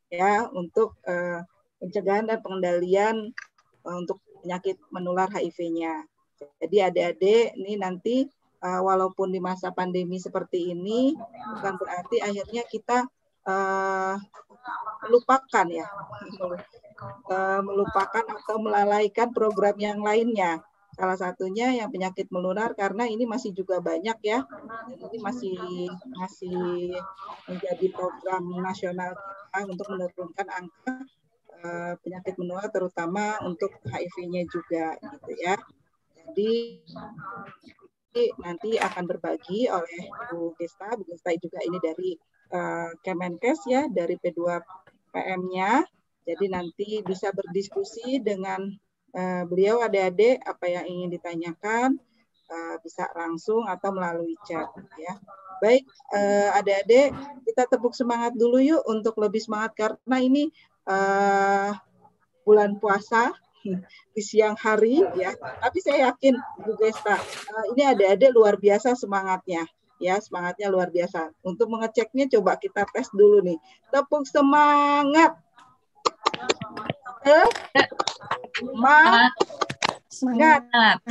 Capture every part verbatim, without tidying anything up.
ya untuk uh, pencegahan dan pengendalian uh, untuk penyakit menular H I V-nya. Jadi adik-adik ini nanti uh, walaupun di masa pandemi seperti ini bukan berarti akhirnya kita uh, melupakan ya, uh, melupakan atau melalaikan program yang lainnya. Salah satunya yang penyakit menular karena ini masih juga banyak ya, dan ini masih masih menjadi program nasional kita untuk menurunkan angka uh, penyakit menular terutama untuk H I V-nya juga gitu ya. Jadi nanti akan berbagi oleh Bu Gesta, Bu Gesta juga ini dari uh, Kemenkes ya, dari P dua P M-nya. Jadi nanti bisa berdiskusi dengan uh, beliau adik-adik apa yang ingin ditanyakan, uh, bisa langsung atau melalui chat ya. Baik uh, adik-adik, kita tepuk semangat dulu yuk untuk lebih semangat karena ini uh, bulan puasa di siang hari ya. Tapi saya yakin Bu Gesta uh, ini adik-adik luar biasa semangatnya ya, semangatnya luar biasa. Untuk mengeceknya coba kita tes dulu nih. Tepuk semangat. Eh? Semangat. Semangat.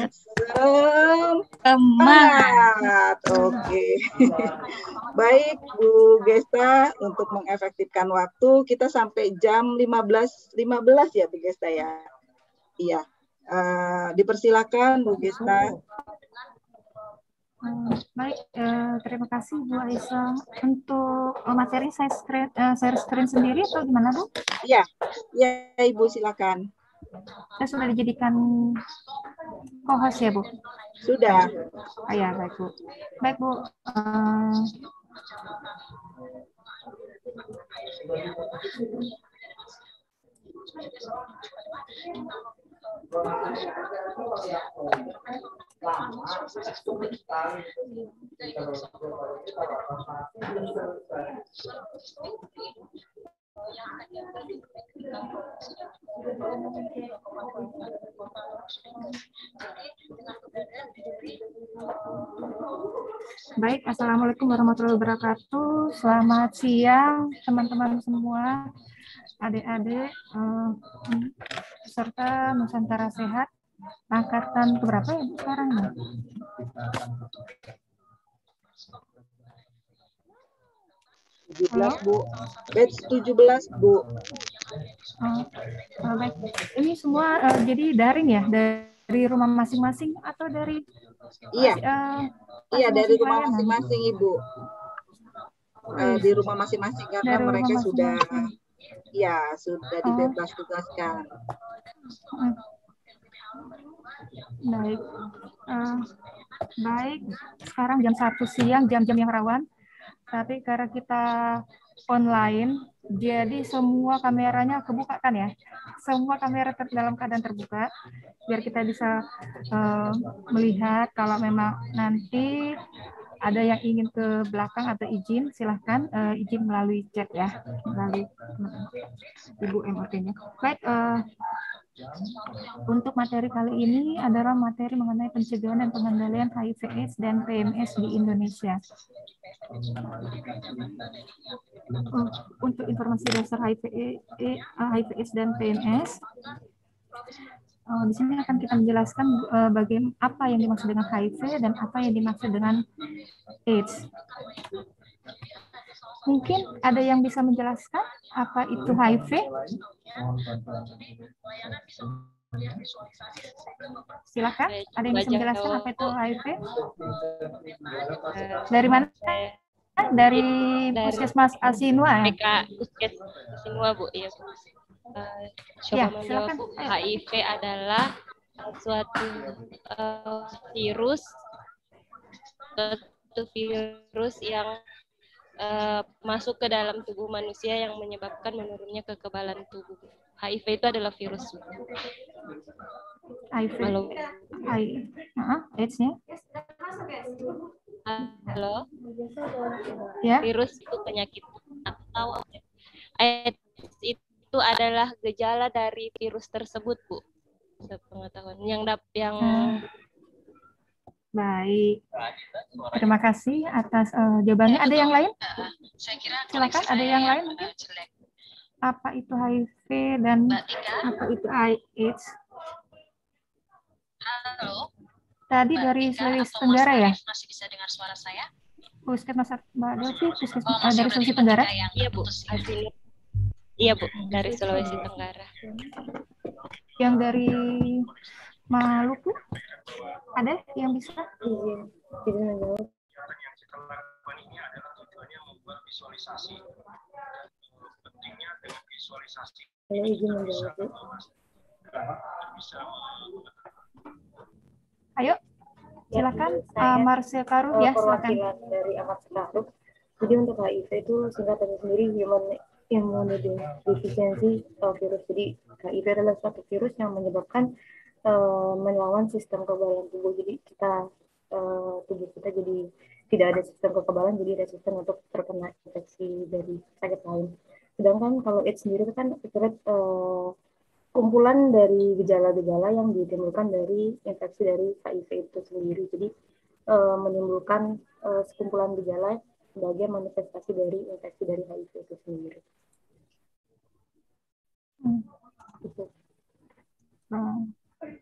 Semangat. Oke. Baik Bu Gesta, untuk mengefektifkan waktu kita sampai jam lima belas lima belas ya Bu Gesta ya. Iya, uh, dipersilakan Bu Gesta. Hmm, baik, eh, terima kasih Bu Aisyah. Untuk oh, materi saya screen, eh, share screen sendiri atau gimana Bu? Iya, ya Ibu silakan. Saya sudah dijadikan co-host ya Bu? Sudah. Oh, ya, baik Bu. Baik Bu. Uh, Baik, Assalamualaikum warahmatullahi wabarakatuh. Selamat siang teman-teman semua, adik-adik, eh, peserta Nusantara Sehat, angkatan keberapa ya sekarang? Ya? tujuh belas Bu, batch tujuh belas Bu. Oh, oh, baik. Ini semua uh, jadi daring ya, dari rumah masing-masing atau dari Iya, uh, iya dari rumah masing-masing Ibu. Uh, di rumah masing-masing karena dari mereka masing -masing. sudah, ya sudah dibebas tugaskan. Oh. Baik, uh, baik. Sekarang jam satu siang, jam-jam yang rawan. Tapi karena kita online, jadi semua kameranya kebuka kan ya. Semua kamera ter dalam keadaan terbuka, biar kita bisa uh, melihat kalau memang nanti ada yang ingin ke belakang atau izin, silahkan uh, izin melalui chat ya, melalui Ibu M O T-nya. Baik, uh, untuk materi kali ini adalah materi mengenai pencegahan dan pengendalian H I V AIDS dan P M S di Indonesia. Untuk informasi dasar H I V AIDS dan P M S, di sini akan kita menjelaskan bagaimana apa yang dimaksud dengan H I V dan apa yang dimaksud dengan AIDS. Mungkin ada yang bisa menjelaskan apa itu H I V? Silakan, ada yang bisa menjelaskan apa itu H I V? Dari mana? Dari Puskesmas Asinua ya? Puskesmas Asinua Bu, iya Bu. Uh, coba ya, menjawab Bu. H I V adalah suatu uh, virus, suatu virus yang uh, masuk ke dalam tubuh manusia yang menyebabkan menurunnya kekebalan tubuh. H I V itu adalah virus. H I V. Halo. H I V. Uh, AIDS-nya? Halo. Ya. Virus itu penyakit atau AIDS itu adalah gejala dari virus tersebut, Bu. Sepengetahuan yang dap yang hmm. Baik. Terima kasih atas uh, jawabannya. Ada yang lain? Silakan, ada yang lain mungkin? apa itu H I V dan apa itu AIDS. Halo. Tadi dari Sulawesi Tenggara ya? Masih bisa dengar suara saya? Puskesmas Mbak Delvi, Puskesmas Oh, uh, dari Sulawesi Tenggara? Iya Bu, asli. Iya Bu, dari Sulawesi Tenggara. Yang dari Maluku? Ada yang bisa? Izin, izin menjawab. Kegiatan yang kita lakukan ini adalah tujuannya membuat visualisasi. Pentingnya dengan visualisasi Saya izin menjawab. Bu. bisa Ayo, silakan Ya, uh, Marcel Karu uh, ya, silakan. perwakilan dari Ahmad Sekaruk. Jadi untuk H I V itu singkatannya sendiri Human Immunodeficiency uh, virus. Jadi H I V adalah suatu virus yang menyebabkan uh, melawan sistem kekebalan tubuh. Jadi kita uh, tubuh kita jadi tidak ada sistem kekebalan, jadi resisten untuk terkena infeksi dari sakit lain. Sedangkan kalau AIDS sendiri itu kan sebenarnya uh, kumpulan dari gejala-gejala yang ditimbulkan dari infeksi dari H I V itu sendiri. Jadi uh, menimbulkan uh, sekumpulan gejala sebagai manifestasi dari infeksi dari H I V itu sendiri. Hmm. Gitu. Hmm.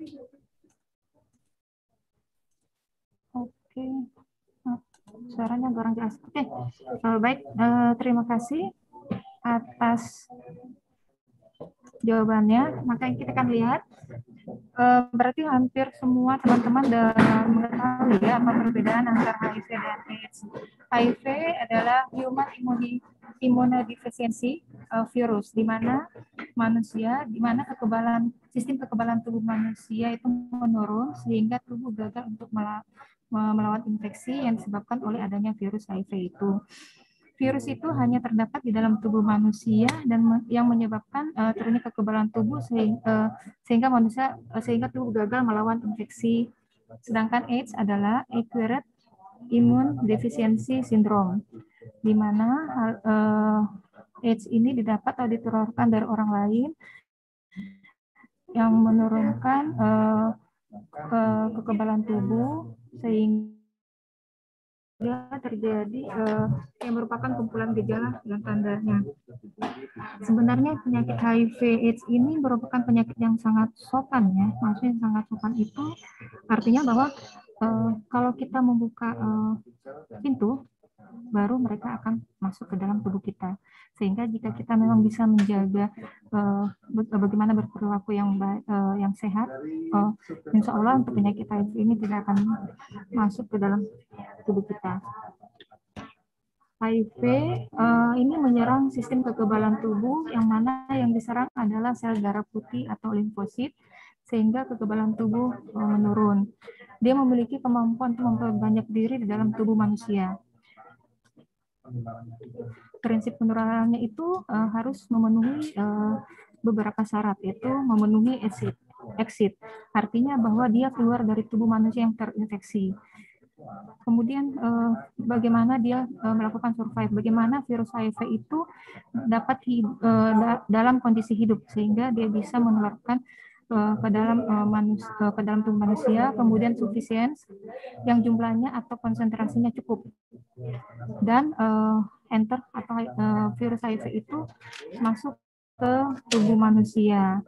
Oke, okay. Suaranya kurang jelas. Oke, okay. uh, baik. Uh, terima kasih atas jawabannya. Maka kita akan lihat. Uh, berarti hampir semua teman-teman sudah mengetahui ya apa perbedaan antara H I V dan AIDS. H I V adalah Human Immunodeficiency uh, virus, di mana manusia, di mana kekebalan sistem kekebalan tubuh manusia itu menurun sehingga tubuh gagal untuk melawan infeksi yang disebabkan oleh adanya virus H I V itu. Virus itu hanya terdapat di dalam tubuh manusia dan yang menyebabkan uh, turunnya kekebalan tubuh sehingga, uh, sehingga manusia uh, sehingga tubuh gagal melawan infeksi. Sedangkan AIDS adalah Acquired Immune Deficiency Syndrome, di mana uh, AIDS ini didapat atau ditularkan dari orang lain yang menurunkan uh, ke kekebalan tubuh sehingga terjadi uh, yang merupakan kumpulan gejala dan tandanya. Sebenarnya penyakit H I V AIDS ini merupakan penyakit yang sangat sopan ya, maksudnya sangat sopan itu artinya bahwa uh, kalau kita membuka uh, pintu, baru mereka akan masuk ke dalam tubuh kita. Sehingga jika kita memang bisa menjaga uh, bagaimana berperilaku yang baik, uh, yang sehat, uh, insya Allah untuk penyakit H I V ini tidak akan masuk ke dalam tubuh kita. H I V uh, ini menyerang sistem kekebalan tubuh yang mana yang diserang adalah sel darah putih atau limfosit sehingga kekebalan tubuh uh, menurun. Dia memiliki kemampuan untuk memperbanyak diri di dalam tubuh manusia. Prinsip penularannya itu uh, harus memenuhi uh, beberapa syarat, yaitu memenuhi exit, exit, artinya bahwa dia keluar dari tubuh manusia yang terinfeksi. Kemudian eh, bagaimana dia eh, melakukan survive, bagaimana virus H I V itu dapat hidup, eh, da dalam kondisi hidup sehingga dia bisa menularkan eh, ke dalam eh, manusia, eh, ke dalam tubuh manusia, kemudian sufisien yang jumlahnya atau konsentrasinya cukup, dan eh, enter atau eh, virus H I V itu masuk ke tubuh manusia.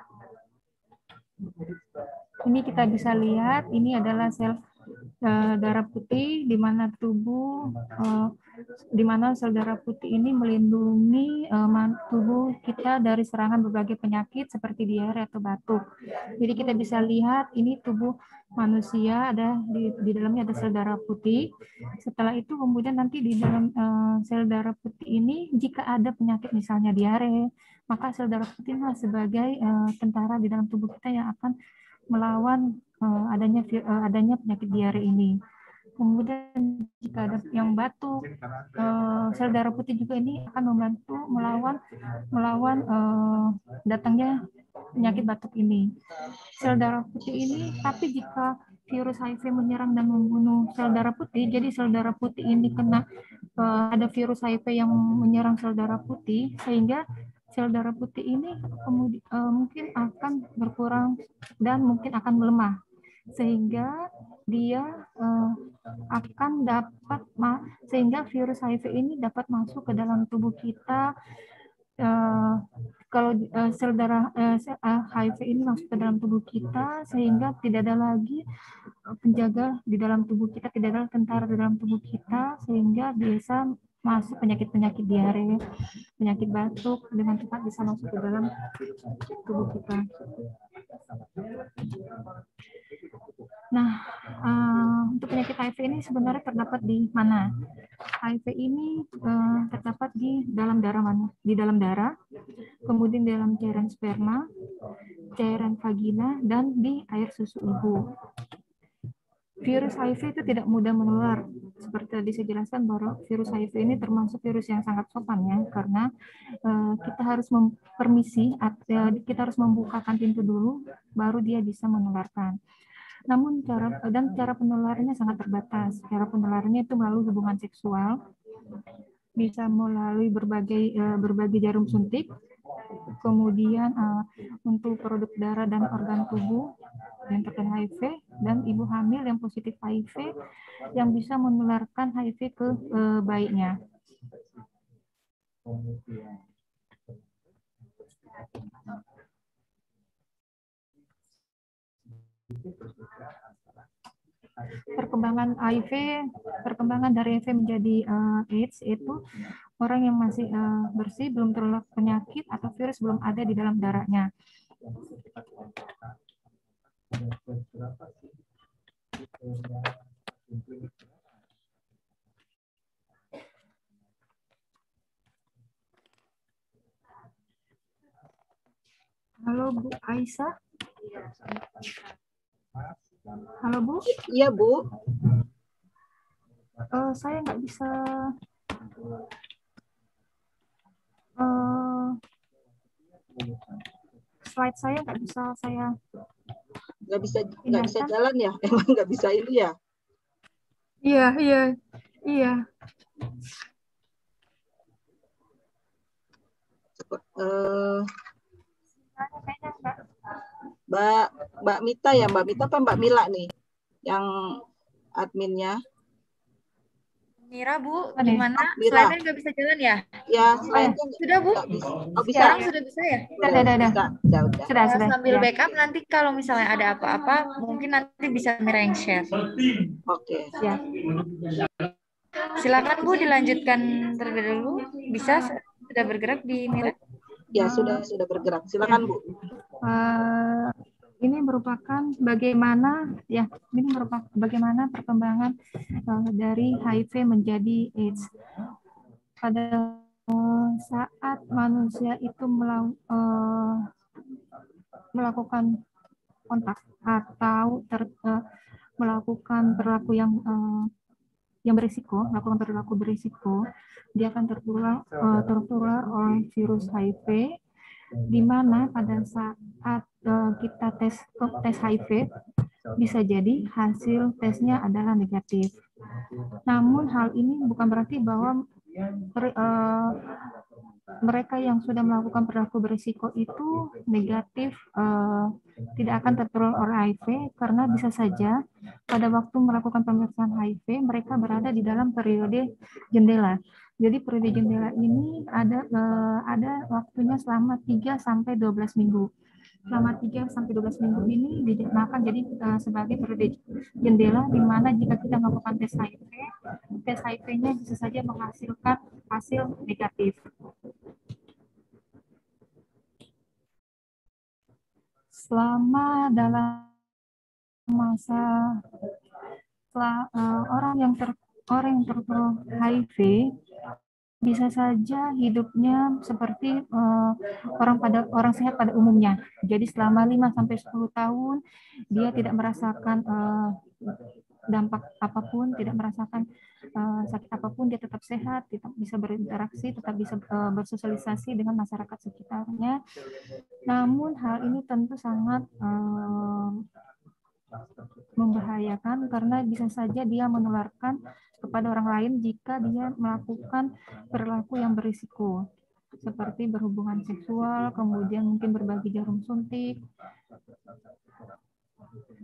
Ini kita bisa lihat, ini adalah sel Uh, darah putih di mana tubuh uh, di mana sel darah putih ini melindungi uh, tubuh kita dari serangan berbagai penyakit seperti diare atau batuk. Jadi kita bisa lihat ini tubuh manusia, ada di, di dalamnya ada sel darah putih. Setelah itu kemudian nanti di dalam uh, sel darah putih ini jika ada penyakit misalnya diare, maka sel darah putih adalah sebagai uh, tentara di dalam tubuh kita yang akan melawan uh, adanya uh, adanya penyakit diare ini. Kemudian jika ada yang batuk, uh, sel darah putih juga ini akan membantu melawan melawan uh, datangnya penyakit batuk ini. Sel darah putih ini, tapi jika virus H I V menyerang dan membunuh sel darah putih, jadi sel darah putih ini kena uh, ada virus H I V yang menyerang sel darah putih, sehingga sel darah putih ini kemudian uh, mungkin akan berkurang dan mungkin akan melemah sehingga dia uh, akan dapat sehingga virus H I V ini dapat masuk ke dalam tubuh kita uh, kalau uh, sel darah uh, sel, uh, H I V ini masuk ke dalam tubuh kita sehingga tidak ada lagi penjaga di dalam tubuh kita, tidak ada tentara di dalam tubuh kita sehingga bisa masuk penyakit-penyakit diare, penyakit batuk dengan cepat bisa masuk ke dalam tubuh kita. Nah, uh, untuk penyakit H I V ini sebenarnya terdapat di mana? H I V ini uh, terdapat di dalam darah mana? Di dalam darah, kemudian di dalam cairan sperma, cairan vagina, dan di air susu ibu. Virus H I V itu tidak mudah menular. Seperti tadi saya jelaskan bahwa virus H I V ini termasuk virus yang sangat sopan ya, karena uh, kita harus mempermisi, atau kita harus membukakan pintu dulu, baru dia bisa menularkan. Namun cara dan cara penularannya sangat terbatas. Cara penularannya itu melalui hubungan seksual, bisa melalui berbagai uh, berbagai jarum suntik, kemudian uh, untuk produk darah dan organ tubuh yang terkena H I V, dan ibu hamil yang positif H I V yang bisa menularkan H I V ke uh, bayinya. Perkembangan H I V, perkembangan dari H I V menjadi uh, AIDS itu orang yang masih uh, bersih, belum terlalu penyakit atau virus belum ada di dalam darahnya. Halo Bu Aisyah. Halo Bu. Iya Bu. Uh, saya nggak bisa. Uh, slide saya nggak bisa saya. Nggak bisa nggak bisa jalan ya? Emang nggak bisa ini ya? Iya iya iya. Uh, Mbak Mbak Mita ya, Mbak Mita apa Mbak Mila nih yang adminnya? Mira Bu, gimana? Mira. Slide-nya nggak bisa jalan ya? Ya, slide-nya sudah Bu? Bisa. Oh, bisa. Sekarang sudah bisa ya? Sudah, sudah, sudah. Bisa, sudah, sudah. Sudah, sudah. Sambil Ya. backup nanti kalau misalnya ada apa-apa, mungkin nanti bisa Mira yang share. Oke. Ya. Silakan Bu, dilanjutkan terlebih dahulu. Bisa sudah bergerak di Mira? Ya, sudah sudah bergerak. Silakan Bu. Uh, ini merupakan bagaimana ya ini merupakan bagaimana perkembangan uh, dari H I V menjadi AIDS. Pada uh, saat manusia itu melaw, uh, melakukan kontak atau ter, uh, melakukan perilaku yang uh, yang berisiko, melakukan perilaku berisiko, dia akan tertular uh, tertular oleh virus H I V, di mana pada saat uh, kita tes tes H I V bisa jadi hasil tesnya adalah negatif. Namun hal ini bukan berarti bahwa per, uh, mereka yang sudah melakukan perilaku berisiko itu negatif, uh, tidak akan tertular oleh H I V, karena bisa saja pada waktu melakukan pemeriksaan H I V mereka berada di dalam periode jendela. Jadi periode jendela ini ada uh, ada waktunya selama tiga sampai dua belas minggu. Selama tiga sampai dua belas minggu ini digunakan jadi uh, sebagai periode jendela, di mana jika kita melakukan tes H I V, tes H I V-nya bisa saja menghasilkan hasil negatif. Selama dalam masa setelah, uh, orang yang ter orang yang tertular H I V bisa saja hidupnya seperti uh, orang pada orang sehat pada umumnya. Jadi selama lima sampai sepuluh tahun dia tidak merasakan uh, dampak apapun, tidak merasakan uh, sakit apapun, dia tetap sehat, tetap bisa berinteraksi, tetap bisa uh, bersosialisasi dengan masyarakat sekitarnya. Namun hal ini tentu sangat uh, membahayakan, karena bisa saja dia menularkan kepada orang lain jika dia melakukan perilaku yang berisiko seperti berhubungan seksual, kemudian mungkin berbagi jarum suntik.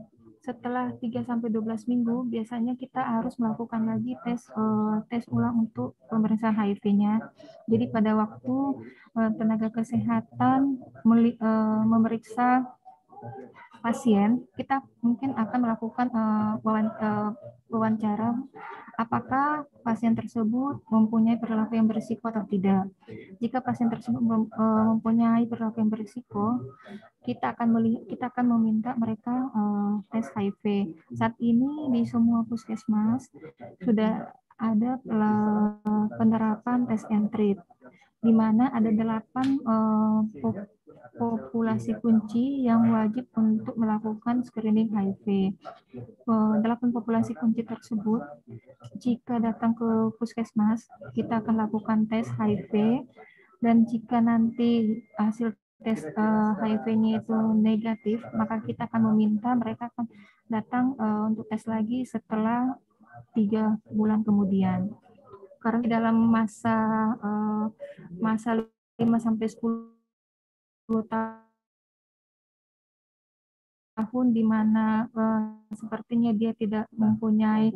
setelah tiga sampai dua belas minggu biasanya kita harus melakukan lagi tes uh, tes ulang untuk pemeriksaan H I V-nya. Jadi pada waktu uh, tenaga kesehatan meli, uh, memeriksa pasien, kita mungkin akan melakukan uh, wawancara apakah pasien tersebut mempunyai perilaku yang berisiko atau tidak. Jika pasien tersebut mempunyai perilaku yang berisiko, kita akan melihat, kita akan meminta mereka uh, tes H I V. Saat ini di semua puskesmas sudah ada uh, penerapan tes and treat, di mana ada delapan uh, populasi kunci yang wajib untuk melakukan screening H I V. Delapan populasi kunci tersebut, jika datang ke puskesmas, kita akan lakukan tes H I V, dan jika nanti hasil tes uh, H I V-nya itu negatif, maka kita akan meminta mereka akan datang uh, untuk tes lagi setelah tiga bulan kemudian. Karena di dalam masa uh, masa lima sampai sepuluh tahun di mana uh, sepertinya dia tidak mempunyai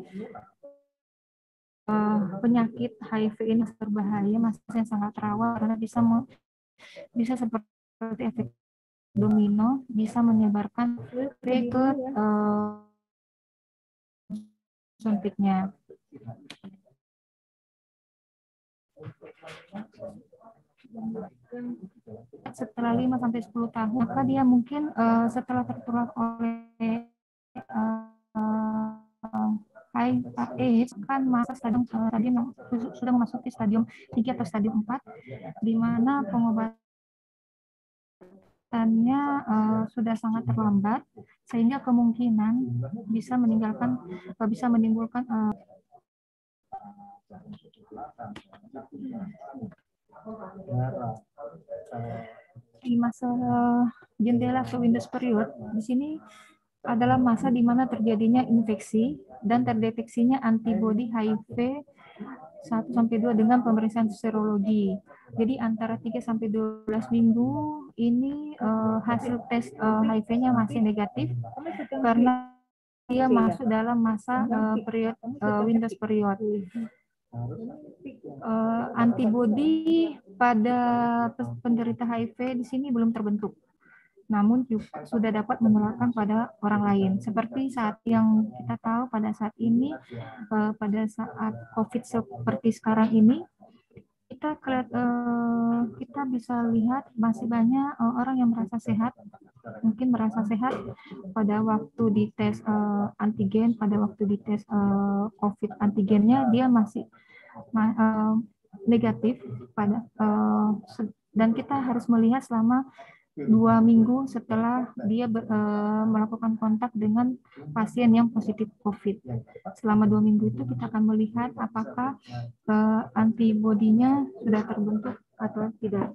uh, penyakit H I V ini berbahaya, masa yang sangat rawan karena bisa bisa seperti efek domino, bisa menyebarkan ke uh, suntiknya. Setelah lima sampai sepuluh tahun, maka dia mungkin uh, setelah tertular oleh uh, H I V AIDS kan masa stadium, uh, stadium sudah memasuki stadium tiga atau stadium empat, di mana pengobatannya uh, sudah sangat terlambat, sehingga kemungkinan bisa meninggalkan uh, bisa menimbulkan uh, di masa jendela atau Windows period. Di sini adalah masa di mana terjadinya infeksi dan terdeteksinya antibodi H I V satu sampai dua dengan pemeriksaan serologi. Jadi antara tiga sampai dua belas minggu ini uh, hasil tes uh, H I V-nya masih negatif karena dia masuk dalam masa uh, period uh, Windows period. Uh, antibodi pada penderita H I V di sini belum terbentuk, namun juga sudah dapat menularkan pada orang lain. Seperti saat yang kita tahu pada saat ini, uh, pada saat COVID seperti sekarang ini, kita uh, kita bisa lihat masih banyak uh, orang yang merasa sehat, mungkin merasa sehat pada waktu dites uh, antigen, pada waktu dites uh, COVID antigennya dia masih uh, negatif pada uh, dan kita harus melihat selama dua minggu setelah dia ber, uh, melakukan kontak dengan pasien yang positif COVID. Selama dua minggu itu kita akan melihat apakah uh, antibodinya sudah terbentuk atau tidak.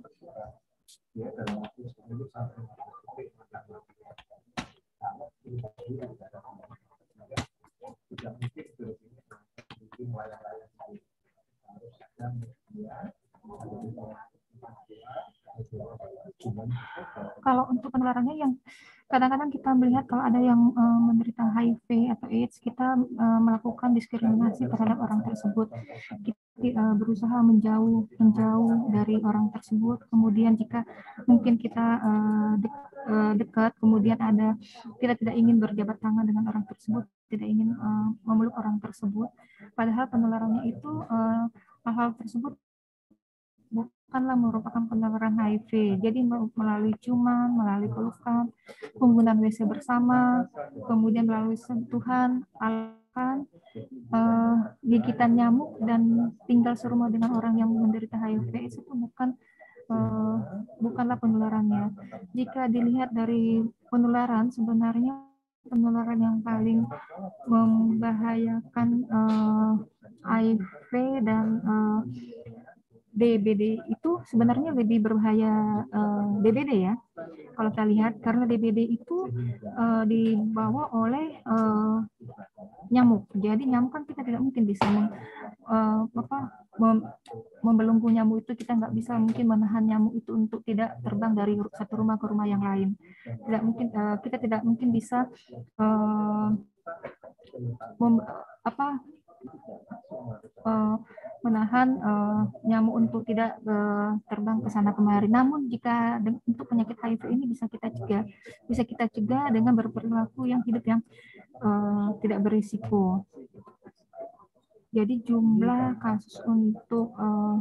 Kalau untuk penularannya yang kadang-kadang kita melihat kalau ada yang uh, menderita H I V atau AIDS, kita uh, melakukan diskriminasi terhadap orang tersebut. Kita uh, berusaha menjauh menjauh dari orang tersebut. Kemudian jika mungkin kita uh, de uh, dekat, kemudian ada kita tidak ingin berjabat tangan dengan orang tersebut, tidak ingin uh, memeluk orang tersebut. Padahal penularannya itu uh, hal-hal tersebut bukanlah merupakan penularan H I V. Jadi melalui ciuman, melalui pelukan, penggunaan W C bersama, kemudian melalui sentuhan, alakan, uh, gigitan nyamuk, dan tinggal serumah dengan orang yang menderita H I V itu bukan uh, bukanlah penularannya. Jika dilihat dari penularan, sebenarnya penularan yang paling membahayakan uh, H I V dan uh, D B D itu sebenarnya lebih berbahaya uh, D B D ya, kalau kita lihat, karena D B D itu uh, dibawa oleh uh, nyamuk. Jadi nyamuk kan kita tidak mungkin bisa uh, apa, mem membelenggu nyamuk itu kita nggak bisa mungkin menahan nyamuk itu untuk tidak terbang dari satu rumah ke rumah yang lain. Tidak mungkin uh, kita tidak mungkin bisa uh, mem, apa uh, menahan uh, nyamuk untuk tidak uh, terbang ke sana kemari. Namun jika untuk penyakit H I V ini bisa kita cegah, bisa kita cegah dengan berperilaku yang hidup yang uh, tidak berisiko. Jadi jumlah kasus untuk uh,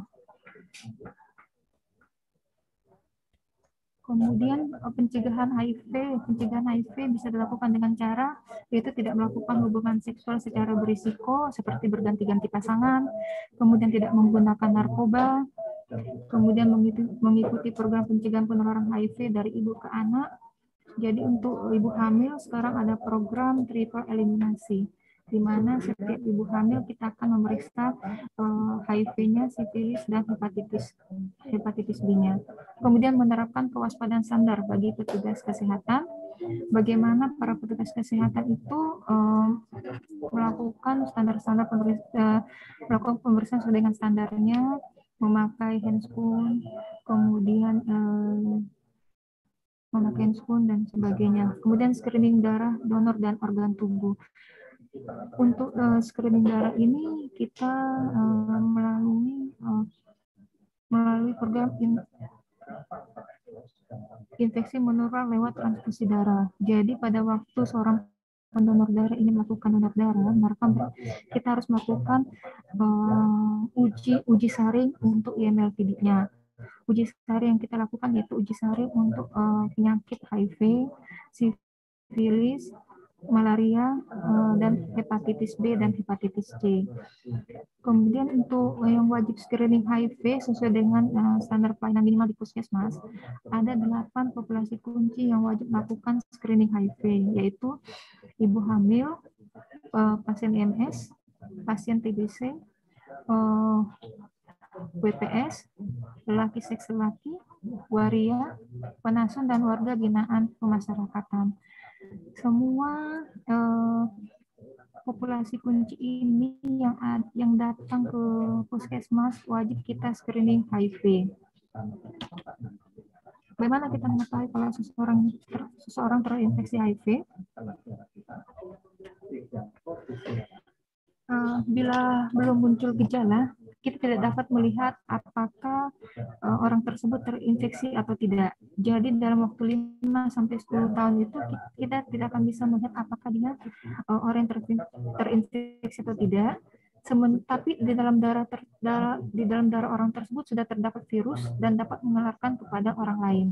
kemudian uh, pencegahan H I V, pencegahan H I V bisa dilakukan dengan cara yaitu tidak melakukan hubungan seksual secara berisiko seperti berganti-ganti pasangan, kemudian tidak menggunakan narkoba, kemudian mengikuti program pencegahan penularan H I V dari ibu ke anak. Jadi untuk ibu hamil sekarang ada program triple eliminasi, di mana setiap ibu hamil kita akan memeriksa uh, H I V-nya, sifilis, dan hepatitis hepatitis B-nya. Kemudian menerapkan kewaspadaan standar bagi petugas kesehatan. Bagaimana para petugas kesehatan itu uh, melakukan standar-standar pemeriksaan, uh, melakukan pemeriksaan sesuai dengan standarnya, memakai handscoon, kemudian uh, memakai handscoon dan sebagainya. Kemudian screening darah, donor, dan organ tubuh. Untuk uh, screening darah ini kita uh, melalui uh, melalui program in, infeksi menular lewat transfusi darah. Jadi pada waktu seorang pendonor darah ini melakukan donor darah, maka kita harus melakukan uh, uji uji saring untuk I M L P D-nya. Uji saring yang kita lakukan yaitu uji saring untuk uh, penyakit H I V, sifilis, malaria, uh, dan hepatitis B dan hepatitis C. Kemudian untuk yang wajib screening H I V sesuai dengan uh, standar pelayanan minimal di puskesmas, ada delapan populasi kunci yang wajib melakukan screening H I V, yaitu ibu hamil, uh, pasien I M S, pasien T B C, uh, W P S, lelaki seks lelaki, waria, penasun, dan warga binaan pemasyarakatan. Semua eh, populasi kunci ini yang yang datang ke puskesmas wajib kita screening H I V. Bagaimana kita mengetahui kalau seseorang ter, seseorang terinfeksi H I V? Uh, bila belum muncul gejala, kita tidak dapat melihat apakah uh, orang tersebut terinfeksi atau tidak. Jadi dalam waktu lima sampai sepuluh tahun itu kita tidak akan bisa melihat apakah dia uh, orang yang terinfeksi atau tidak. Semen, tapi di dalam darah ter, darah, di dalam darah orang tersebut sudah terdapat virus dan dapat menularkan kepada orang lain.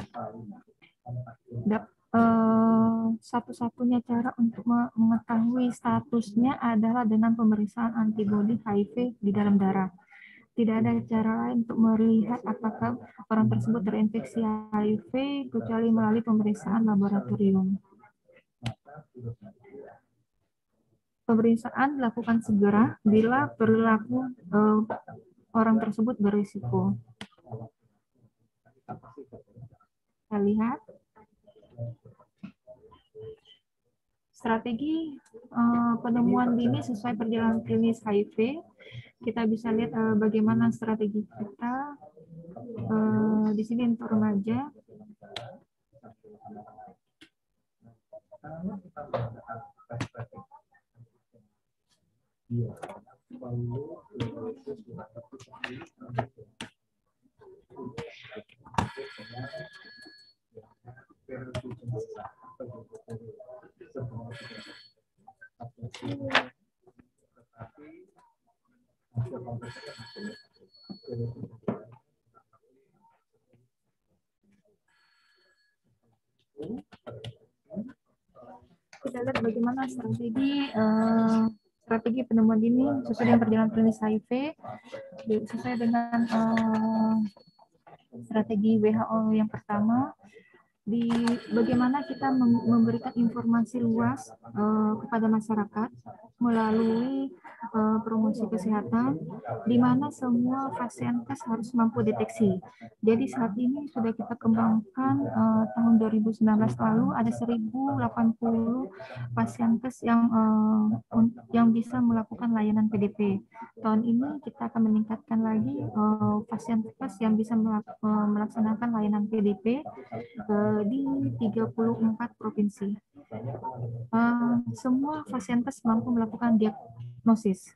Dap, Uh, satu-satunya cara untuk mengetahui statusnya adalah dengan pemeriksaan antibodi H I V di dalam darah. Tidak ada cara lain untuk melihat apakah orang tersebut terinfeksi H I V kecuali melalui pemeriksaan laboratorium. Pemeriksaan dilakukan segera bila perilaku uh, orang tersebut berisiko. Kita lihat. Strategi uh, penemuan dini sesuai perjalanan klinis H I V. Kita bisa lihat uh, bagaimana strategi kita uh, di sini untuk remaja. Kita lihat bagaimana strategi uh, strategi penemuan dini sesuai dengan perjalanan klinis H I V sesuai dengan uh, strategi W H O yang pertama. Di bagaimana kita memberikan informasi luas uh, kepada masyarakat melalui uh, promosi kesehatan, di mana semua Fasiankes harus mampu deteksi. Jadi saat ini sudah kita kembangkan uh, tahun dua ribu sembilan belas lalu ada seribu delapan puluh Fasiankes yang uh, yang bisa melakukan layanan P D P. Tahun ini kita akan meningkatkan lagi uh, Fasiankes yang bisa melak- uh, melaksanakan layanan P D P uh, di tiga puluh empat provinsi. Uh, semua Fasiankes mampu melakukan diagnosis.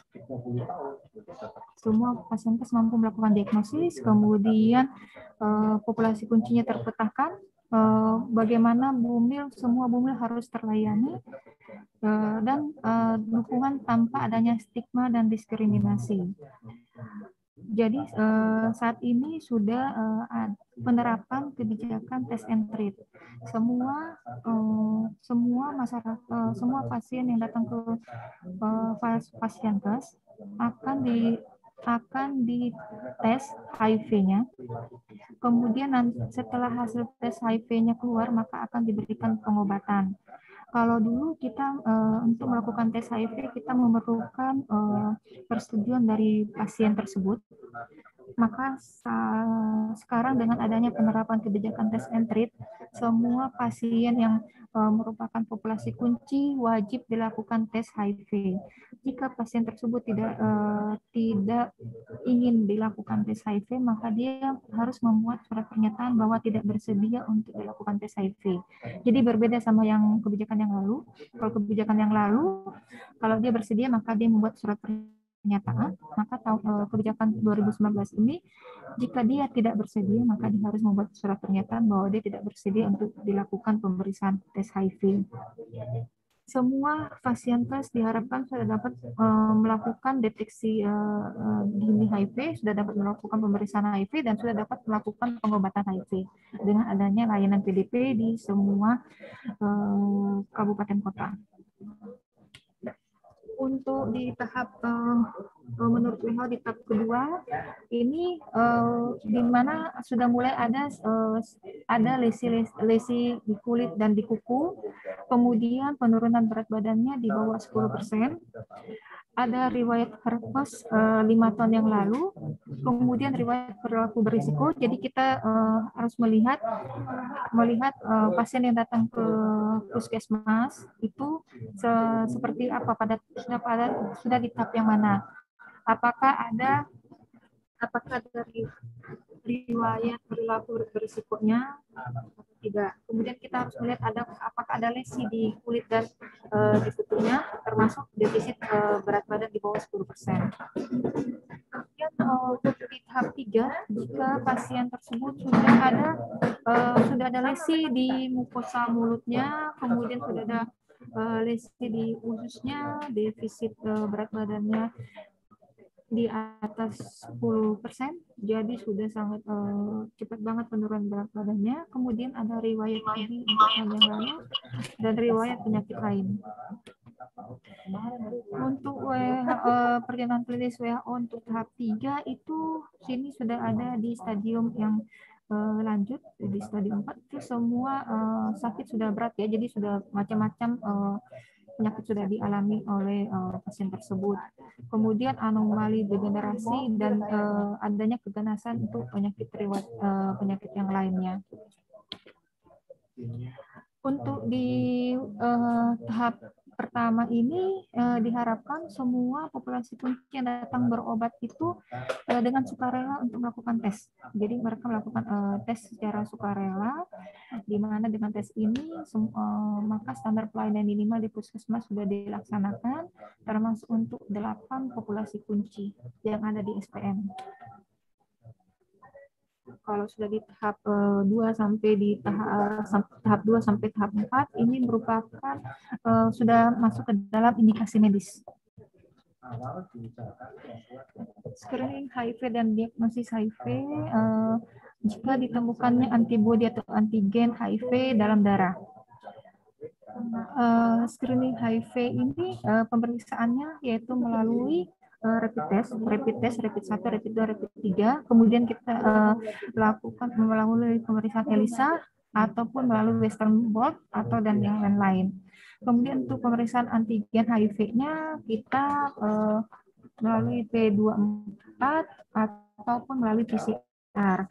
Semua Fasiankes mampu melakukan diagnosis, kemudian uh, populasi kuncinya terpetakan, uh, bagaimana bumil, semua bumil harus terlayani, uh, dan uh, dukungan tanpa adanya stigma dan diskriminasi. Jadi uh, saat ini sudah uh, penerapan kebijakan test and treat. Semua uh, semua masyarakat, uh, semua pasien yang datang ke uh, Fasiankes akan di akan dites H I V-nya. Kemudian nanti setelah hasil tes H I V-nya keluar, maka akan diberikan pengobatan. Kalau dulu kita uh, untuk melakukan tes H I V kita memerlukan uh, persetujuan dari pasien tersebut. Maka sa- sekarang dengan adanya penerapan kebijakan test and treat, semua pasien yang uh, merupakan populasi kunci wajib dilakukan tes H I V. Jika pasien tersebut tidak uh, tidak ingin dilakukan tes H I V, maka dia harus membuat surat pernyataan bahwa tidak bersedia untuk dilakukan tes H I V. Jadi berbeda sama yang kebijakan yang lalu. Kalau kebijakan yang lalu, kalau dia bersedia maka dia membuat surat pernyataan. Maka tahun kebijakan dua ribu sembilan belas ini, jika dia tidak bersedia maka dia harus membuat surat pernyataan bahwa dia tidak bersedia untuk dilakukan pemeriksaan tes H I V. Semua Fasiankes diharapkan sudah dapat uh, melakukan deteksi uh, uh, dini H I V, sudah dapat melakukan pemeriksaan H I V, dan sudah dapat melakukan pengobatan H I V dengan adanya layanan P D P di semua uh, kabupaten kota. Untuk di tahap uh, menurut W H O di tahap kedua ini uh, di mana sudah mulai ada uh, ada lesi lesi di kulit dan di kuku, kemudian penurunan berat badannya di bawah sepuluh persen, ada riwayat herpes uh, lima tahun yang lalu, kemudian riwayat perilaku berisiko. Jadi kita uh, harus melihat melihat uh, pasien yang datang ke puskesmas itu se seperti apa, pada sudah pada sudah di tahap yang mana, apakah ada apakah dari riwayat perilaku berisikonya atau tidak. Kemudian kita harus melihat ada apakah ada lesi di kulit dan uh, di kukunya, termasuk defisit uh, berat badan di bawah sepuluh persen. Kemudian uh, di tahap tiga, jika pasien tersebut sudah ada uh, sudah ada lesi di mukosa mulutnya, kemudian sudah ada uh, lesi di ususnya, defisit uh, berat badannya di atas sepuluh persen, jadi sudah sangat uh, cepat banget penurunan berat badannya. Kemudian ada riwayat T B yang lalu dan riwayat penyakit lain. Untuk W H O, perjalanan klinis W H O untuk tahap tiga itu sini sudah ada di stadium yang uh, lanjut, di stadium empat itu semua uh, sakit sudah berat ya, jadi sudah macam-macam uh, penyakit sudah dialami oleh uh, pasien tersebut. Kemudian anomali degenerasi dan uh, adanya keganasan untuk penyakit riwayat uh, penyakit yang lainnya. Untuk di uh, tahap pertama ini uh, diharapkan semua populasi kunci yang datang berobat itu uh, dengan sukarela untuk melakukan tes. Jadi mereka melakukan uh, tes secara sukarela, di mana dengan tes ini uh, maka standar pelayanan minimal di puskesmas sudah dilaksanakan, termasuk untuk delapan populasi kunci yang ada di S P M. Kalau sudah di tahap uh, dua sampai di tahap uh, tahap dua sampai tahap empat ini merupakan uh, sudah masuk ke dalam indikasi medis. Screening H I V dan diagnosis H I V uh, jika ditemukannya antibodi atau antigen H I V dalam darah. Uh, screening H I V ini uh, pemeriksaannya yaitu melalui Uh, rapid test, rapid test, rapid satu, rapid dua, rapid tiga, kemudian kita uh, lakukan melalui pemeriksaan ELISA ataupun melalui Western blot atau dan yang lain-lain. Kemudian untuk pemeriksaan antigen H I V-nya kita uh, melalui P dua puluh empat ataupun melalui P C R.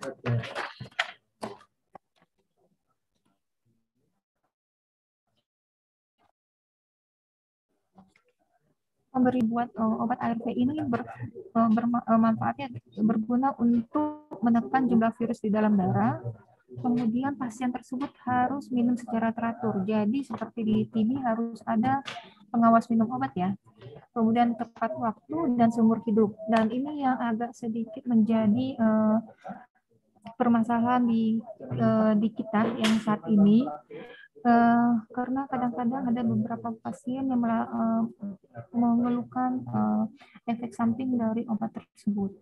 Pemberi buat uh, obat A R V ini ber, uh, bermanfaatnya berguna untuk menekan jumlah virus di dalam darah. Kemudian pasien tersebut harus minum secara teratur. Jadi seperti di T B harus ada pengawas minum obat ya. Kemudian tepat waktu dan seumur hidup. Dan ini yang agak sedikit menjadi uh, permasalahan di uh, di kita yang saat ini. Uh, karena kadang-kadang ada beberapa pasien yang uh, mengeluhkan uh, efek samping dari obat tersebut.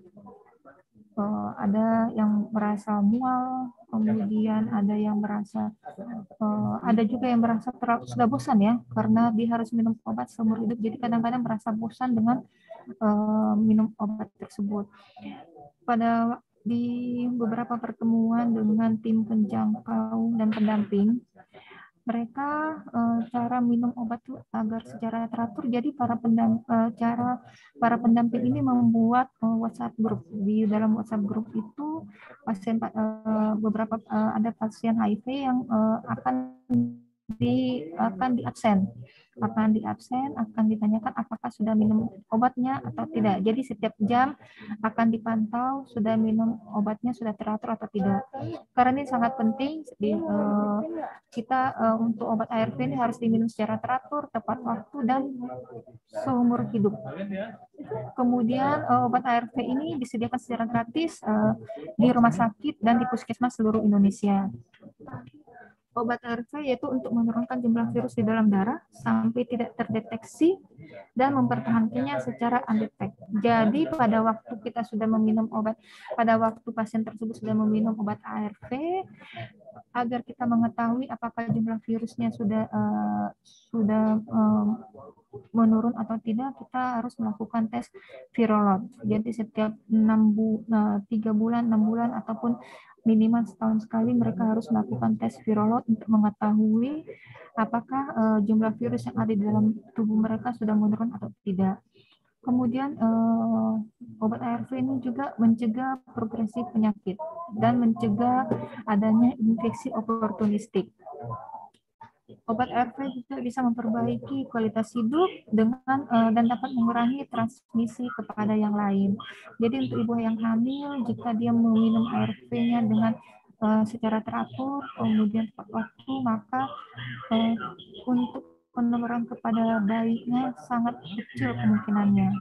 Uh, ada yang merasa mual, kemudian ada yang merasa, uh, ada juga yang merasa terlalu, sudah bosan ya, karena dia harus minum obat seumur hidup. Jadi kadang-kadang merasa bosan dengan uh, minum obat tersebut. Pada di beberapa pertemuan dengan tim penjangkau dan pendamping, mereka uh, cara minum obat itu agar secara teratur. Jadi para pendam, uh, cara para pendamping ini membuat uh, WhatsApp grup. Di dalam WhatsApp grup itu pasien uh, beberapa uh, ada pasien H I V yang uh, akan di akan di absen akan di absen akan ditanyakan apakah sudah minum obatnya atau tidak. Jadi setiap jam akan dipantau sudah minum obatnya, sudah teratur atau tidak. Karena ini sangat penting di, uh, kita uh, untuk obat A R V ini harus diminum secara teratur, tepat waktu dan seumur hidup. Kemudian uh, obat A R V ini disediakan secara gratis uh, di rumah sakit dan di puskesmas seluruh Indonesia. Obat A R V yaitu untuk menurunkan jumlah virus di dalam darah sampai tidak terdeteksi dan mempertahankannya secara undetect. Jadi pada waktu kita sudah meminum obat, pada waktu pasien tersebut sudah meminum obat A R V, agar kita mengetahui apakah jumlah virusnya sudah uh, sudah um, menurun atau tidak, kita harus melakukan tes virolog. Jadi setiap enam bu, uh, tiga bulan, enam bulan ataupun minimal setahun sekali mereka harus melakukan tes virolog untuk mengetahui apakah uh, jumlah virus yang ada di dalam tubuh mereka sudah menurun atau tidak. Kemudian uh, obat A R V ini juga mencegah progresi penyakit dan mencegah adanya infeksi oportunistik. Obat A R V juga bisa memperbaiki kualitas hidup dengan uh, dan dapat mengurangi transmisi kepada yang lain. Jadi untuk ibu yang hamil, jika dia meminum A R V-nya dengan uh, secara teratur, kemudian tepat waktu, maka uh, untuk penularan kepada bayinya sangat kecil kemungkinannya.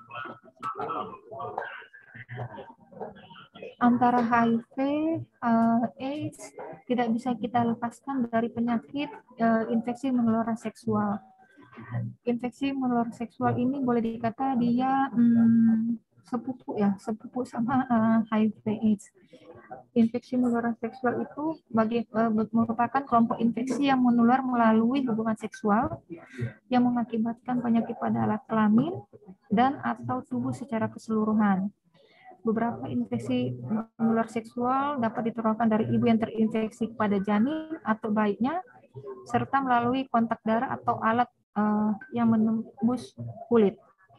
Antara H I V, uh, AIDS tidak bisa kita lepaskan dari penyakit uh, infeksi menular seksual. Infeksi menular seksual ini boleh dikata dia hmm, sepupu ya, sepupu sama uh, H I V AIDS. Infeksi menular seksual itu bagi, uh, merupakan kelompok infeksi yang menular melalui hubungan seksual yang mengakibatkan penyakit pada alat kelamin dan atau tubuh secara keseluruhan. Beberapa infeksi menular seksual dapat ditularkan dari ibu yang terinfeksi pada janin atau bayinya, serta melalui kontak darah atau alat uh, yang menembus kulit.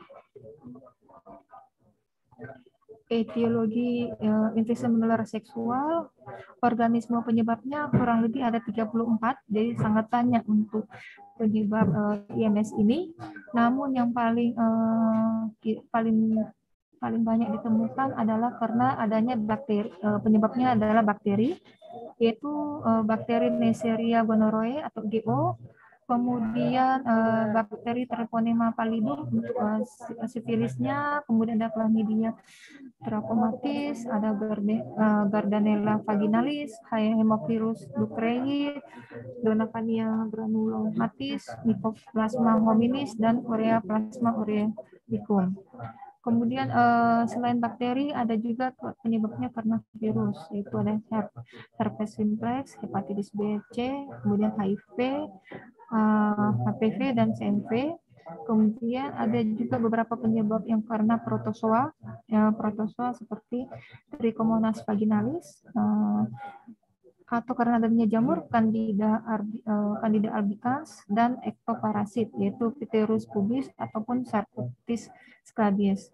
Etiologi uh, infeksi menular seksual, organisme penyebabnya kurang lebih ada tiga puluh empat, jadi sangat banyak untuk penyebab uh, I M S ini. Namun yang paling uh, paling paling banyak ditemukan adalah karena adanya bakteri, penyebabnya adalah bakteri, yaitu bakteri Neisseria gonorrhoeae atau G O, kemudian bakteri Treponema pallidum untuk sifilisnya, kemudian ada Chlamydia trachomatis, ada Gardnerella vaginalis, Haemophilus ducreyi, Donavania granulomatis, Mycoplasma hominis, dan Ureaplasma orelicum. Kemudian uh, selain bakteri ada juga penyebabnya karena virus, yaitu ada herpes simplex, hepatitis B, C, kemudian H I V, uh, H P V dan C M V. Kemudian ada juga beberapa penyebab yang karena protozoa, ya, protozoa seperti Trichomonas vaginalis, uh, atau karena adanya jamur Candida, arbi, uh, Candida albicans dan ektoparasit yaitu Pteris pubis ataupun Sarcoptes scabies.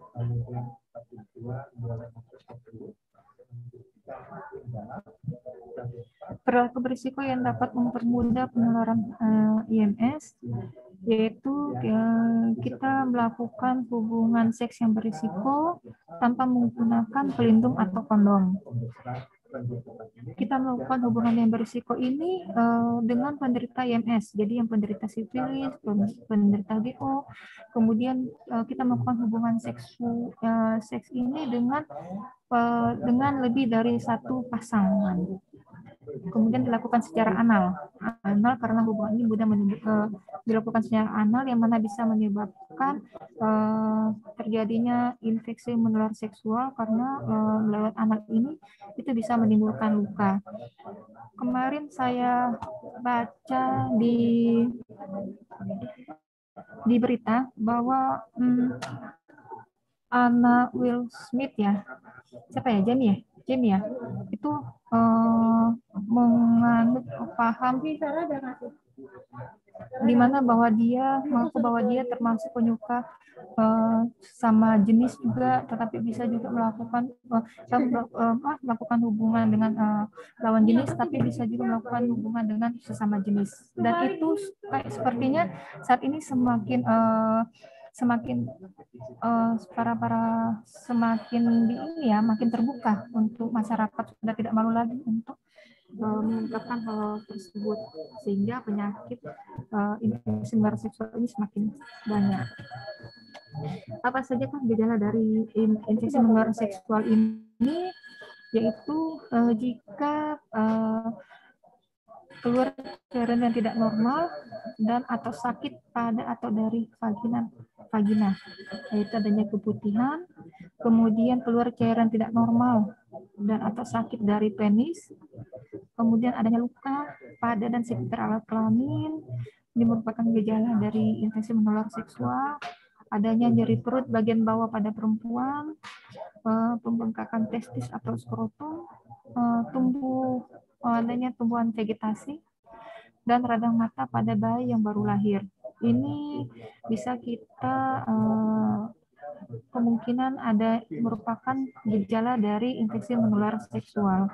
Perilaku berisiko yang dapat mempermudah penularan uh, I M S yaitu uh, kita melakukan hubungan seks yang berisiko tanpa menggunakan pelindung atau kondom. Kita melakukan hubungan yang berisiko ini uh, dengan penderita I M S, jadi yang penderita sifilis, penderita G O, kemudian uh, kita melakukan hubungan seksu, uh, seks ini dengan uh, dengan lebih dari satu pasangan. Kemudian dilakukan secara anal, anal karena hubungan ini mudah uh, dilakukan secara anal yang mana bisa menyebabkan uh, terjadinya infeksi menular seksual karena uh, lewat anal ini itu bisa menimbulkan luka. Kemarin saya baca di di berita bahwa hmm, Anna Will Smith ya, siapa ya, Jamie ya, Jamie ya, itu uh, menganut paham di mana bahwa dia mengaku bahwa dia termasuk penyuka uh, sama jenis juga, tetapi bisa juga melakukan uh, uh, melakukan hubungan dengan uh, lawan jenis, tapi bisa juga melakukan hubungan dengan sesama jenis. Dan itu kayak sepertinya saat ini semakin uh, semakin uh, para para semakin di ini ya makin terbuka untuk masyarakat, sudah tidak malu lagi untuk uh, mengungkapkan hal tersebut, sehingga penyakit uh, infeksi menular seksual ini semakin banyak. Apa saja kan gejala dari infeksi menular seksual ini? Yaitu uh, jika uh, keluar cairan yang tidak normal dan atau sakit pada atau dari vagina vagina yaitu adanya keputihan, kemudian keluar cairan tidak normal dan atau sakit dari penis, kemudian adanya luka pada dan sekitar alat kelamin, ini merupakan gejala dari infeksi menular seksual, adanya nyeri perut bagian bawah pada perempuan, pembengkakan testis atau skrotum, tumbuh adanya tumbuhan vegetasi, dan radang mata pada bayi yang baru lahir. Ini bisa kita uh, kemungkinan ada merupakan gejala dari infeksi menular seksual.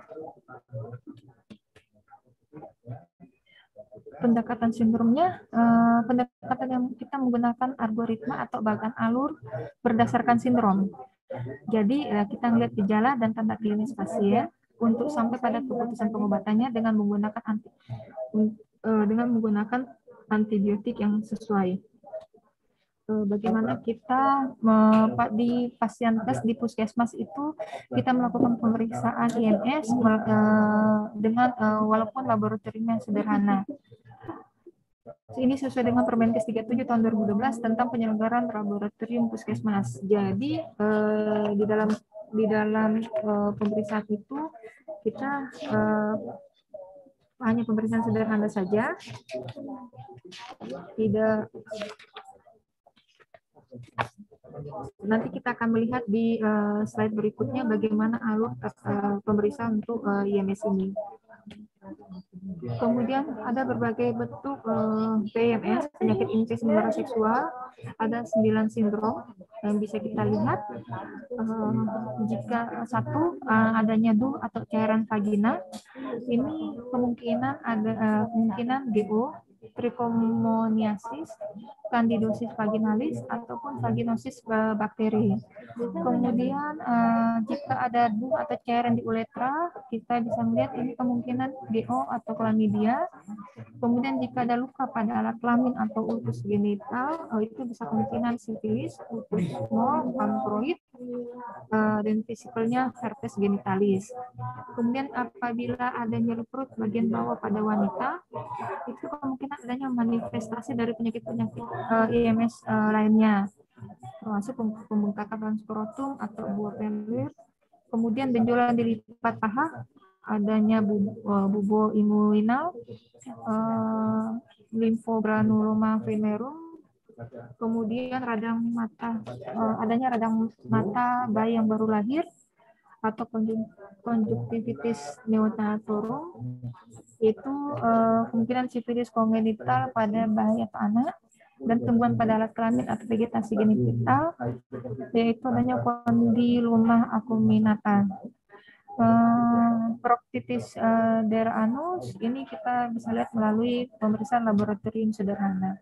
Pendekatan sindromnya, uh, pendekatan yang kita menggunakan algoritma atau bagan alur berdasarkan sindrom. Jadi uh, kita melihat gejala dan tanda klinis pasien untuk sampai pada keputusan pengobatannya dengan menggunakan anti, uh, dengan menggunakan antibiotik yang sesuai. Uh, bagaimana kita uh, di pasien tes di puskesmas itu kita melakukan pemeriksaan I M S uh, dengan uh, walaupun laboratorium yang sederhana. Ini sesuai dengan Permenkes tiga puluh tujuh tahun dua ribu dua belas tentang penyelenggaraan laboratorium puskesmas. Jadi eh, di dalam di dalam eh, pemeriksaan itu kita eh, hanya pemeriksaan sederhana saja, tidak. Nanti kita akan melihat di uh, slide berikutnya bagaimana alur uh, pemeriksaan untuk uh, I M S ini. Kemudian ada berbagai bentuk uh, P M S, penyakit infeksi menular seksual, ada sembilan sindrom yang bisa kita lihat. Uh, jika satu uh, adanya D U atau cairan vagina, ini kemungkinan ada uh, kemungkinan G O, trichomoniasis, candidosis vaginalis, ataupun vaginosis bakteri. Kemudian uh, jika ada D U atau cairan di uretra, kita bisa melihat ini kemungkinan G O atau chlamydia. Kemudian jika ada luka pada alat kelamin atau utus genital, uh, itu bisa kemungkinan sifilis, utus small, pankroid, uh, dan fisikalnya herpes genitalis. Kemudian apabila ada nyeri perut bagian bawah pada wanita, itu kemungkinan adanya manifestasi dari penyakit-penyakit uh, I M S uh, lainnya, termasuk pembengkakan skrotum atau buah pelir, kemudian benjolan di lipat paha, adanya bubo, uh, bubo imuinal, uh, limfogranuloma venerum, kemudian radang mata, uh, adanya radang mata bayi yang baru lahir, atau konjungtivitis neonatorum, yaitu uh, kemungkinan sifilis kongenital pada bayi atau anak, dan tumbuhan pada alat kelamin atau vegetasi genital, yaitu adanya kondiloma acuminata. Uh, Proctitis uh, daerah anus ini kita bisa lihat melalui pemeriksaan laboratorium sederhana.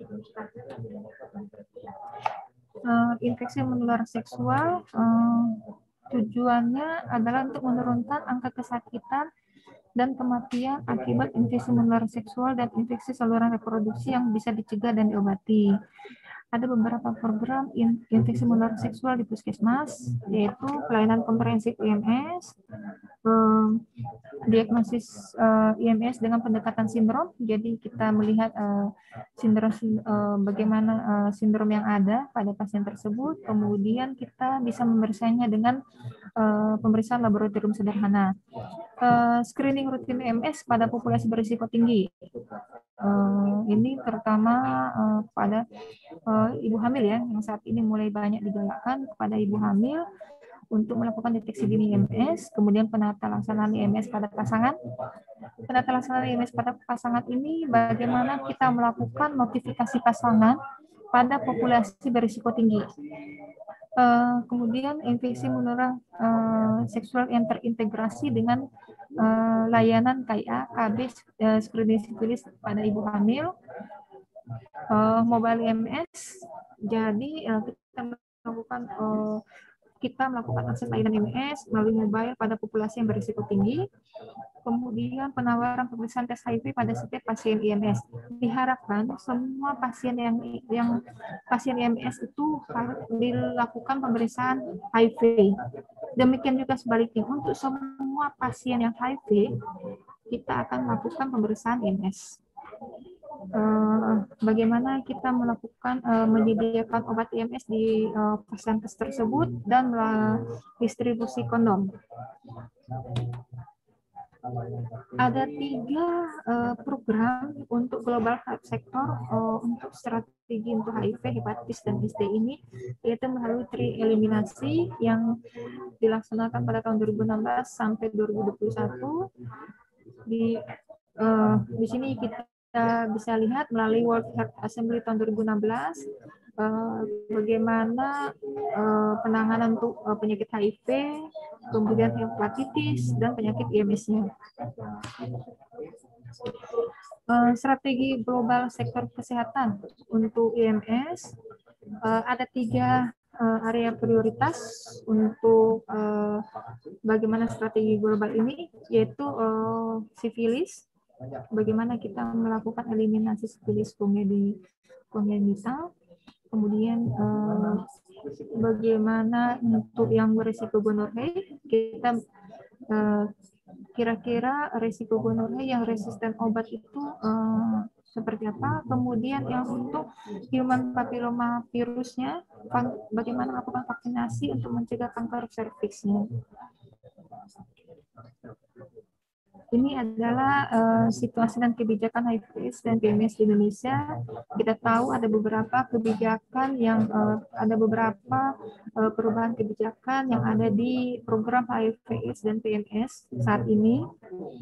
Uh, infeksi menular seksual uh, tujuannya adalah untuk menurunkan angka kesakitan dan kematian akibat infeksi menular seksual dan infeksi saluran reproduksi yang bisa dicegah dan diobati. Ada beberapa program in, infeksi menular seksual di puskesmas, yaitu pelayanan komprehensif I M S, eh, diagnosis eh, I M S dengan pendekatan sindrom. Jadi kita melihat eh, sindrom eh, bagaimana eh, sindrom yang ada pada pasien tersebut, kemudian kita bisa memeriksanya dengan eh, pemeriksaan laboratorium sederhana. Uh, screening rutin I M S pada populasi berisiko tinggi. Uh, ini terutama uh, pada uh, ibu hamil ya, yang saat ini mulai banyak digalakkan kepada ibu hamil untuk melakukan deteksi dini I M S, kemudian penata laksanaan I M S pada pasangan. Penata laksanaan I M S pada pasangan ini bagaimana kita melakukan notifikasi pasangan pada populasi berisiko tinggi. Uh, kemudian infeksi menular uh, seksual yang terintegrasi dengan uh, layanan K I A, K B, uh, screening sifilis pada ibu hamil, uh, mobile I M S. Jadi uh, kita melakukan uh, kita melakukan akses layanan I M S melalui mobile pada populasi yang berisiko tinggi. Kemudian penawaran pemeriksaan tes H I V pada setiap pasien I M S. Diharapkan semua pasien yang yang pasien I M S itu harus dilakukan pemeriksaan H I V. Demikian juga sebaliknya untuk semua pasien yang H I V kita akan melakukan pemeriksaan I M S. Uh, bagaimana kita melakukan uh, menyediakan obat I M S di uh, vaskes tersebut dan uh, distribusi kondom. Ada tiga uh, program untuk global health sector uh, untuk strategi untuk H I V, hepatitis, dan S T ini, yaitu melalui tri eliminasi yang dilaksanakan pada tahun dua ribu enam belas sampai dua ribu dua puluh satu. Di uh, di sini kita kita bisa lihat melalui World Health Assembly tahun dua ribu enam belas uh, bagaimana uh, penanganan untuk uh, penyakit H I V, kemudian hepatitis, dan penyakit I M S-nya. Uh, strategi global sektor kesehatan untuk I M S uh, ada tiga uh, area prioritas untuk uh, bagaimana strategi global ini, yaitu uh, sifilis. Bagaimana kita melakukan eliminasi sifilis kongenital, kemudian eh, bagaimana untuk yang berisiko gonorrhea, kita eh, kira-kira risiko gonorrhea yang resisten obat itu eh, seperti apa, kemudian yang untuk human papilloma virusnya, bagaimana melakukan vaksinasi untuk mencegah kanker serviksnya. Ini adalah uh, situasi dan kebijakan H I V AIDS dan P M S di Indonesia. Kita tahu ada beberapa kebijakan yang uh, ada beberapa uh, perubahan kebijakan yang ada di program H I V AIDS dan P M S saat ini.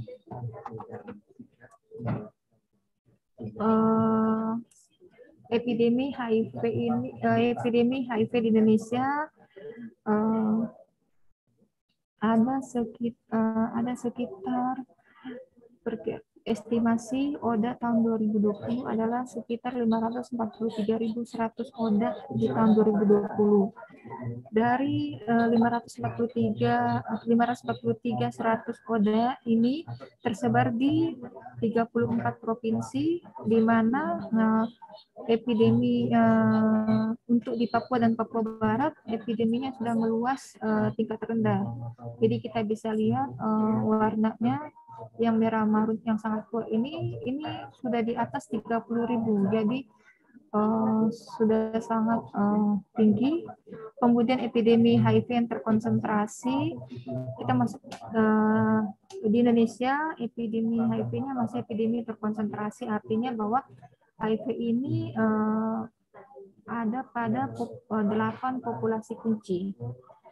Uh, epidemi H I V ini, uh, epidemi H I V di Indonesia. Uh, ada sekitar ada sekitar estimasi O D A tahun dua ribu dua puluh adalah sekitar lima ratus empat puluh tiga ribu seratus O D A di tahun dua ribu dua puluh. Dari uh, lima ratus empat puluh tiga ribu seratus O D A ini tersebar di tiga puluh empat provinsi, di mana uh, epidemi uh, untuk di Papua dan Papua Barat epideminya sudah meluas uh, tingkat rendah. Jadi kita bisa lihat uh, warnanya yang merah marun yang sangat kuat ini ini sudah di atas tiga puluh ribu. Jadi uh, sudah sangat uh, tinggi. Kemudian epidemi H I V yang terkonsentrasi, kita masuk uh, di Indonesia epidemi H I V-nya masih epidemi terkonsentrasi, artinya bahwa H I V ini uh, ada pada pop, uh, delapan populasi kunci.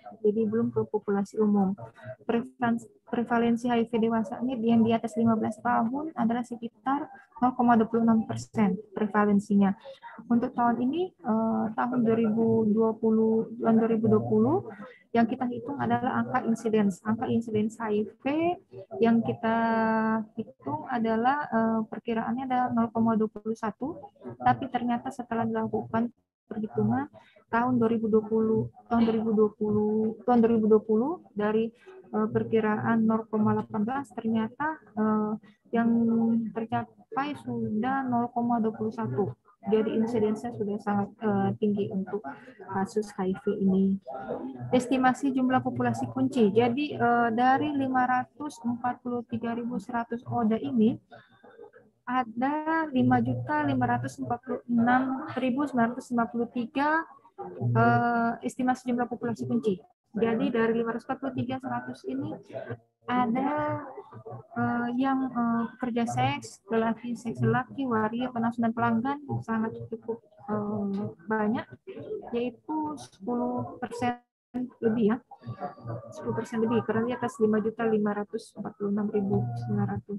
jadi belum ke populasi umum. Prevalensi, prevalensi H I V dewasa ini yang di atas lima belas tahun adalah sekitar nol koma dua puluh enam persen prevalensinya. Untuk tahun ini, eh, tahun dua ribu dua puluh, dua ribu dua puluh, yang kita hitung adalah angka insiden. Angka insiden H I V yang kita hitung adalah eh, perkiraannya ada nol koma dua puluh satu, tapi ternyata setelah dilakukan perhitungan tahun dua ribu dua puluh, tahun dua ribu dua puluh, tahun dua ribu dua puluh dari eh, perkiraan nol koma delapan belas ternyata eh, yang tercapai sudah nol koma dua puluh satu. Jadi insidensinya sudah sangat uh, tinggi untuk kasus H I V ini. Estimasi jumlah populasi kunci. Jadi uh, dari lima ratus empat puluh tiga ribu seratus O D A ini ada lima juta lima ratus empat puluh enam ribu sembilan ratus lima puluh tiga uh, estimasi jumlah populasi kunci. Jadi dari lima ratus empat puluh tiga seratus ini ada uh, yang uh, pekerja seks, lelaki seks lelaki, waria, penafsu dan pelanggan sangat cukup uh, banyak, yaitu sepuluh persen lebih ya, sepuluh persen lebih, karena di atas lima juta lima ratus empat puluh enam ribu sembilan ratus.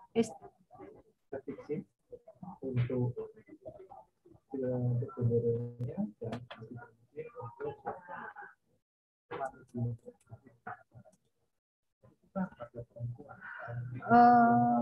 Untuk Uh,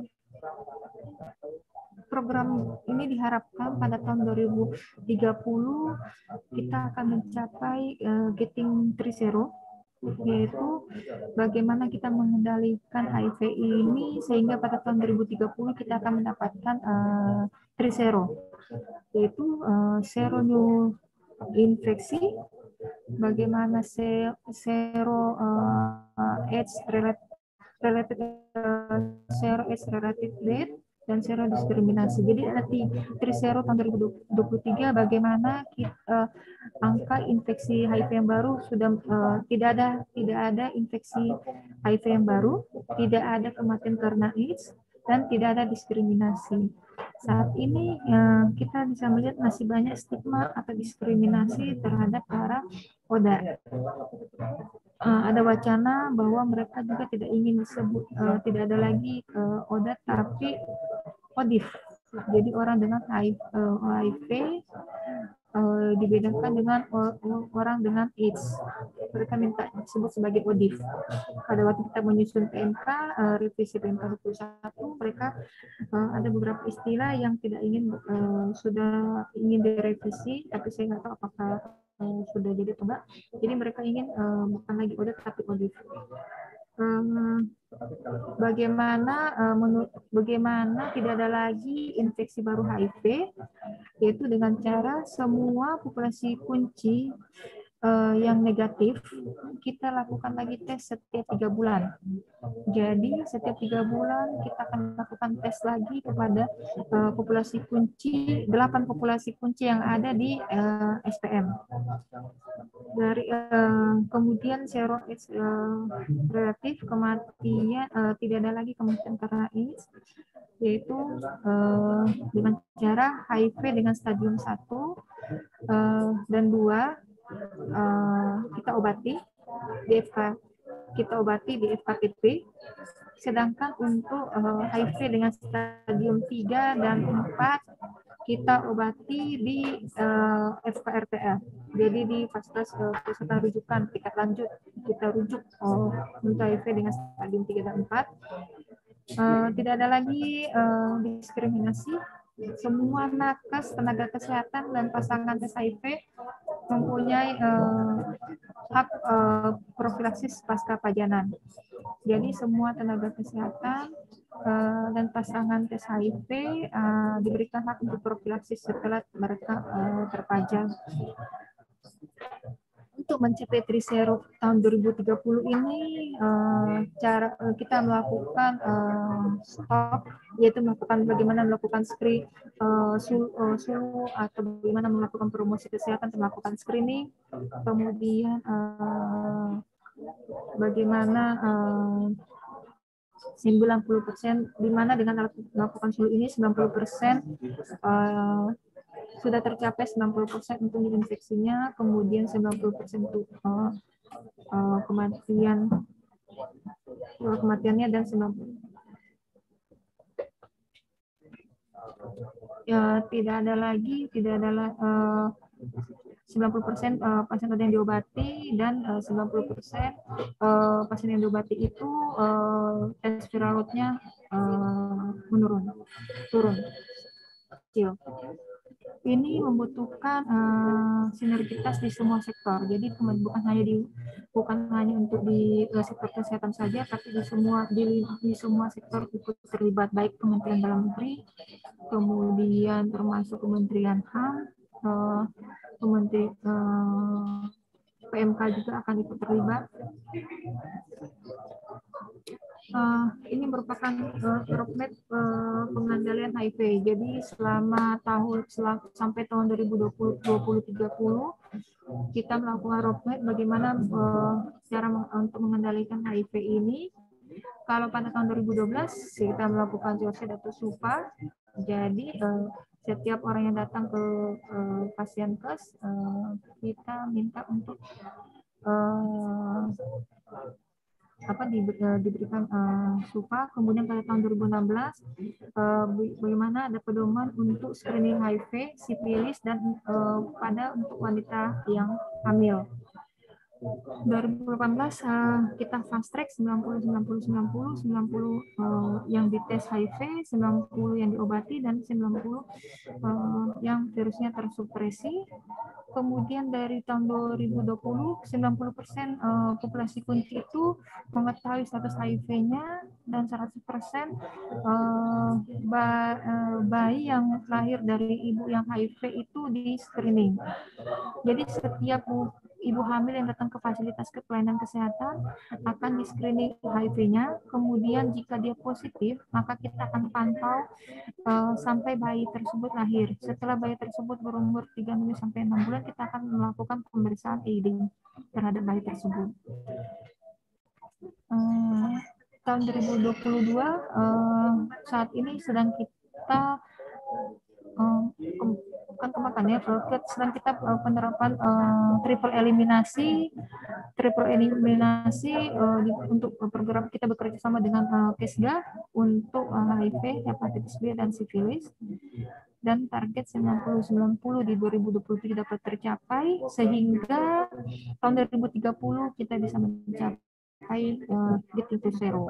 program ini diharapkan pada tahun dua ribu tiga puluh kita akan mencapai uh, getting three zero, yaitu bagaimana kita mengendalikan H I V ini sehingga pada tahun dua ribu tiga puluh kita akan mendapatkan uh, three zero, yaitu uh, zero new infeksi, bagaimana zero uh, AIDS related related uh, zero AIDS related death dan zero diskriminasi. Jadi ada tiga zero tahun dua ribu dua puluh tiga, bagaimana kita, uh, angka infeksi H I V yang baru sudah uh, tidak ada tidak ada infeksi H I V yang baru, tidak ada kematian karena AIDS, dan tidak ada diskriminasi. Saat ini uh, kita bisa melihat masih banyak stigma atau diskriminasi terhadap para O D A. Uh, ada wacana bahwa mereka juga tidak ingin disebut, uh, tidak ada lagi uh, O D A tapi O D I F. Jadi orang dengan H I V uh, dibedakan dengan orang dengan AIDS. Mereka minta disebut sebagai O D I F. Pada waktu kita menyusun P M K, uh, revisi P M K dua puluh satu, mereka uh, ada beberapa istilah yang tidak ingin uh, sudah ingin direvisi, tapi saya nggak tahu apakah uh, sudah jadi atau enggak. Jadi mereka ingin uh, bukan lagi O D A tapi O D I F. Um, bagaimana uh, menurut bagaimana tidak ada lagi infeksi baru H I V, yaitu dengan cara semua populasi kunci uh, yang negatif kita lakukan lagi tes setiap tiga bulan. Jadi setiap tiga bulan kita akan lakukan tes lagi kepada uh, populasi kunci, delapan populasi kunci yang ada di uh, S P M. Dari uh, kemudian zero AIDS uh, relatif, kematian uh, tidak ada lagi kematian karena AIDS, yaitu uh, dengan cara H I V dengan stadium satu uh, dan dua uh, kita obati di F K, kita obati di F K P P, sedangkan untuk uh, H I V dengan stadium tiga dan empat kita obati di uh, F K R T L. Jadi di fasilitas uh, pusat rujukan tingkat lanjut kita rujuk uh, untuk H I V dengan stadium tiga dan empat. Uh, tidak ada lagi uh, diskriminasi. Semua nakes, tenaga kesehatan, dan pasangan tes H I V mempunyai uh, hak uh, profilaksis pasca pajanan. Jadi semua tenaga kesehatan uh, dan pasangan tes H I V uh, diberikan hak untuk profilaksis setelah mereka uh, terpajang. Untuk mencapai three zero tahun dua ribu tiga puluh ini, uh, cara uh, kita melakukan uh, stop, yaitu melakukan bagaimana melakukan screen uh, sulu, uh, sulu atau bagaimana melakukan promosi kesehatan, melakukan screening, kemudian uh, bagaimana uh, sembilan puluh persen, di mana dengan melakukan sulu ini sembilan puluh persen uh, sudah tercapai sembilan puluh persen untuk infeksinya, kemudian sembilan puluh persen untuk uh, uh, kematian uh, kematiannya dan sembilan puluh ya, tidak ada lagi tidak ada uh, sembilan puluh persen uh, pasien yang diobati dan uh, sembilan puluh persen uh, pasien yang diobati itu uh, tes viral load-nya uh, menurun turun kecil. Ini membutuhkan uh, sinergitas di semua sektor. Jadi bukan hanya di bukan hanya untuk di uh, sektor kesehatan saja, tapi di semua di, di semua sektor ikut terlibat, baik Kementerian Dalam Negeri, kemudian termasuk Kementerian H A M, uh, Kementerian uh, P M K juga akan ikut terlibat. Uh, ini merupakan uh, roadmap uh, pengendalian H I V. Jadi selama tahun selama, sampai tahun dua ribu dua puluh dua ribu tiga puluh kita melakukan roadmap bagaimana uh, cara meng, untuk mengendalikan H I V ini. Kalau pada tahun dua ribu dua belas kita melakukan Jorset atau SUPA. Jadi uh, setiap orang yang datang ke uh, pasien kes uh, kita minta untuk uh, apa di, uh, diberikan uh, SUPA. Kemudian pada tahun dua ribu enam belas uh, bagaimana ada pedoman untuk screening H I V, sifilis dan uh, pada untuk wanita yang hamil. dua ribu delapan belas uh, kita fast track sembilan puluh sembilan puluh sembilan puluh sembilan puluh uh, yang dites H I V, sembilan puluh yang diobati dan sembilan puluh uh, yang virusnya tersupresi. Kemudian dari tahun dua ribu dua puluh sembilan puluh persen uh, populasi kunci itu mengetahui status H I V-nya dan seratus persen uh, ba uh, bayi yang lahir dari ibu yang H I V itu di screening. Jadi setiap ibu hamil yang datang ke fasilitas pelayanan kesehatan akan di screening H I V-nya. Kemudian jika dia positif, maka kita akan pantau uh, sampai bayi tersebut lahir. Setelah bayi tersebut berumur tiga minggu sampai enam bulan, kita akan melakukan pemeriksaan A I D terhadap bayi tersebut. Uh, tahun dua ribu dua puluh dua uh, saat ini sedang kita uh, bukan kemakan ya, sedang kita uh, penerapan uh, triple eliminasi, triple eliminasi uh, di, untuk program kita bekerja sama dengan uh, Kesga untuk uh, H I V, hepatitis B dan sifilis. Dan target sembilan puluh sembilan puluh di dua ribu dua puluh tujuh dapat tercapai sehingga tahun dua ribu tiga puluh kita bisa mencapai uh, di titik zero.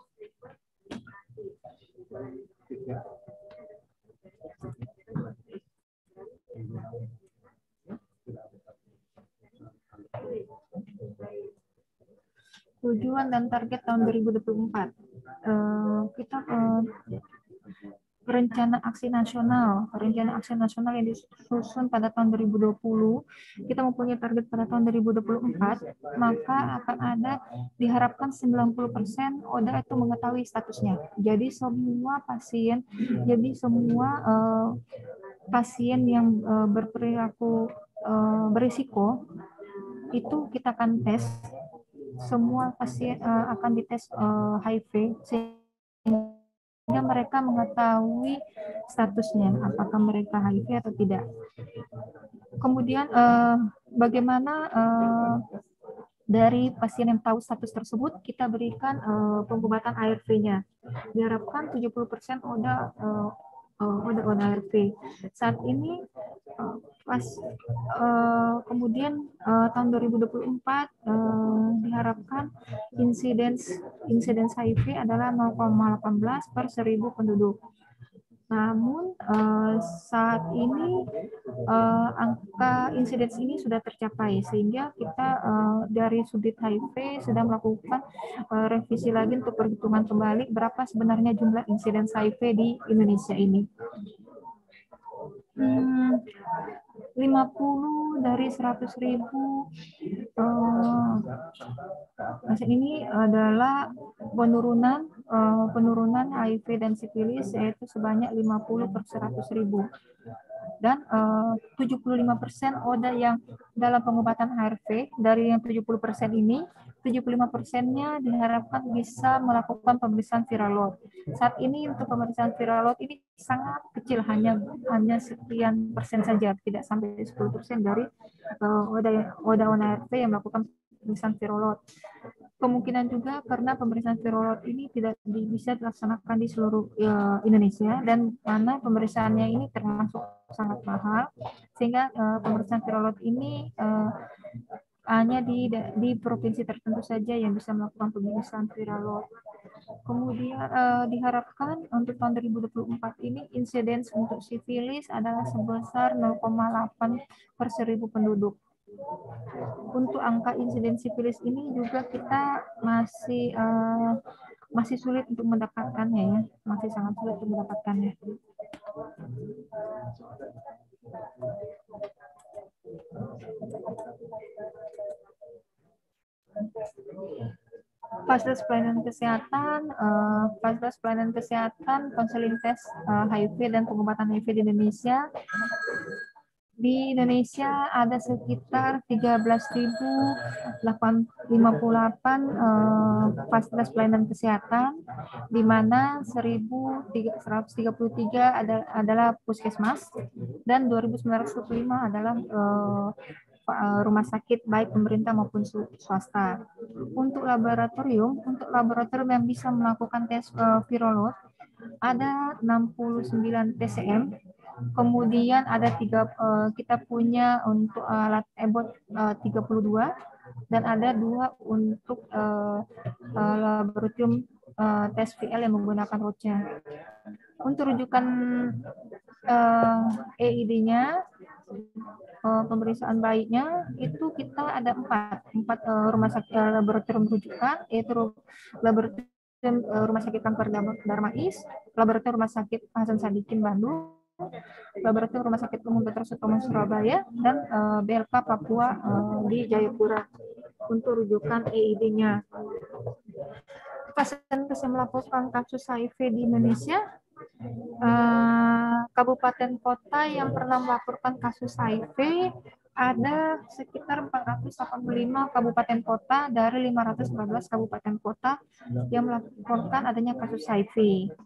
Tujuan dan target tahun dua ribu dua puluh empat. Uh, kita uh, rencana aksi nasional, rencana aksi nasional yang disusun pada tahun dua ribu dua puluh, kita mempunyai target pada tahun dua ribu dua puluh empat, maka akan ada diharapkan sembilan puluh persen O D A itu mengetahui statusnya. Jadi semua pasien, jadi semua uh, pasien yang uh, berperilaku uh, berisiko itu kita akan tes. Semua pasien uh, akan dites uh, H I V sehingga mereka mengetahui statusnya, apakah mereka H I V atau tidak. Kemudian uh, bagaimana uh, dari pasien yang tahu status tersebut, kita berikan uh, pengobatan A R V-nya. Diharapkan tujuh puluh persen O D A uh, O D A A R V. Saat ini uh, pas uh, kemudian uh, tahun dua ribu dua puluh empat uh, diharapkan insidens insidens H I V adalah nol koma satu delapan per seribu penduduk. Namun uh, saat ini uh, angka insidens ini sudah tercapai sehingga kita uh, dari Subdit H I V sedang melakukan uh, revisi lagi untuk perhitungan kembali berapa sebenarnya jumlah insidens H I V di Indonesia ini. Hmm, lima puluh dari seratus ribu uh, ini adalah penurunan uh, penurunan H I V dan sifilis yaitu sebanyak lima puluh per seratus ribu dan uh, tujuh puluh lima persen O D A yang dalam pengobatan H R V dari yang tujuh puluh persen ini tujuh puluh lima persennya diharapkan bisa melakukan pemeriksaan viral load. Saat ini untuk pemeriksaan viral load ini sangat kecil, hanya hanya sekian persen saja, tidak sampai sepuluh persen dari uh, O D A O D A H R V yang melakukan pemeriksaan virolog. Kemungkinan juga karena pemeriksaan virolog ini tidak di, bisa dilaksanakan di seluruh uh, Indonesia dan mana pemeriksaannya ini termasuk sangat mahal, sehingga uh, pemeriksaan virolog ini uh, hanya di di provinsi tertentu saja yang bisa melakukan pemeriksaan virolog. Kemudian uh, diharapkan untuk tahun dua ribu dua puluh empat ini insiden untuk sifilis adalah sebesar nol koma delapan per seribu penduduk. Untuk angka insiden sifilis ini juga kita masih uh, masih sulit untuk mendapatkannya ya, masih sangat sulit untuk mendapatkannya. Fasilitas pelayanan kesehatan, uh, fasilitas pelayanan kesehatan, konseling tes uh, H I V dan pengobatan H I V di Indonesia. Di Indonesia ada sekitar tiga belas ribu lima puluh delapan uh, fasilitas pelayanan kesehatan, di mana seribu seratus tiga puluh tiga ada, adalah puskesmas dan dua ribu sembilan ratus dua puluh lima adalah uh, rumah sakit baik pemerintah maupun swasta. Untuk laboratorium, untuk laboratorium yang bisa melakukan tes uh, virolog ada enam puluh sembilan T C M. Kemudian ada tiga uh, kita punya untuk alat Abbott uh, tiga puluh dua dan ada dua untuk uh, uh, laboratorium uh, tes V L yang menggunakan Roche. Untuk rujukan uh, E I D-nya, uh, pemeriksaan bayinya itu kita ada empat, empat uh, rumah sakit uh, laboratorium rujukan, yaitu laboratorium uh, rumah sakit kanker Darmais, laboratorium rumah sakit Hasan Sadikin Bandung, laboratorium rumah sakit umum Dr. Sutomo Surabaya, dan uh, B L K Papua uh, di Jayapura untuk rujukan E I D-nya. Pasien yang melakukan kasus H I V di Indonesia, uh, kabupaten kota yang pernah melaporkan kasus H I V ada sekitar empat ratus delapan puluh lima kabupaten kota dari lima ratus empat belas kabupaten kota yang melaporkan adanya kasus H I V.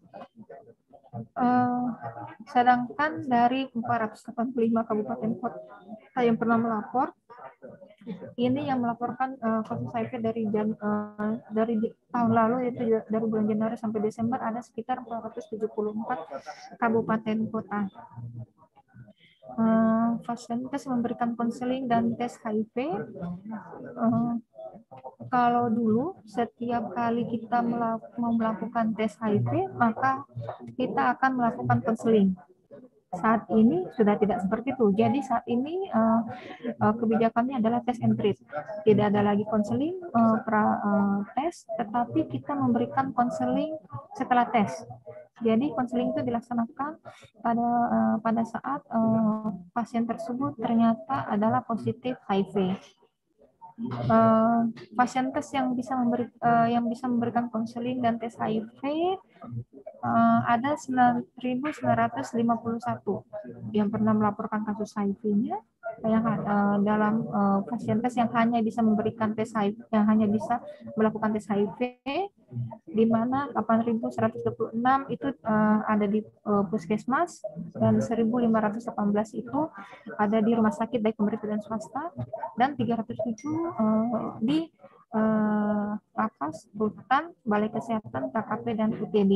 Uh, sedangkan dari empat ratus delapan puluh lima kabupaten kota yang pernah melapor, ini yang melaporkan uh, kasus H I V dari jan, uh, dari di, tahun lalu, yaitu dari bulan Januari sampai Desember ada sekitar empat ratus tujuh puluh empat kabupaten kota. Uh, Fasilitas memberikan konseling dan tes H I V. Uh, Kalau dulu setiap kali kita mau melakukan tes H I V, maka kita akan melakukan konseling. Saat ini sudah tidak seperti itu. Jadi saat ini uh, uh, kebijakannya adalah tes and treat. Tidak ada lagi konseling uh, pra uh, tes, tetapi kita memberikan konseling setelah tes. Jadi konseling itu dilaksanakan pada uh, pada saat uh, pasien tersebut ternyata adalah positif H I V. Uh, pasien tes yang bisa memberi uh, yang bisa memberikan konseling dan tes H I V uh, ada sembilan ribu sembilan ratus lima puluh satu yang pernah melaporkan kasus H I V-nya, yang uh, dalam uh, pasien tes yang hanya bisa memberikan tes H I V, yang hanya bisa melakukan tes H I V, di mana delapan ribu seratus dua puluh enam itu uh, ada di uh, puskesmas dan seribu lima ratus delapan belas itu ada di rumah sakit baik pemerintah dan swasta, dan tiga ratus tujuh uh, di uh, lapas, rutan, balai kesehatan, K K P, dan U T D.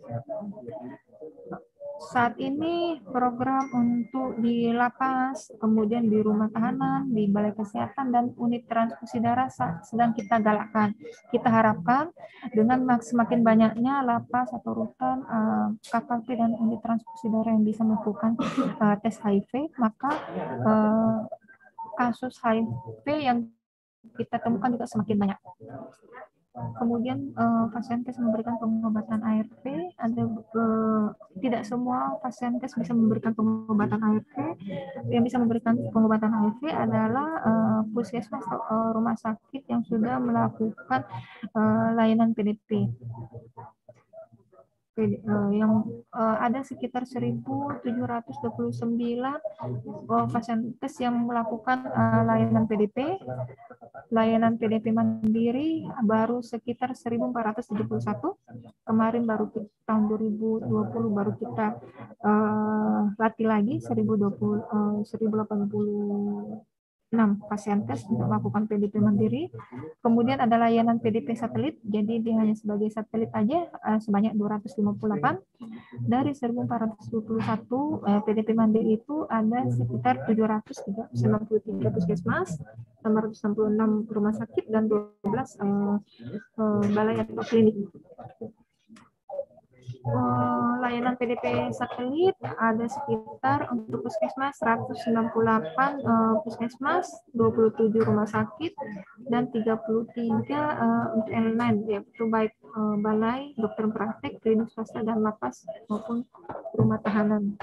Saat ini program untuk di lapas, kemudian di rumah tahanan, di balai kesehatan, dan unit transfusi darah sedang kita galakkan. Kita harapkan dengan semakin banyaknya lapas atau rutan, K K P, dan unit transfusi darah yang bisa melakukan uh, tes H I V, maka uh, kasus H I V yang kita temukan juga semakin banyak. Kemudian uh, pasien tes memberikan pengobatan A R V, ada uh, tidak semua pasien tes bisa memberikan pengobatan A R V. Yang bisa memberikan pengobatan A R V adalah uh, puskesmas atau uh, rumah sakit yang sudah melakukan uh, layanan P D P. Uh, yang uh, ada sekitar seribu tujuh ratus dua puluh sembilan uh, pasien tes yang melakukan uh, layanan P D P. Layanan P D P mandiri baru sekitar seribu empat ratus tujuh puluh satu. Kemarin baru kita, tahun dua ribu dua puluh baru kita uh, latih lagi seribu dua puluh, uh, seribu delapan puluh enam Pasienkes untuk melakukan P D P mandiri. Kemudian ada layanan P D P satelit, jadi dia hanya sebagai satelit aja uh, sebanyak dua ratus lima puluh delapan. Dari seribu empat ratus dua puluh satu uh, P D P mandiri itu ada sekitar tujuh ratus sembilan puluh tiga puskesmas, enam ratus enam puluh enam rumah sakit, dan dua belas uh, uh, balai atau klinik. Uh, layanan P D P satelit ada sekitar untuk puskesmas seratus sembilan puluh delapan uh, puskesmas, dua puluh tujuh rumah sakit, dan tiga puluh tiga uh, untuk yang lain, yaitu baik uh, balai, dokter praktek, klinik swasta, dan lapas maupun rumah tahanan.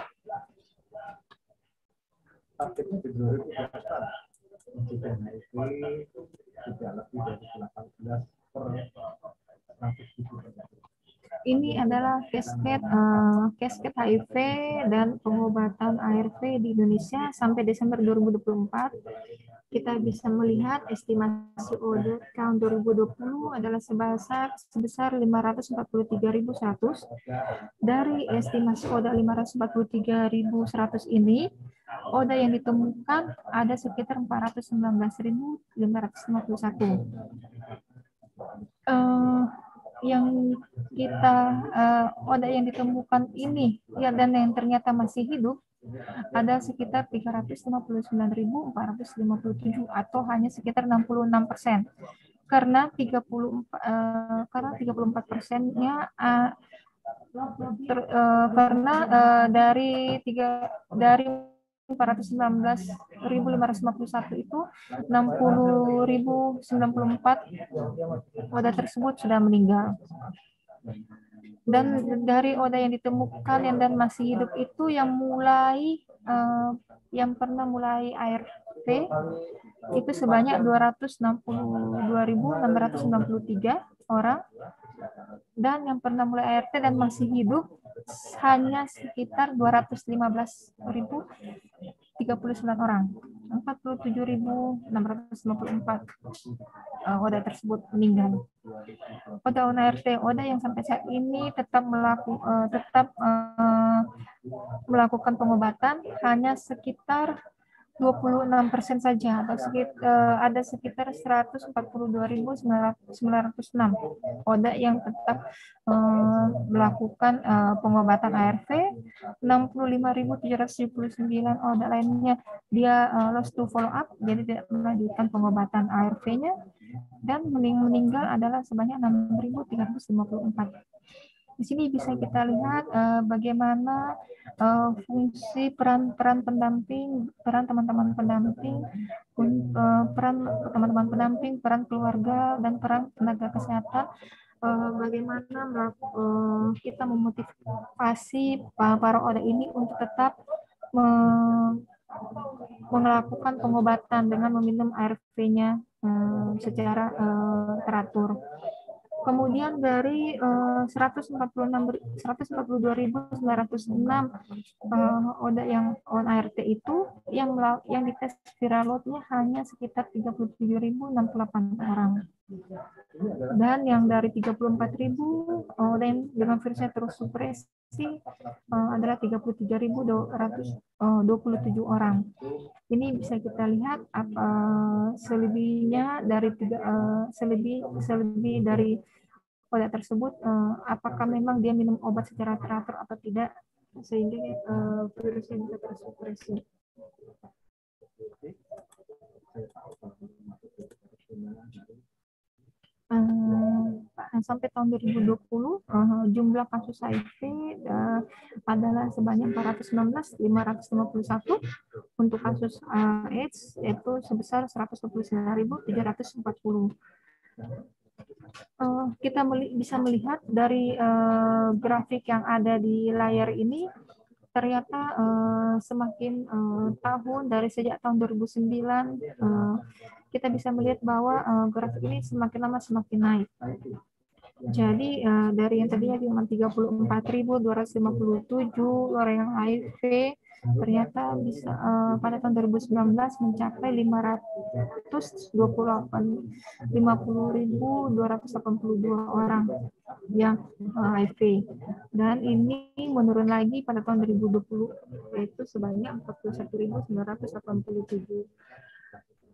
Targetnya di dua ribu dua puluh empat mencegah H I V tidak lebih dari delapan belas per seratus ribu. Ini adalah cascade uh, cascade H I V dan pengobatan A R V di Indonesia sampai Desember dua ribu dua puluh empat. Kita bisa melihat estimasi O D A tahun dua ribu dua puluh adalah sebesar sebesar lima ratus empat puluh tiga ribu seratus. Dari estimasi O D A lima ratus empat puluh tiga ribu seratus ini, O D A yang ditemukan ada sekitar empat ratus sembilan belas ribu lima ratus lima puluh satu. Uh, yang kita uh, O D A yang ditemukan ini ya dan yang ternyata masih hidup ada sekitar tiga ratus lima puluh sembilan ribu empat ratus lima puluh tujuh atau hanya sekitar enam puluh enam persen. Karena tiga puluh empat uh, karena tiga puluh empat persennya uh, ter, uh, karena uh, dari tiga dari empat ratus sembilan belas ribu lima ratus lima puluh satu itu enam puluh ribu sembilan puluh empat O D A tersebut sudah meninggal. Dan dari O D A yang ditemukan yang dan masih hidup itu yang mulai uh, yang pernah mulai A R V itu sebanyak dua ratus enam puluh dua ribu enam ratus sembilan puluh tiga orang, dan yang pernah mulai A R T dan masih hidup hanya sekitar dua ratus lima belas ribu tiga puluh sembilan orang. empat puluh tujuh ribu enam ratus lima puluh empat uh, O D A tersebut meninggal. O D A A R T O D A yang sampai saat ini tetap melaku, uh, tetap uh, melakukan pengobatan hanya sekitar dua puluh enam persen saja, atau sekitar, uh, ada sekitar seratus empat puluh dua ribu sembilan ratus enam O D A yang tetap uh, melakukan uh, pengobatan A R V, enam puluh lima ribu tujuh ratus tujuh puluh sembilan O D A lainnya dia uh, lost to follow up, jadi tidak melanjutkan pengobatan A R V-nya, dan mening meninggal adalah sebanyak enam ribu tiga ratus lima puluh empat. Di sini bisa kita lihat uh, bagaimana uh, fungsi peran-peran pendamping, peran teman-teman pendamping, uh, peran teman-teman pendamping, peran keluarga, dan peran tenaga kesehatan. Uh, bagaimana uh, kita memotivasi para O D A ini untuk tetap me melakukan pengobatan dengan meminum A R V-nya uh, secara uh, teratur. Kemudian dari uh, seratus empat puluh dua ribu sembilan ratus enam uh, O D A yang on A R T itu yang yang dites viral load-nya hanya sekitar tiga puluh tujuh ribu enam puluh delapan orang. Dan yang dari tiga puluh empat ribu O D A yang dengan virusnya terus supresi uh, adalah tiga puluh tiga ribu dua ratus dua puluh tujuh orang. Ini bisa kita lihat apa selebihnya dari tiga uh, selebih selebih dari O D A tersebut, uh, apakah memang dia minum obat secara teratur atau tidak sehingga uh, virusnya bisa tersupresi. Uh, sampai tahun dua ribu dua puluh uh, jumlah kasus H I V uh, adalah sebanyak empat ratus sembilan belas ribu lima ratus lima puluh satu, untuk kasus uh, AIDS itu sebesar seratus dua puluh sembilan ribu tiga ratus empat puluh. Uh, kita meli bisa melihat dari uh, grafik yang ada di layar ini, ternyata uh, semakin uh, tahun dari sejak tahun dua ribu sembilan uh, kita bisa melihat bahwa uh, grafik ini semakin lama semakin naik. Jadi uh, dari yang tadinya cuma tiga puluh empat ribu dua ratus lima puluh tujuh orang yang H I V, ternyata bisa uh, pada tahun dua ribu sembilan belas mencapai lima ratus dua puluh delapan ribu dua ratus delapan puluh dua orang yang uh, H I V, dan ini menurun lagi pada tahun dua ribu dua puluh yaitu sebanyak empat puluh satu ribu sembilan ratus delapan puluh tujuh.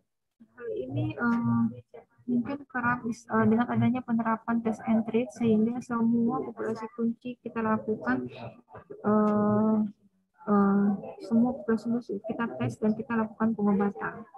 hal ini uh, mungkin kerap uh, dengan adanya penerapan test and treat sehingga semua populasi kunci kita lakukan uh, uh, semua populasi kita tes dan kita lakukan pengobatan.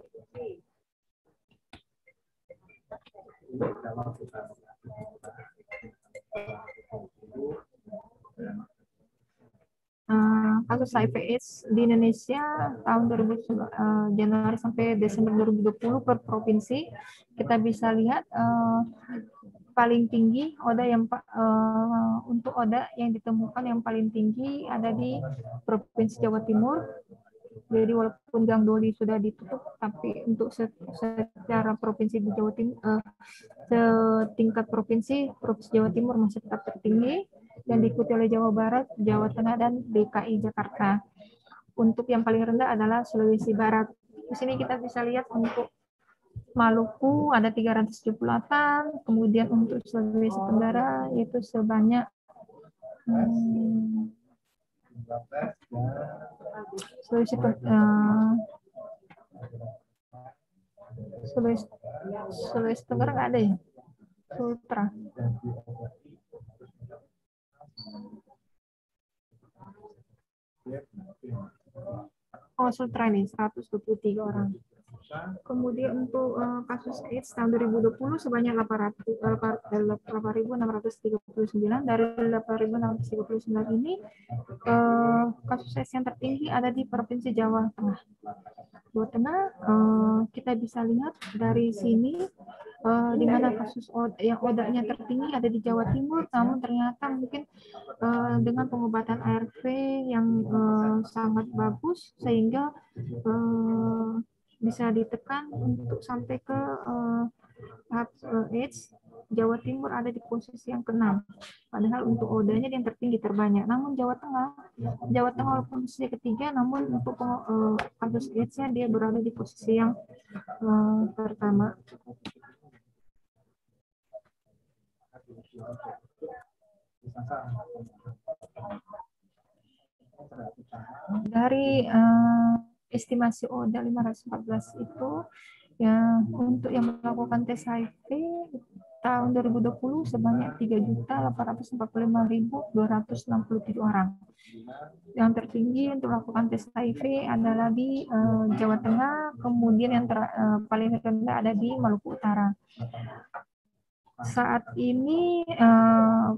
Uh, kasus H I V AIDS di Indonesia tahun dua ribu uh, Januari sampai Desember dua ribu dua puluh per provinsi kita bisa lihat uh, paling tinggi O D A yang uh, untuk O D A yang ditemukan yang paling tinggi ada di Provinsi Jawa Timur. Jadi walaupun Gang Doli sudah ditutup, tapi untuk secara provinsi di Jawa Timur, uh, setingkat provinsi, Provinsi Jawa Timur masih tetap tertinggi dan diikuti oleh Jawa Barat, Jawa Tengah, dan D K I Jakarta. Untuk yang paling rendah adalah Sulawesi Barat. Di sini kita bisa lihat untuk Maluku ada tiga ratus tujuh puluh delapan, kemudian untuk Sulawesi Tenggara yaitu sebanyak hmm, Sulawesi, uh, Sulawesi, Sulawesi Tenggara nggak ada ya? Sultra. Oh, Sultra ini seratus dua puluh tiga orang. Kemudian untuk uh, kasus AIDS tahun dua ribu dua puluh sebanyak delapan ribu enam ratus tiga puluh sembilan. Dari delapan ribu enam ratus tiga puluh sembilan ini uh, kasus AIDS yang tertinggi ada di Provinsi Jawa Tengah. Jawa Tengah uh, kita bisa lihat dari sini uh, di mana kasus yang O D A-nya tertinggi ada di Jawa Timur, namun ternyata mungkin uh, dengan pengobatan A R V yang uh, sangat bagus sehingga uh, bisa ditekan untuk sampai ke uh, tahap uh, AIDS. Jawa Timur ada di posisi yang keenam, padahal untuk O D A-nya yang tertinggi terbanyak. Namun Jawa Tengah, Jawa Tengah walaupun posisi ketiga, namun untuk uh, kasus AIDS-nya dia berada di posisi yang uh, pertama. Dari uh, estimasi O D A lima ratus empat belas itu ya untuk yang melakukan tes H I V tahun dua ribu dua puluh sebanyak tiga juta delapan ratus empat puluh lima ribu dua ratus enam puluh tujuh orang. Yang tertinggi untuk melakukan tes H I V adalah di uh, Jawa Tengah, kemudian yang ter, uh, paling rendah ada di Maluku Utara. Saat ini uh,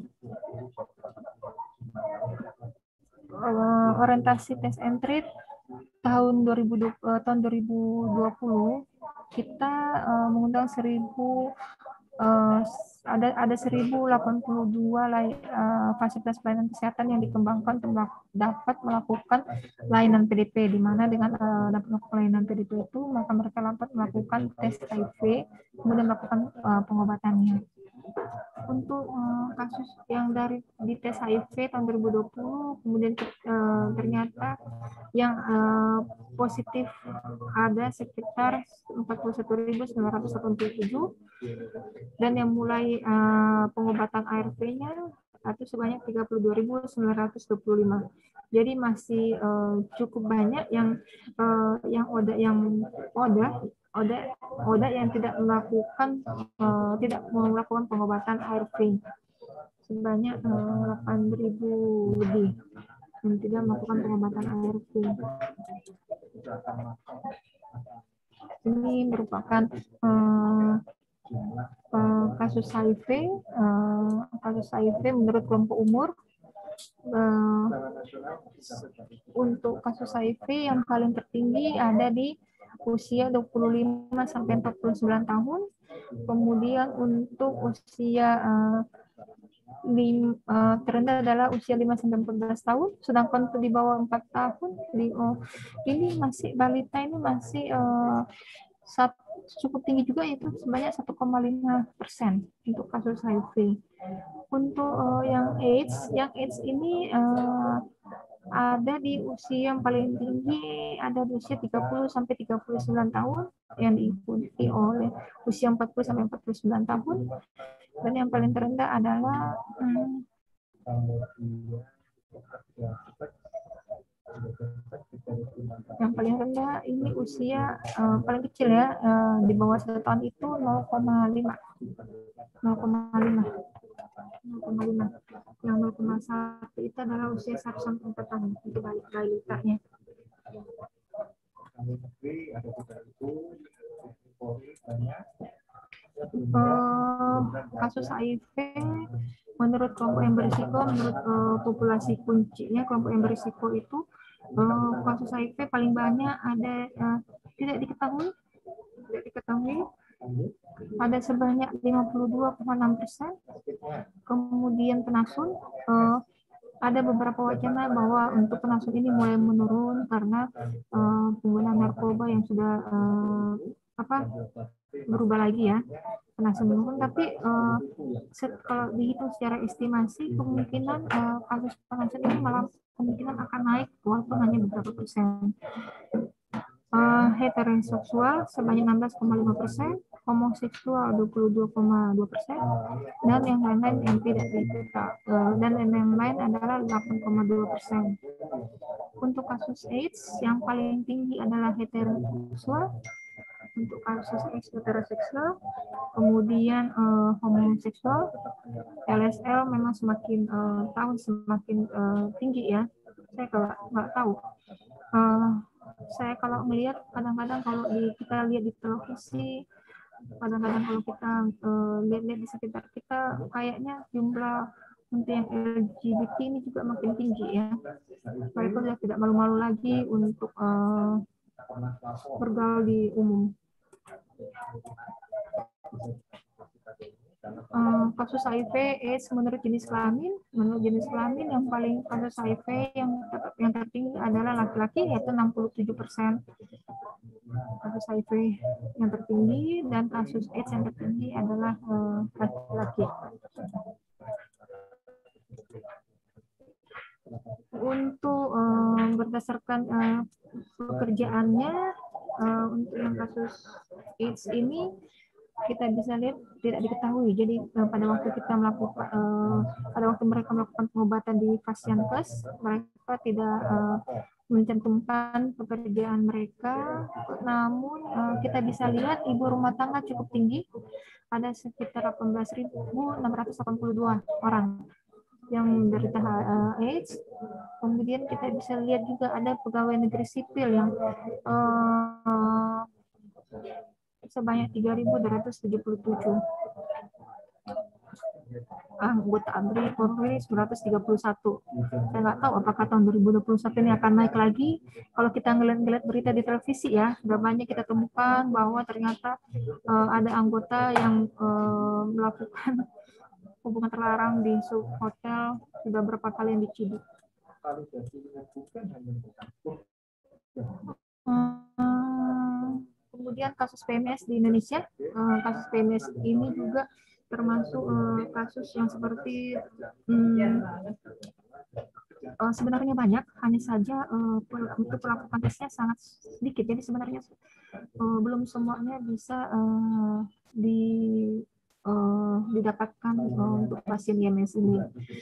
uh, orientasi tes and treat tahun dua ribu dua puluh, tahun dua ribu dua puluh kita uh, mengundang seribu uh, ada ada seribu delapan puluh dua lay, uh, fasilitas pelayanan kesehatan yang dikembangkan untuk dapat melakukan layanan P D P, di mana dengan uh, dapat melakukan layanan P D P itu maka mereka dapat melakukan tes H I V kemudian melakukan uh, pengobatannya. Untuk uh, kasus yang dari di tes H I V tahun dua ribu dua puluh kemudian uh, ternyata yang uh, positif ada sekitar empat puluh satu ribu sembilan ratus delapan puluh tujuh dan yang mulai uh, pengobatan A R V-nya itu sebanyak tiga puluh dua ribu sembilan ratus dua puluh lima. Jadi masih uh, cukup banyak yang uh, yang O D A yang O D A O D A O D A yang tidak melakukan uh, tidak melakukan pengobatan A R V sebanyak uh, delapan ribu lebih yang tidak melakukan pengobatan A R V. Ini merupakan uh, uh, kasus H I V, uh, kasus H I V menurut kelompok umur. Uh, untuk kasus H I V yang paling tertinggi ada di usia dua puluh lima sampai empat puluh sembilan tahun. Kemudian untuk usia uh, lim, uh, terendah adalah usia lima sampai empat belas tahun, sedangkan untuk di bawah empat tahun di, uh, ini masih balita ini masih uh, sat, cukup tinggi juga, yaitu sebanyak satu koma lima persen untuk kasus H I V. Untuk uh, yang AIDS, yang AIDS ini uh, ada di usia yang paling tinggi, ada di usia tiga puluh sampai tiga puluh sembilan tahun yang diikuti oleh usia empat puluh sampai empat puluh sembilan tahun, dan yang paling terendah adalah hmm, Yang paling rendah ini usia uh, paling kecil ya, uh, di bawah satu tahun itu nol koma lima. nol koma lima. nol koma lima. Yang nol koma satu itu adalah usia satu sampai empat tahun itu balitanya. Uh, kasus H I V menurut kelompok yang berisiko, menurut uh, populasi kuncinya kelompok yang berisiko itu uh, kasus H I V paling banyak ada uh, tidak diketahui, tidak diketahui ada sebanyak lima puluh dua koma enam persen. Kemudian penasun uh, ada beberapa wacana bahwa untuk penasun ini mulai menurun karena uh, penggunaan narkoba yang sudah uh, apa berubah lagi ya, penasun menurun. Tapi uh, kalau dihitung secara estimasi kemungkinan uh, kasus penasun ini malah kemungkinan akan naik walaupun hanya beberapa persen. Uh, heteroseksual sebanyak enam belas koma lima persen, homoseksual dua puluh dua koma dua persen, dan yang lain-lain yang tidak dibuka. Uh, dan yang lain adalah delapan koma dua persen. Untuk kasus AIDS yang paling tinggi adalah heteroseksual. Untuk kasus AIDS heteroseksual, kemudian uh, homoseksual, L S L memang semakin uh, tahun semakin uh, tinggi ya. Saya kalau nggak tahu. Uh, saya kalau melihat kadang-kadang kalau di, kita lihat di televisi, kadang-kadang kalau kita uh, lihat-lihat di sekitar kita, kayaknya jumlah untuk yang L G B T ini juga makin tinggi ya. Mereka sudah tidak malu-malu lagi untuk uh, bergaul di umum. Uh, kasus H I V AIDS menurut jenis kelamin, menurut jenis kelamin yang paling kasus H I V yang tetap yang tertinggi adalah laki-laki yaitu enam puluh tujuh persen kasus H I V yang tertinggi, dan kasus AIDS yang tertinggi adalah uh, laki-laki. Untuk uh, berdasarkan uh, pekerjaannya uh, untuk yang kasus AIDS ini kita bisa lihat tidak diketahui. Jadi uh, pada waktu kita melakukan uh, pada waktu mereka melakukan pengobatan di Fasiankes, mereka tidak uh, mencantumkan pekerjaan mereka. Namun uh, kita bisa lihat ibu rumah tangga cukup tinggi, ada sekitar delapan belas ribu enam ratus delapan puluh dua orang yang menderita uh, AIDS. Kemudian kita bisa lihat juga ada pegawai negeri sipil yang uh, sebanyak tiga ribu dua ratus tujuh puluh tujuh. Anggota A B R I Polri seratus tiga puluh satu. Saya nggak tahu apakah tahun dua ribu dua puluh satu ini akan naik lagi. Kalau kita ngeliat-ngeliat berita di televisi ya, sudah banyak kita temukan bahwa ternyata uh, ada anggota yang uh, melakukan hubungan terlarang di sub hotel, sudah berapa kali yang diciduk. Hmm, kemudian kasus P M S di Indonesia, uh, kasus P M S ini juga termasuk uh, kasus yang seperti um, uh, sebenarnya banyak, hanya saja uh, untuk melakukan tesnya sangat sedikit. Jadi sebenarnya uh, belum semuanya bisa uh, di uh, didapatkan uh, untuk pasien I M S ini.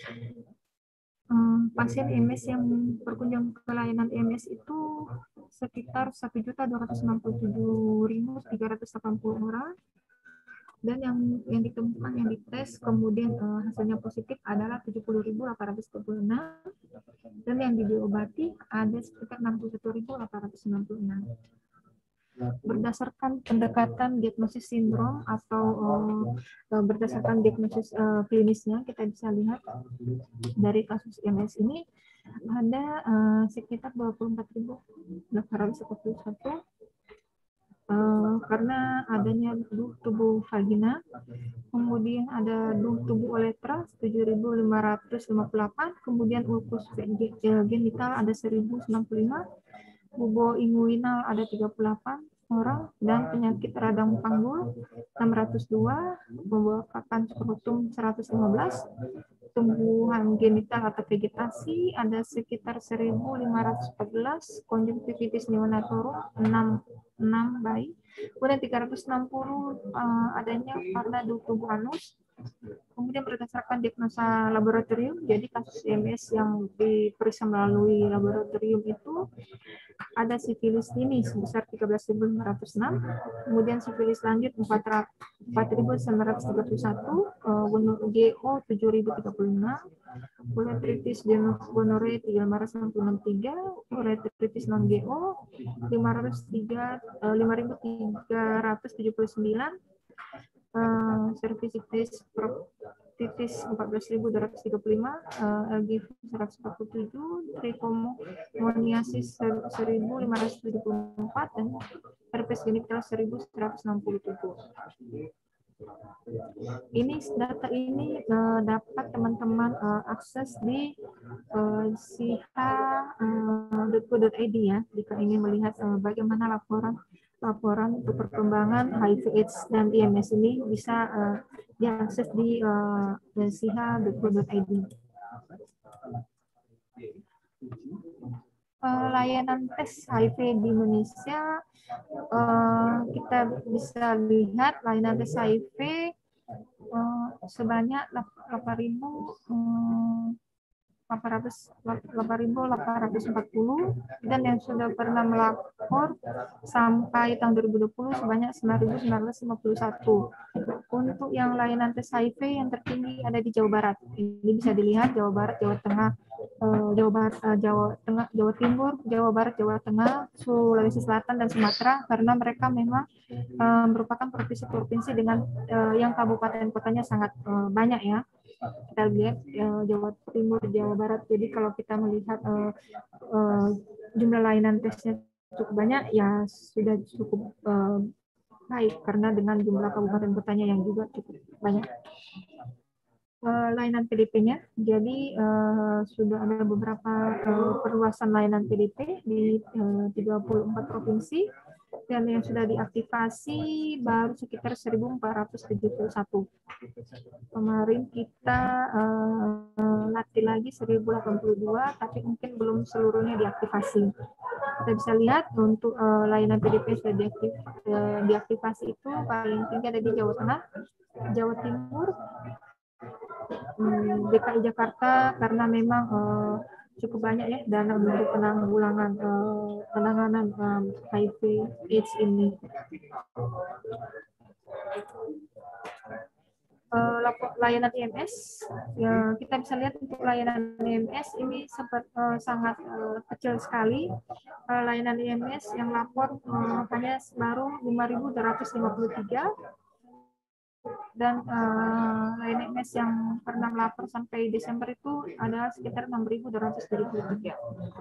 Um, pasien I M S yang berkunjung ke layanan I M S itu sekitar satu juta dua ratus enam puluh tujuh ribu tiga ratus delapan puluh orang, dan yang yang ditemukan yang dites kemudian uh, hasilnya positif adalah tujuh puluh ribu delapan ratus dua puluh enam, dan yang diobati ada sekitar enam puluh satu ribu delapan ratus sembilan puluh enam. Berdasarkan pendekatan diagnosis sindrom atau uh, berdasarkan diagnosis uh, klinisnya, kita bisa lihat dari kasus I M S ini ada uh, sekitar dua puluh empat ribu delapan ratus empat puluh satu uh, karena adanya duh tubuh vagina, kemudian ada duh tubuh uretra tujuh ribu lima ratus lima puluh delapan, kemudian ulkus genital ada seribu sembilan puluh lima, bubo inguinal ada tiga puluh delapan orang, dan penyakit radang panggul enam ratus dua, pembengkakan skrotum seratus lima belas, tumbuhan genital atau vegetasi ada sekitar seribu lima ratus empat belas, konjungtivitis neonatorum enam bayi, kemudian tiga ratus enam puluh uh, adanya karena tubuh anus, Kemudian berdasarkan diagnosa laboratorium, jadi kasus I M S yang diperiksa melalui laboratorium itu ada sifilis dini sebesar tiga belas ribu lima ratus enam, kemudian sifilis lanjut empat ribu sembilan ratus tiga puluh satu, G O tujuh ribu tiga puluh enam, uretritis gonore tiga ribu lima ratus enam puluh tiga, uretritis non G O lima ribu tiga ratus tujuh puluh sembilan, uh, cervicitis proctitis empat belas ribu dua ratus tiga puluh lima, uh, L G V seratus empat puluh tujuh, trichomoniasis seribu lima ratus tujuh puluh empat, dan herpes genital seribu seratus enam puluh tujuh. Ini data ini uh, dapat teman-teman uh, akses di uh, siha dot co dot i d ya, jika ingin melihat uh, bagaimana laporan laporan untuk perkembangan H I V AIDS dan I M S ini bisa uh, diakses di uh, siha dot co dot i d. Uh, layanan tes H I V di Indonesia, uh, kita bisa lihat layanan tes H I V uh, sebanyak delapan ribu delapan ribu delapan ratus empat puluh, dan yang sudah pernah melapor sampai tahun dua ribu dua puluh sebanyak sembilan ribu sembilan ratus lima puluh satu. Untuk yang layanan tes H I V yang tertinggi ada di Jawa Barat. Ini bisa dilihat Jawa Barat, Jawa Tengah, Jawa Barat, Jawa Tengah, Jawa Timur, Jawa Barat, Jawa Tengah, Sulawesi Selatan, dan Sumatera, karena mereka memang uh, merupakan provinsi-provinsi dengan uh, yang kabupaten kotanya sangat uh, banyak ya. Kita lihat uh, Jawa Timur, Jawa Barat. Jadi kalau kita melihat uh, uh, jumlah layanan tesnya cukup banyak, ya sudah cukup uh, baik karena dengan jumlah kabupaten kotanya yang juga cukup banyak. Uh, layanan P D P-nya, jadi uh, sudah ada beberapa uh, perluasan layanan P D P di uh, tiga puluh empat provinsi, dan yang sudah diaktifasi baru sekitar seribu empat ratus tujuh puluh satu. Kemarin kita uh, latih lagi seribu delapan puluh dua, tapi mungkin belum seluruhnya diaktifasi. Kita bisa lihat untuk uh, layanan P D P sudah diaktif, uh, diaktifasi itu paling tinggi ada di Jawa Tengah, Jawa Timur, D K I Jakarta, karena memang uh, cukup banyak ya dana untuk penanggulangan uh, penanganan um, H I V AIDS ini. Uh, layanan I M S, ya, kita bisa lihat untuk layanan I M S ini sempat uh, sangat uh, kecil sekali. Uh, layanan I M S yang lapor uh, hanya baru lima ribu dua ratus lima puluh tiga, dan uh, layanan I M S yang pernah melapor sampai Desember itu adalah sekitar enam ribu dua ratus tujuh puluh tiga.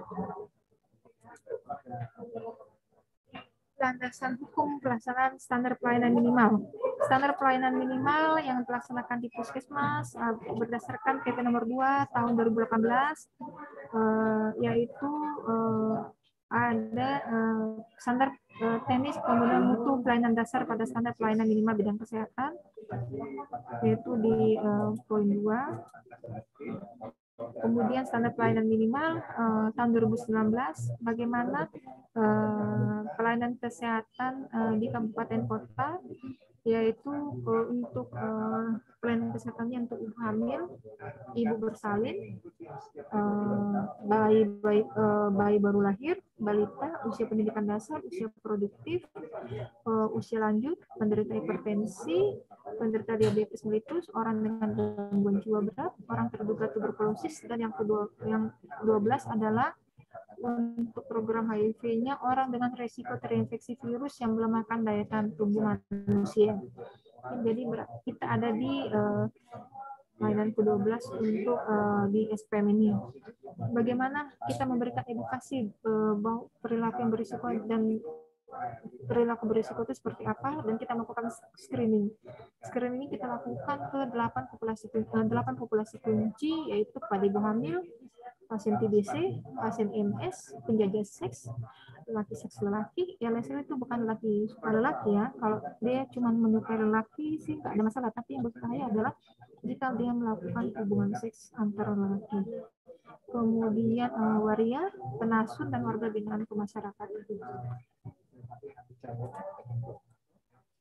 Landasan hukum pelaksanaan standar pelayanan minimal. Standar pelayanan minimal yang dilaksanakan di Puskesmas uh, berdasarkan P P nomor dua tahun dua ribu delapan belas, uh, yaitu uh, ada uh, standar uh, teknis pemenuhan mutu pelayanan dasar pada standar pelayanan minimal bidang kesehatan, yaitu di uh, poin dua. Kemudian standar pelayanan minimal uh, tahun dua ribu sembilan belas, bagaimana uh, pelayanan kesehatan uh, di kabupaten kota, yaitu uh, untuk uh, pelayanan kesehatannya untuk ibu hamil, ibu bersalin, uh, bayi, bayi, uh, bayi baru lahir, balita, usia pendidikan dasar, usia produktif, uh, usia lanjut, penderita hipertensi, penderita diabetes mellitus, orang dengan gangguan jiwa berat, orang terduga tuberkulosis, dan yang kedua, yang dua belas adalah untuk program H I V-nya orang dengan resiko terinfeksi virus yang melemahkan daya tahan tubuh manusia. Jadi kita ada di uh, layanan ke dua belas untuk uh, di S P M ini. Bagaimana kita memberikan edukasi uh, bahwa perilaku yang berisiko dan perilaku berisiko itu seperti apa, dan kita melakukan screening. Screening ini kita lakukan ke delapan populasi delapan populasi kunci, yaitu pada ibu hamil, pasien T B C, pasien M S, penjajah seks, lelaki seks lelaki. Ya, L S M itu bukan lelaki suka lelaki ya. Kalau dia cuma menyukai lelaki sih nggak ada masalah. Tapi yang berbahaya adalah jika dia melakukan hubungan seks antara lelaki. Kemudian uh, waria, penasun, dan warga binaan ke masyarakat.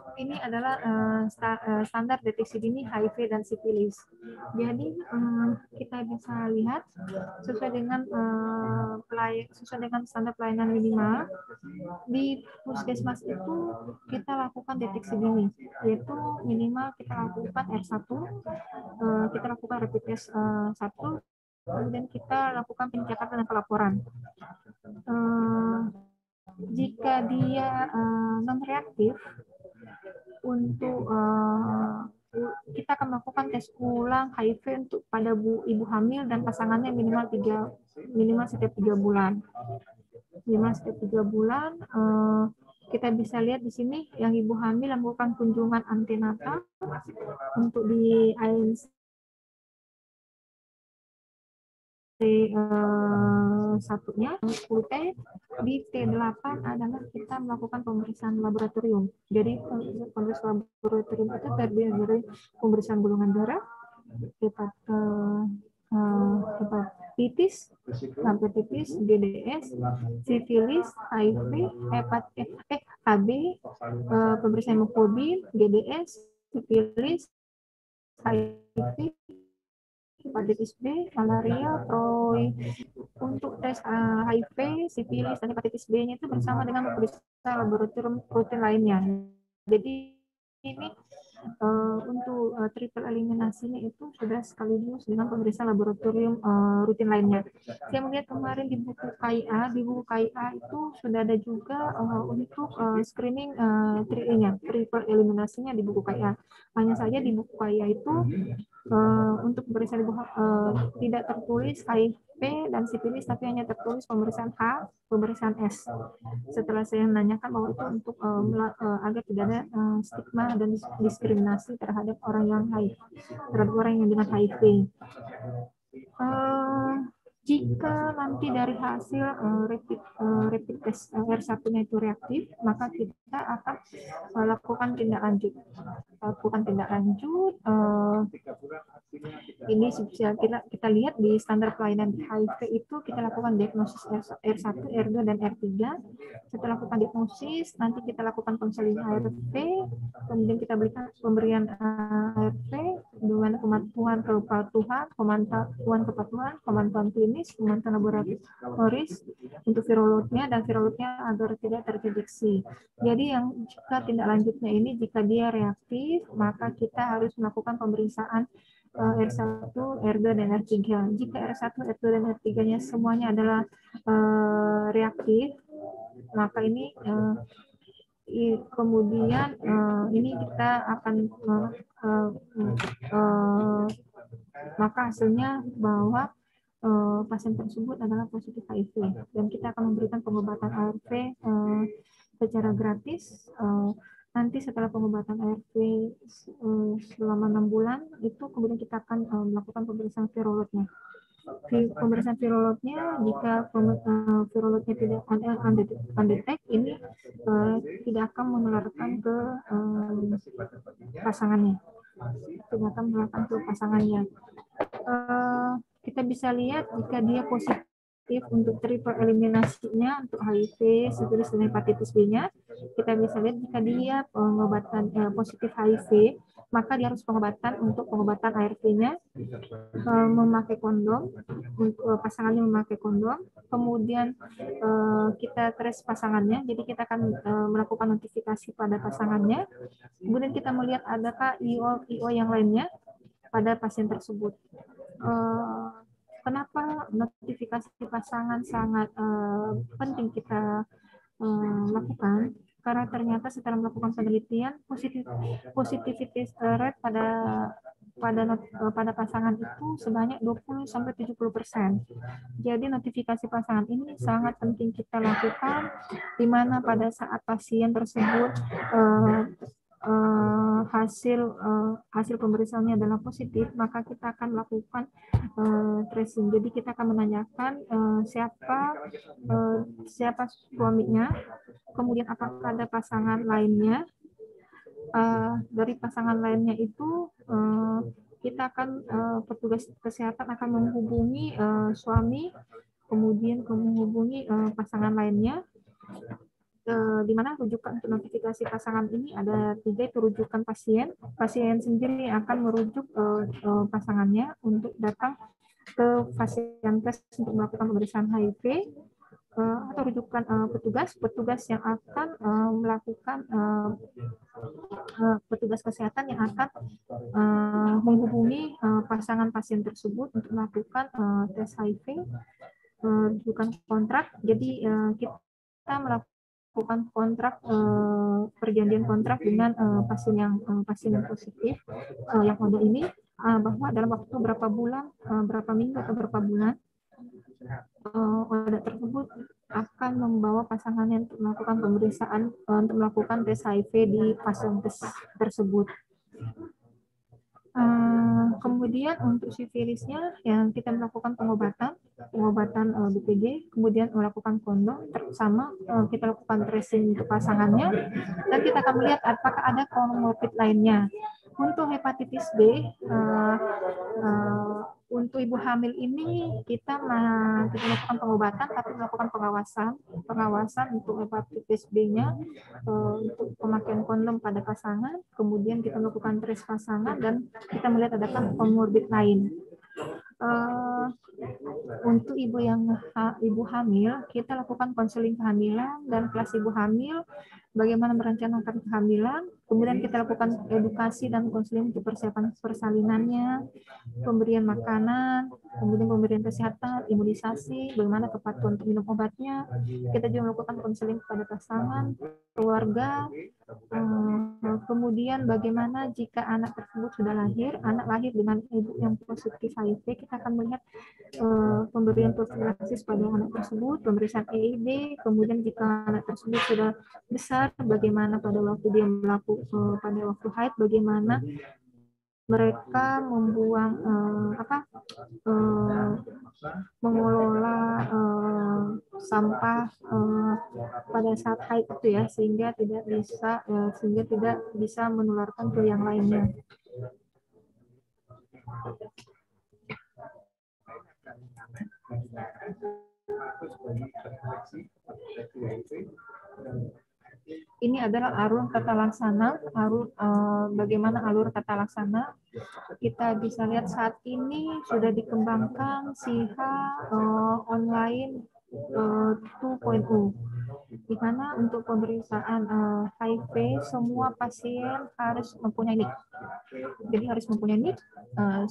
ini adalah uh, sta, uh, standar deteksi dini H I V dan sifilis. Jadi um, kita bisa lihat sesuai dengan uh, pelay sesuai dengan standar pelayanan minimal di puskesmas itu kita lakukan deteksi dini, yaitu minimal kita lakukan R satu, uh, kita lakukan rapid test uh, satu, kemudian kita lakukan pencatatan dan pelaporan. Uh, jika dia uh, non reaktif, untuk uh, kita akan melakukan tes ulang H I V untuk pada bu, ibu hamil dan pasangannya minimal tiga minimal setiap tiga bulan. Minimal setiap tiga bulan uh, kita bisa lihat di sini yang ibu hamil melakukan kunjungan antenatal untuk di A N C Uh, satunya sepuluh T. Di T delapan adalah kita melakukan pemeriksaan laboratorium. Jadi pemeriksaan laboratorium itu terdiri dari pemeriksaan golongan darah, hepat, uh, uh, hepatitis, hepatitis, D D S, sifilis, H I V, hepat, eh, H B, uh, pemeriksaan hemoglobin, D D S, sifilis, H I V, hepatitis B, malaria, troi. Untuk tes uh, H I V, sifilis, dan hepatitis B-nya itu bersama dengan pemeriksaan laboratorium rutin lainnya. Jadi ini uh, untuk uh, triple eliminasinya itu sudah sekaligus dengan pemeriksaan laboratorium uh, rutin lainnya. Saya melihat kemarin di buku K I A, di buku K I A itu sudah ada juga uh, untuk uh, screening uh, tri-nya, triple eliminasinya di buku K I A. Hanya saja di buku K I A itu Uh, untuk pemeriksaan ibu uh, tidak tertulis H I V dan sifilis, tapi hanya tertulis pemeriksaan H, pemeriksaan S. Setelah saya menanyakan bahwa itu untuk uh, uh, agar tidak ada uh, stigma dan diskriminasi terhadap orang yang H I V, terhadap orang yang dengan H I V. Uh, Jika nanti dari hasil uh, rapid, uh, rapid test uh, R satu-nya itu reaktif, maka kita akan uh, lakukan tindak lanjut. Lakukan tindak lanjut. Uh, ini bisa kita, kita lihat di standar pelayanan H I V itu kita lakukan diagnosis R satu, R dua, dan R tiga. Setelah lakukan diagnosis, nanti kita lakukan konseling A R V, kemudian kita berikan pemberian A R V dengan pemantauan kepatuhan, pemantauan kepatuhan, pemantauan klinis, pemantauan laboratoris untuk virolognya dan virolognya agar tidak terdeteksi. Jadi yang jika tindak lanjutnya ini jika dia reaktif, maka kita harus melakukan pemeriksaan uh, R satu, R dua, dan R tiga. Jika R satu, R dua, dan R tiga-nya semuanya adalah uh, reaktif, maka ini uh, kemudian uh, ini kita akan uh, uh, uh, maka hasilnya bahwa uh, pasien tersebut adalah positif H I V dan kita akan memberikan pengobatan A R V uh, secara gratis. Uh, nanti setelah pengobatan A R V uh, selama enam bulan itu kemudian kita akan uh, melakukan pemeriksaan virolognya. Pemeriksaan virolognya jika uh, virolognya tidak ada undetek, ini uh, tidak akan menularkan ke uh, pasangannya, tidak akan menularkan ke pasangannya. Uh, kita bisa lihat jika dia positif untuk triple eliminasinya untuk H I V, sifilis, dan hepatitis B-nya, kita bisa lihat jika dia pengobatan uh, positif H I V, maka dia harus pengobatan untuk pengobatan A R V-nya, uh, memakai kondom, untuk uh, pasangannya memakai kondom, kemudian uh, kita trace pasangannya, jadi kita akan uh, melakukan notifikasi pada pasangannya, kemudian kita melihat adakah I O I O yang lainnya pada pasien tersebut. Uh, kenapa notifikasi pasangan sangat uh, penting kita uh, lakukan? Karena ternyata setelah melakukan penelitian positif positivity rate pada pada pada pasangan itu sebanyak dua puluh sampai tujuh puluh persen. Jadi notifikasi pasangan ini sangat penting kita lakukan, di mana pada saat pasien tersebut uh, uh, hasil uh, hasil pemeriksaannya adalah positif, maka kita akan melakukan uh, tracing. Jadi kita akan menanyakan uh, siapa uh, siapa suaminya, kemudian apakah ada pasangan lainnya. Uh, dari pasangan lainnya itu uh, kita akan uh, petugas kesehatan akan menghubungi uh, suami, kemudian menghubungi uh, pasangan lainnya, eh, di mana rujukan untuk notifikasi pasangan ini ada tiga, itu rujukan pasien. Pasien sendiri akan merujuk eh, eh, pasangannya untuk datang ke Fasiankes untuk melakukan pemeriksaan H I V, eh, atau rujukan eh, petugas, petugas yang akan eh, melakukan eh, eh, petugas kesehatan yang akan eh, menghubungi eh, pasangan pasien tersebut untuk melakukan eh, tes H I V, eh, rujukan kontrak. Jadi eh, kita melakukan kontrak, eh, perjanjian kontrak dengan eh, pasien yang eh, pasien yang positif eh, yang ada ini, eh, bahwa dalam waktu berapa bulan, eh, berapa minggu atau berapa bulan uh, adat tersebut akan membawa pasangannya untuk melakukan pemeriksaan, uh, untuk melakukan tes H I V di pasien tersebut. Uh, kemudian untuk sifilisnya yang kita melakukan pengobatan, pengobatan uh, B P J, kemudian melakukan kondom, sama uh, kita lakukan tracing untuk pasangannya, dan kita akan melihat apakah ada komorbid lainnya. Untuk hepatitis B, uh, uh, untuk ibu hamil ini kita, uh, kita melakukan pengobatan, tapi melakukan pengawasan, pengawasan untuk hepatitis B-nya, uh, untuk pemakaian kondom pada pasangan, kemudian kita melakukan trace pasangan, dan kita melihat adakah komorbid lain. Uh, untuk ibu yang ha, ibu hamil, kita lakukan konseling kehamilan dan kelas ibu hamil, bagaimana merencanakan kehamilan, kemudian kita lakukan edukasi dan konseling untuk persiapan persalinannya, pemberian makanan, kemudian pemberian kesehatan, imunisasi, bagaimana kepatuhan untuk minum obatnya. Kita juga melakukan konseling kepada pasangan, keluarga, uh, kemudian bagaimana jika anak tersebut sudah lahir, anak lahir dengan ibu yang positif H I V, kita akan melihat uh, pemberian profilaksis pada anak tersebut, pemeriksaan E I D, kemudian jika anak tersebut sudah besar, bagaimana pada waktu dia melakukan uh, pada waktu haid, bagaimana mereka membuang uh, apa uh, mengelola uh, sampah uh, pada saat haid itu ya, sehingga tidak bisa uh, sehingga tidak bisa menularkan ke yang lainnya. Ini adalah alur tata laksana, alur uh, bagaimana alur tata laksana. Kita bisa lihat saat ini sudah dikembangkan S I H A uh, online uh, dua titik nol, di mana untuk pemeriksaan uh, H I V semua pasien harus mempunyai N I C. Jadi harus mempunyai N I C uh,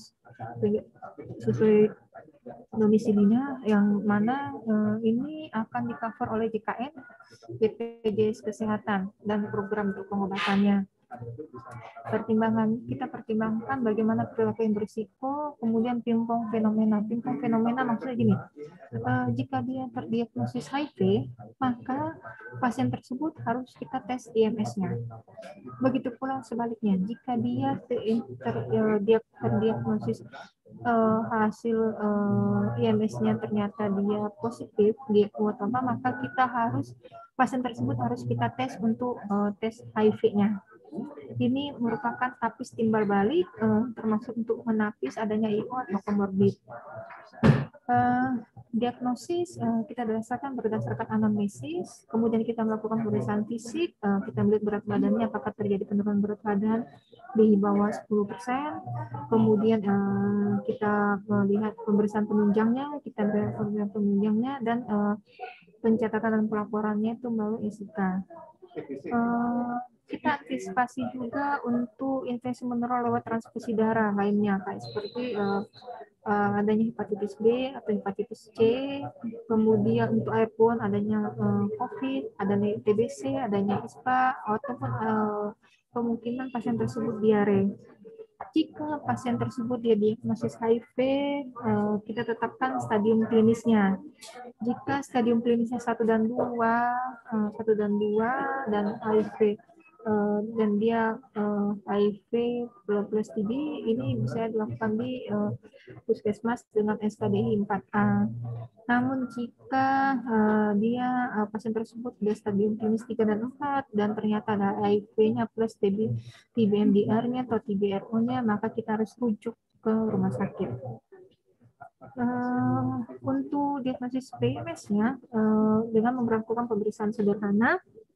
sesuai domisilinya, yang mana uh, ini akan di-cover oleh J K N, B P J S Kesehatan, dan program untuk pengobatannya. Pertimbangan kita pertimbangkan bagaimana perilaku yang berisiko, kemudian pimpong fenomena. Pimpong fenomena maksudnya gini, uh, jika dia terdiagnosis H I V, maka pasien tersebut harus kita tes I M S-nya. Begitu pula sebaliknya, jika dia ter, ter, uh, dia terdiagnosis uh, hasil uh, I M S-nya ternyata dia positif, dia kuat apa, maka kita harus pasien tersebut harus kita tes untuk uh, tes H I V-nya. Ini merupakan tapis timbal balik, uh, termasuk untuk menapis adanya I O atau komorbid. Uh, diagnosis uh, kita berdasarkan berdasarkan anamnesis, kemudian kita melakukan pemeriksaan fisik, uh, kita melihat berat badannya apakah terjadi penurunan berat badan di bawah sepuluh persen, kemudian uh, kita melihat pemeriksaan penunjangnya, kita melihat pemeriksaan penunjangnya, dan uh, pencatatan dan pelaporannya itu melalui S I K. Uh, kita antisipasi juga untuk infeksi menular lewat transfusi darah lainnya, kayak seperti uh, uh, adanya hepatitis B atau hepatitis C, kemudian untuk airborne adanya uh, COVID, adanya T B C, adanya I S P A, ataupun uh, kemungkinan pasien tersebut diare. Jika pasien tersebut dia diagnosis H I V, uh, kita tetapkan stadium klinisnya. Jika stadium klinisnya satu dan dua, uh, satu dan dua dan H I V Uh, dan dia uh, H I V plus T B, ini bisa dilakukan di uh, puskesmas dengan S K D I empat A. Namun jika uh, dia uh, pasien tersebut sudah stadium klinis tiga dan empat dan ternyata ada H I V-nya plus T B, T B M D R-nya atau T B R O-nya, maka kita harus rujuk ke rumah sakit. Uh, untuk diagnosis P M S-nya uh, dengan melakukan pemeriksaan sederhana,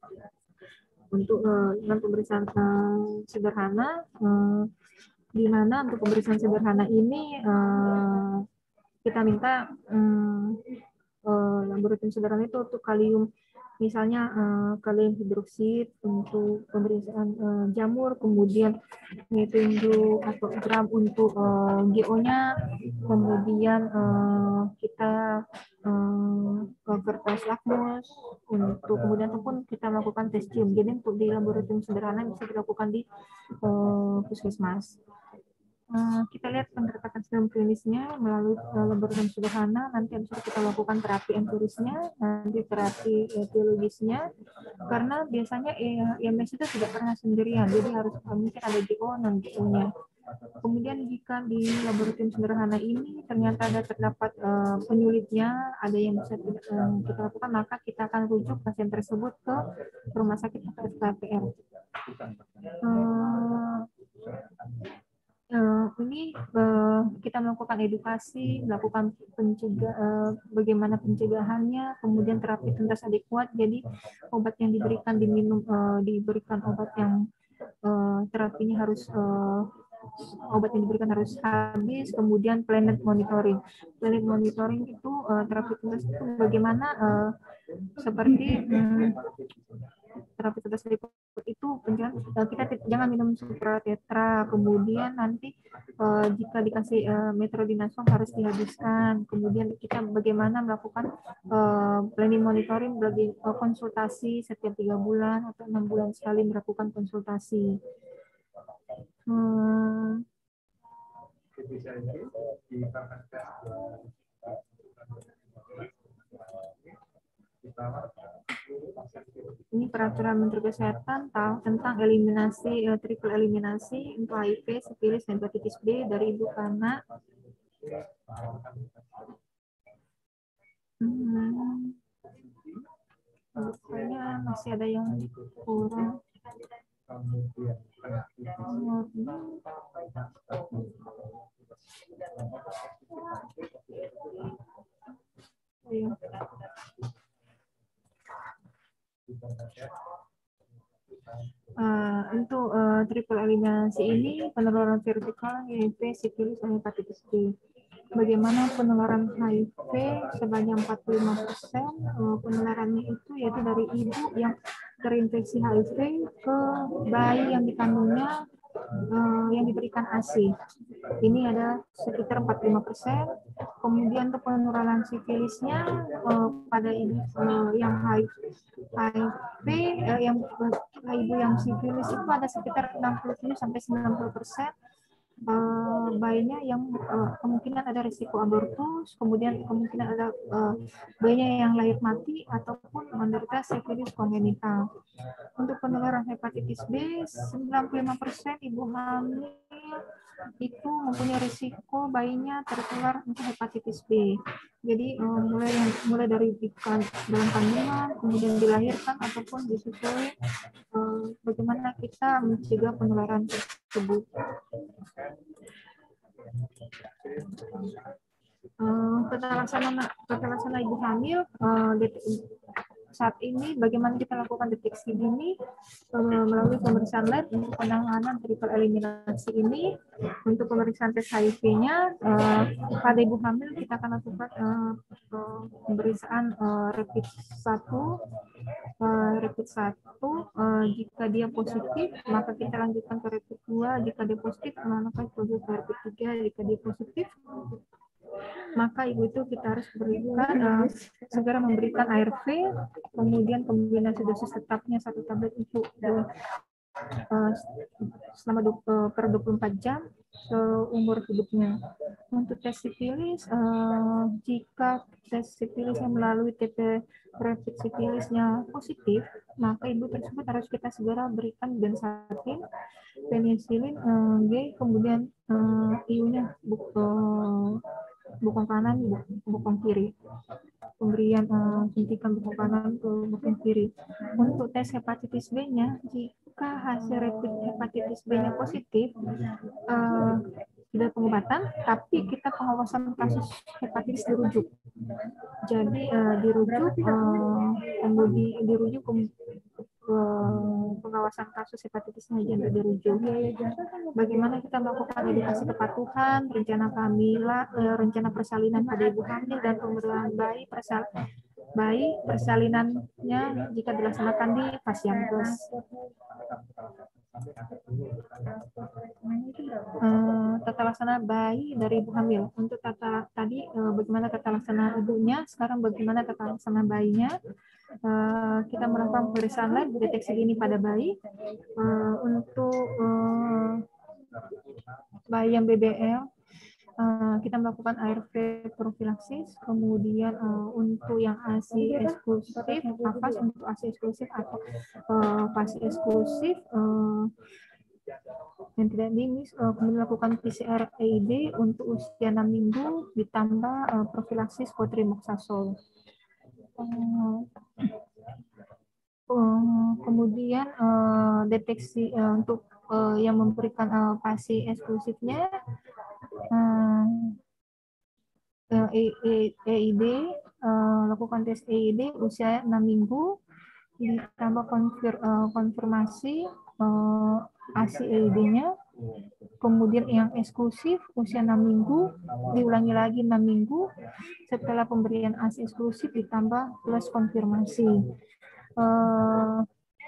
untuk uh, dengan pemeriksaan uh, sederhana, uh, di mana untuk pemeriksaan sederhana ini uh, kita minta um, uh, laboratorium sederhana itu untuk kalium, misalnya uh, kalium hidroksid untuk pemeriksaan uh, jamur, kemudian methyl atau gram untuk uh, G O-nya, kemudian uh, kita uh, kertas lakmus untuk kemudian ataupun kita melakukan tes cium. Jadi untuk di laboratorium sederhana bisa dilakukan di uh, puskesmas. Uh, kita lihat pendekatan sistem klinisnya melalui uh, laboratorium sederhana. Nanti habis itu kita lakukan terapi empirisnya, nanti terapi etiologisnya, karena biasanya I M S itu tidak pernah sendirian, jadi harus uh, mungkin ada G O non G O-nya. Kemudian jika di laboratorium sederhana ini ternyata ada terdapat uh, penyulitnya, ada yang bisa uh, kita lakukan, maka kita akan rujuk pasien tersebut ke rumah sakit atau K P R. Uh, Uh, ini uh, kita melakukan edukasi, melakukan pencegah, uh, bagaimana pencegahannya, kemudian terapi tuntas adekuat. Jadi obat yang diberikan diminum, uh, diberikan obat yang uh, terapinya harus uh, obat yang diberikan harus habis. Kemudian planet monitoring. Planet monitoring itu uh, terapi tuntas itu bagaimana uh, seperti um, terapi tuntas adekuat itu kita jangan minum supratetra, kemudian nanti uh, jika dikasih uh, metronidazole harus dihabiskan. Kemudian kita bagaimana melakukan uh, planning monitoring bagi uh, konsultasi setiap tiga bulan atau enam bulan sekali melakukan konsultasi. Hmm. Ini peraturan Menteri Kesehatan tentang eliminasi uh, triple eliminasi untuk H I V, sifilis, dan hepatitis B dari ibu ke anak. Hmm. Kayaknya masih ada yang kurang. Iya. Uh, untuk uh, triple eliminasi ini penularan vertikal H I V, sifilis, dan hepatitis B. Bagaimana penularan H I V sebanyak empat puluh lima persen uh, penularannya itu yaitu dari ibu yang terinfeksi H I V ke bayi yang dikandungnya uh, yang diberikan A S I. Ini ada sekitar empat puluh lima persen. Kemudian untuk penularan sifilisnya uh, pada ibu uh, yang H I V uh, yang uh, ibu yang sifilis itu ada sekitar enam puluh tujuh sampai sembilan puluh persen. Uh, bayinya yang uh, kemungkinan ada risiko abortus, kemudian kemungkinan ada uh, bayinya yang lahir mati ataupun menderita sifilis kongenital. Untuk penularan hepatitis B, sembilan puluh lima persen ibu hamil itu mempunyai risiko bayinya tertular untuk hepatitis B. Jadi uh, mulai yang mulai dari ikan dalam kandungan, kemudian dilahirkan ataupun disusui, uh, bagaimana kita mencegah penularan tersebut. Uh, tata laksana tata laksana ibu hamil uh, saat ini bagaimana kita lakukan deteksi dini uh, melalui pemeriksaan lab untuk penanganan triple eliminasi ini. Untuk pemeriksaan tes H I V-nya uh, pada ibu hamil kita akan lakukan uh, uh, pemeriksaan uh, rapid satu uh, rapid satu uh, jika dia positif maka kita lanjutkan ke rapid dua, jika dia positif maka kita ke rapid tiga, jika dia positif maka ibu itu kita harus berikan uh, segera memberikan A R V, kemudian kombinasi dosis tetapnya satu tablet untuk uh, uh, selama uh, per dua puluh empat jam seumur hidupnya. Untuk tes sifilis, uh, jika tes sifilisnya melalui T P rapid sifilisnya positif, maka ibu tersebut harus kita segera berikan benzathine, penisilin, uh, G, kemudian uh, I U-nya uh, bokong kanan, bokong kiri. Pemberian uh, suntikan bokong kanan ke bokong kiri. Untuk tes hepatitis B-nya, jika hasil rapid hepatitis B-nya positif, uh, tidak pengobatan, tapi kita pengawasan kasus hepatitis dirujuk. Jadi uh, dirujuk, uh, kemudian dirujuk ke uh, pengawasan kasus hepatitis sampai dirujuk. Bagaimana kita melakukan edukasi kepatuhan, rencana kehamilan, uh, rencana persalinan pada ibu hamil dan pemberian bayi persal bayi persalinannya jika dilaksanakan di Pasyankes. Uh, tata laksana bayi dari ibu hamil. Untuk tata tadi uh, bagaimana tata laksana ibunya, sekarang bagaimana tata laksana bayinya. Uh, kita melakukan pemeriksaan lab deteksi dini pada bayi. Uh, untuk uh, bayi yang B B L, uh, kita melakukan A R V profilaksis. Kemudian uh, untuk yang A S I eksklusif, apa untuk A S I eksklusif atau uh, P A S I eksklusif, uh, yang tidak dimis, uh, kemudian melakukan P C R A I D untuk usia enam minggu ditambah uh, profilaksis cotrimoxazole. Uh, uh, kemudian uh, deteksi uh, untuk uh, yang memberikan uh, P A S I eksklusifnya uh, uh, A I D, uh, lakukan tes A I D usia enam minggu ditambah konfir, uh, konfirmasi uh, A S I A I D-nya. Kemudian yang eksklusif usia enam minggu diulangi lagi enam minggu setelah pemberian A S I eksklusif ditambah plus konfirmasi. Uh,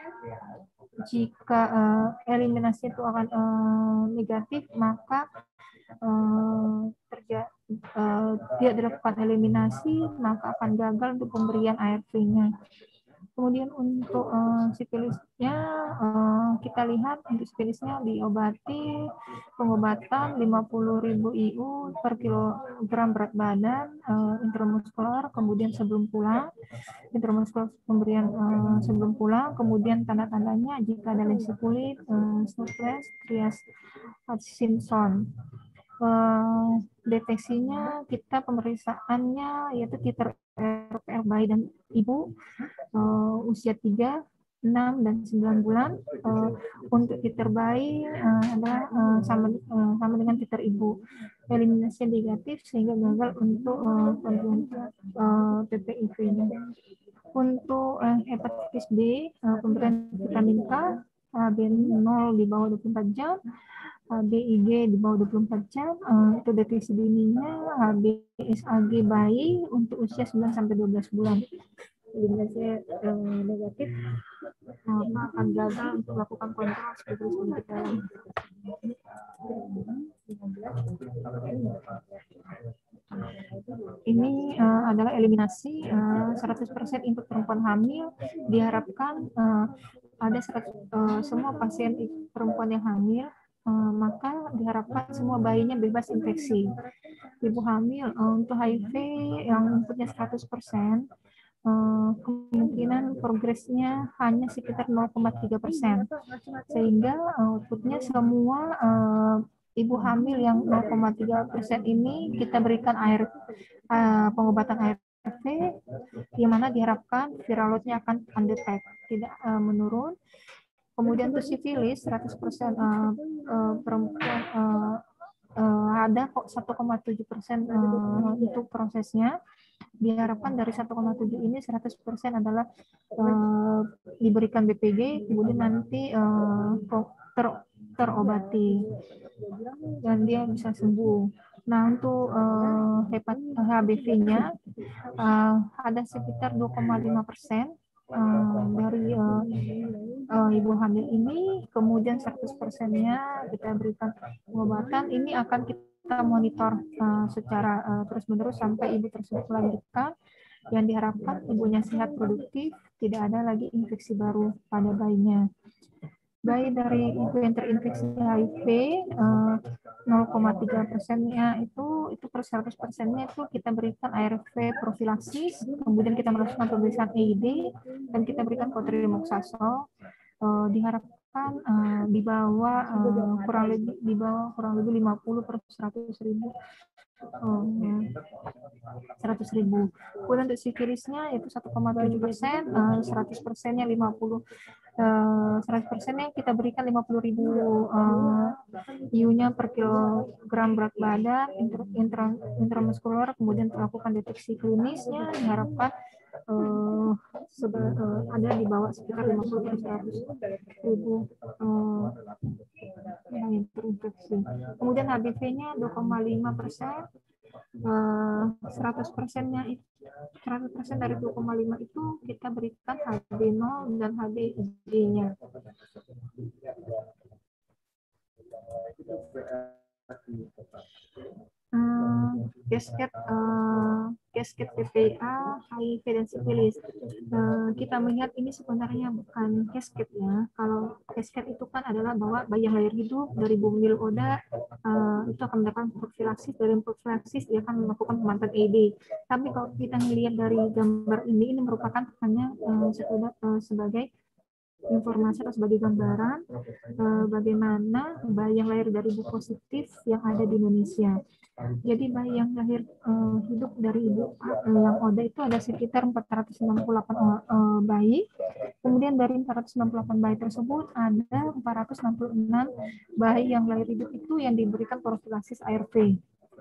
jika uh, eliminasi itu akan uh, negatif, maka uh, terjadi uh, tidak dilakukan eliminasi, maka akan gagal untuk pemberian A R V-nya. Kemudian untuk uh, sifilisnya, uh, kita lihat untuk sifilisnya diobati pengobatan lima puluh ribu I U per kilogram berat badan, uh, intramuskular, kemudian sebelum pulang, intramuskular pemberian uh, sebelum pulang, kemudian tanda-tandanya jika ada lesi kulit, uh, snowflake, trias Hutchinson. Uh, deteksinya kita pemeriksaannya yaitu titer R P R bayi dan ibu uh, usia tiga, enam, dan sembilan bulan. Uh, untuk titer bayi uh, adalah uh, sama, uh, sama dengan titer ibu. Eliminasi negatif sehingga gagal untuk uh, uh, P P I V-nya. Untuk uh, hepatitis B, uh, pemberian vitamin K, H B nol di bawah dua puluh empat jam, H B I G di bawah dua puluh empat jam, uh, itu deteksi dininya, H B S A G bayi untuk usia sembilan sampai dua belas bulan. Eliminasi uh, negatif, uh, akan gagal untuk melakukan kontrol sebagai kita. Ini uh, adalah eliminasi uh, seratus persen untuk perempuan hamil. Diharapkan uh, ada seratus, uh, semua pasien perempuan yang hamil, uh, maka diharapkan semua bayinya bebas infeksi. Ibu hamil uh, untuk H I V yang inputnya seratus persen, uh, kemungkinan progresnya hanya sekitar nol koma tiga persen. Sehingga outputnya semua uh, ibu hamil yang nol koma tiga persen ini kita berikan air uh, pengobatan A R V, di mana diharapkan viral load-nya akan undetect, tidak uh, menurun. Kemudian untuk sifilis seratus persen uh, uh, perempuan uh, uh, ada kok satu koma tujuh persen uh, untuk prosesnya. Diharapkan dari satu koma tujuh ini seratus persen adalah uh, diberikan B P G, kemudian nanti uh, ter, terobati dan dia bisa sembuh. Nah, untuk uh, hepat H B V-nya uh, ada sekitar dua koma lima persen uh, dari uh, uh, ibu hamil ini, kemudian seratus persennya kita berikan pengobatan. Ini akan kita monitor uh, secara uh, terus-menerus sampai ibu tersebut melahirkan, yang diharapkan ibunya sehat produktif, tidak ada lagi infeksi baru pada bayinya. Bayi dari ibu yang terinfeksi H I V uh, nol koma tiga persennya itu itu per seratus persennya itu kita berikan A R V profilaksis, kemudian kita melakukan pemeriksaan A I D dan kita berikan cotrimoxazole. Uh, diharapkan uh, di bawah uh, kurang lebih di bawah kurang lebih lima puluh per seratus ribu. Oh, ya. seratus ribu. Kemudian untuk sifilisnya itu satu koma tujuh persen, uh, seratus persennya lima puluh, uh, seratus persennya kita berikan lima puluh ribu uh, I U-nya per kilogram berat badan, intra, intramuskular, kemudian melakukan deteksi klinisnya, diharapkan uh, seba, uh, ada di bawah sekitar lima puluh sampai seratus ribu uh, yang terinfeksi. Kemudian H B V-nya dua koma lima persen, uh, seratus persennya itu seratus persen dari dua koma lima itu kita berikan H B nol dan H B I G-nya. Uh, Casket uh, casket P P A, H I V dan sifilis. Uh, kita melihat ini sebenarnya bukan casket ya. Kalau casket itu kan adalah bahwa bayi yang lahir hidup dari bumil oda uh, itu akan mendapatkan profilaksis, dari profilaksis dia akan melakukan pemantauan A I D. Tapi kalau kita melihat dari gambar ini, ini merupakan hanya uh, sekedar uh, sebagai informasi atau sebagai gambaran uh, bagaimana bayi yang lahir dari ibu positif yang ada di Indonesia. Jadi bayi yang lahir uh, hidup dari ibu uh, yang O D A itu ada sekitar empat ratus enam puluh delapan uh, bayi. Kemudian dari empat ratus enam puluh delapan bayi tersebut ada empat ratus enam puluh enam bayi yang lahir hidup itu yang diberikan profilaksis A R V.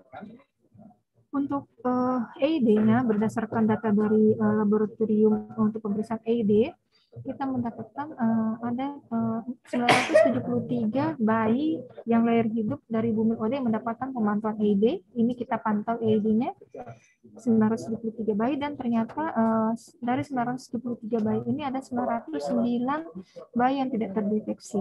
Untuk uh, A I D-nya berdasarkan data dari uh, laboratorium untuk pemeriksaan A I D, kita mendapatkan uh, ada uh, sembilan ratus tujuh puluh tiga bayi yang lahir hidup dari bumil O D A yang mendapatkan pemantauan A I D. Ini kita pantau A I D-nya sembilan ratus tujuh puluh tiga bayi, dan ternyata uh, dari sembilan ratus tujuh puluh tiga bayi ini ada sembilan ratus sembilan bayi yang tidak terdeteksi.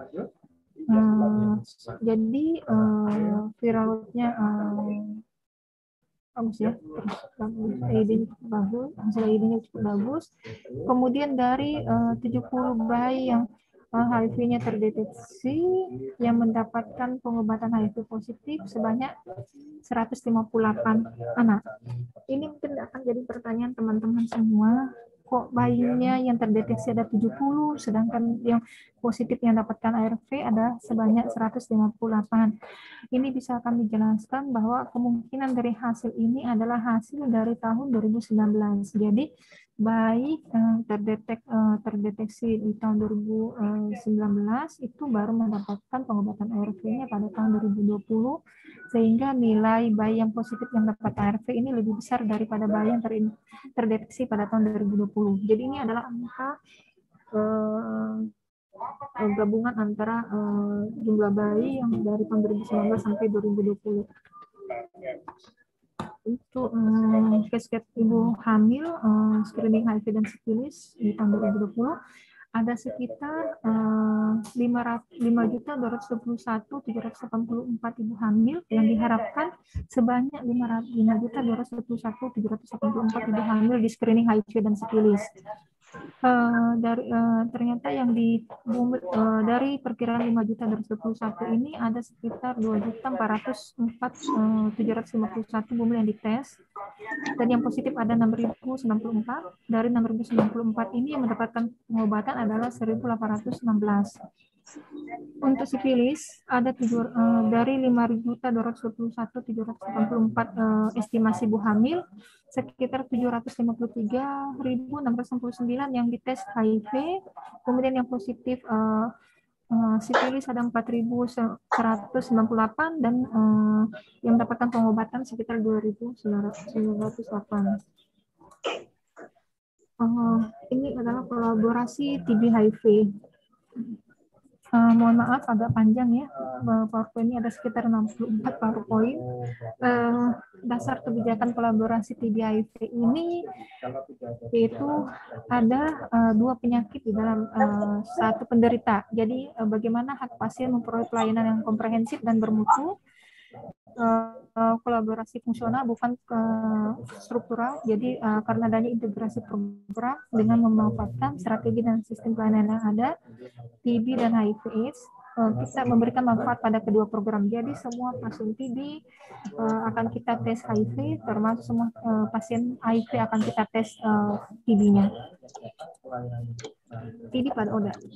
Uh, jadi uh, viral load-nya uh, bagus ya, terus A I D-nya cukup bagus, hasil A I D-nya cukup bagus. Kemudian dari uh, tujuh puluh bayi yang uh, H I V-nya terdeteksi yang mendapatkan pengobatan H I V positif sebanyak seratus lima puluh delapan anak. Ini mungkin akan jadi pertanyaan teman-teman semua, kok bayinya yang terdeteksi ada tujuh puluh, sedangkan yang positif yang dapatkan A R V ada sebanyak seratus lima puluh delapan. Ini bisa kami jelaskan bahwa kemungkinan dari hasil ini adalah hasil dari tahun dua ribu sembilan belas. Jadi bayi yang terdetek, terdeteksi di tahun dua ribu sembilan belas itu baru mendapatkan pengobatan A R V-nya pada tahun dua ribu dua puluh, sehingga nilai bayi yang positif yang dapat A R V ini lebih besar daripada bayi yang ter terdeteksi pada tahun dua ribu dua puluh. Jadi ini adalah angka eh, gabungan antara uh, jumlah bayi yang dari tahun dua ribu sembilan belas sampai dua ribu dua puluh. Untuk um, casket ibu hamil, uh, screening H I V dan sifilis di tahun dua ribu dua puluh ada sekitar uh, lima juta dua ratus dua puluh satu ribu tujuh ratus delapan puluh empat ibu hamil, yang diharapkan sebanyak lima juta dua ratus dua puluh satu ribu tujuh ratus delapan puluh empat ibu hamil di screening H I V dan sifilis. Uh, dari uh, ternyata yang di uh, dari perkiraan lima juta dua ratus dua puluh satu ini ada sekitar dua juta empat ratus empat ribu tujuh ratus lima puluh satu bumil yang dites, dan yang positif ada enam ribu sembilan puluh empat. Dari enam ribu sembilan puluh empat ini yang mendapatkan pengobatan adalah seribu delapan ratus enam belas. Untuk sifilis ada tujuh, uh, dari lima juta dua ratus dua puluh satu ribu tujuh ratus delapan puluh empat uh, estimasi ibu hamil, sekitar tujuh ratus lima puluh tiga ribu enam ratus enam puluh sembilan yang dites H I V. Kemudian yang positif uh, uh, sifilis ada empat ribu seratus sembilan puluh delapan, dan uh, yang mendapatkan pengobatan sekitar dua ribu sembilan ratus delapan. Uh, ini adalah kolaborasi T B H I V. Uh, mohon maaf agak panjang ya, PowerPoint ini ada sekitar enam puluh empat PowerPoint. Uh, dasar kebijakan kolaborasi T B H I V ini yaitu ada uh, dua penyakit di dalam uh, satu penderita. Jadi uh, bagaimana hak pasien memperoleh pelayanan yang komprehensif dan bermutu. Uh, uh, kolaborasi fungsional bukan uh, struktural, jadi uh, karena adanya integrasi program dengan memanfaatkan strategi dan sistem pelayanan yang ada, T B dan H I V AIDS, uh, kita memberikan manfaat pada kedua program. Jadi semua pasien T B uh, akan kita tes H I V, termasuk semua uh, pasien H I V akan kita tes uh, T B-nya. T B pada O D A.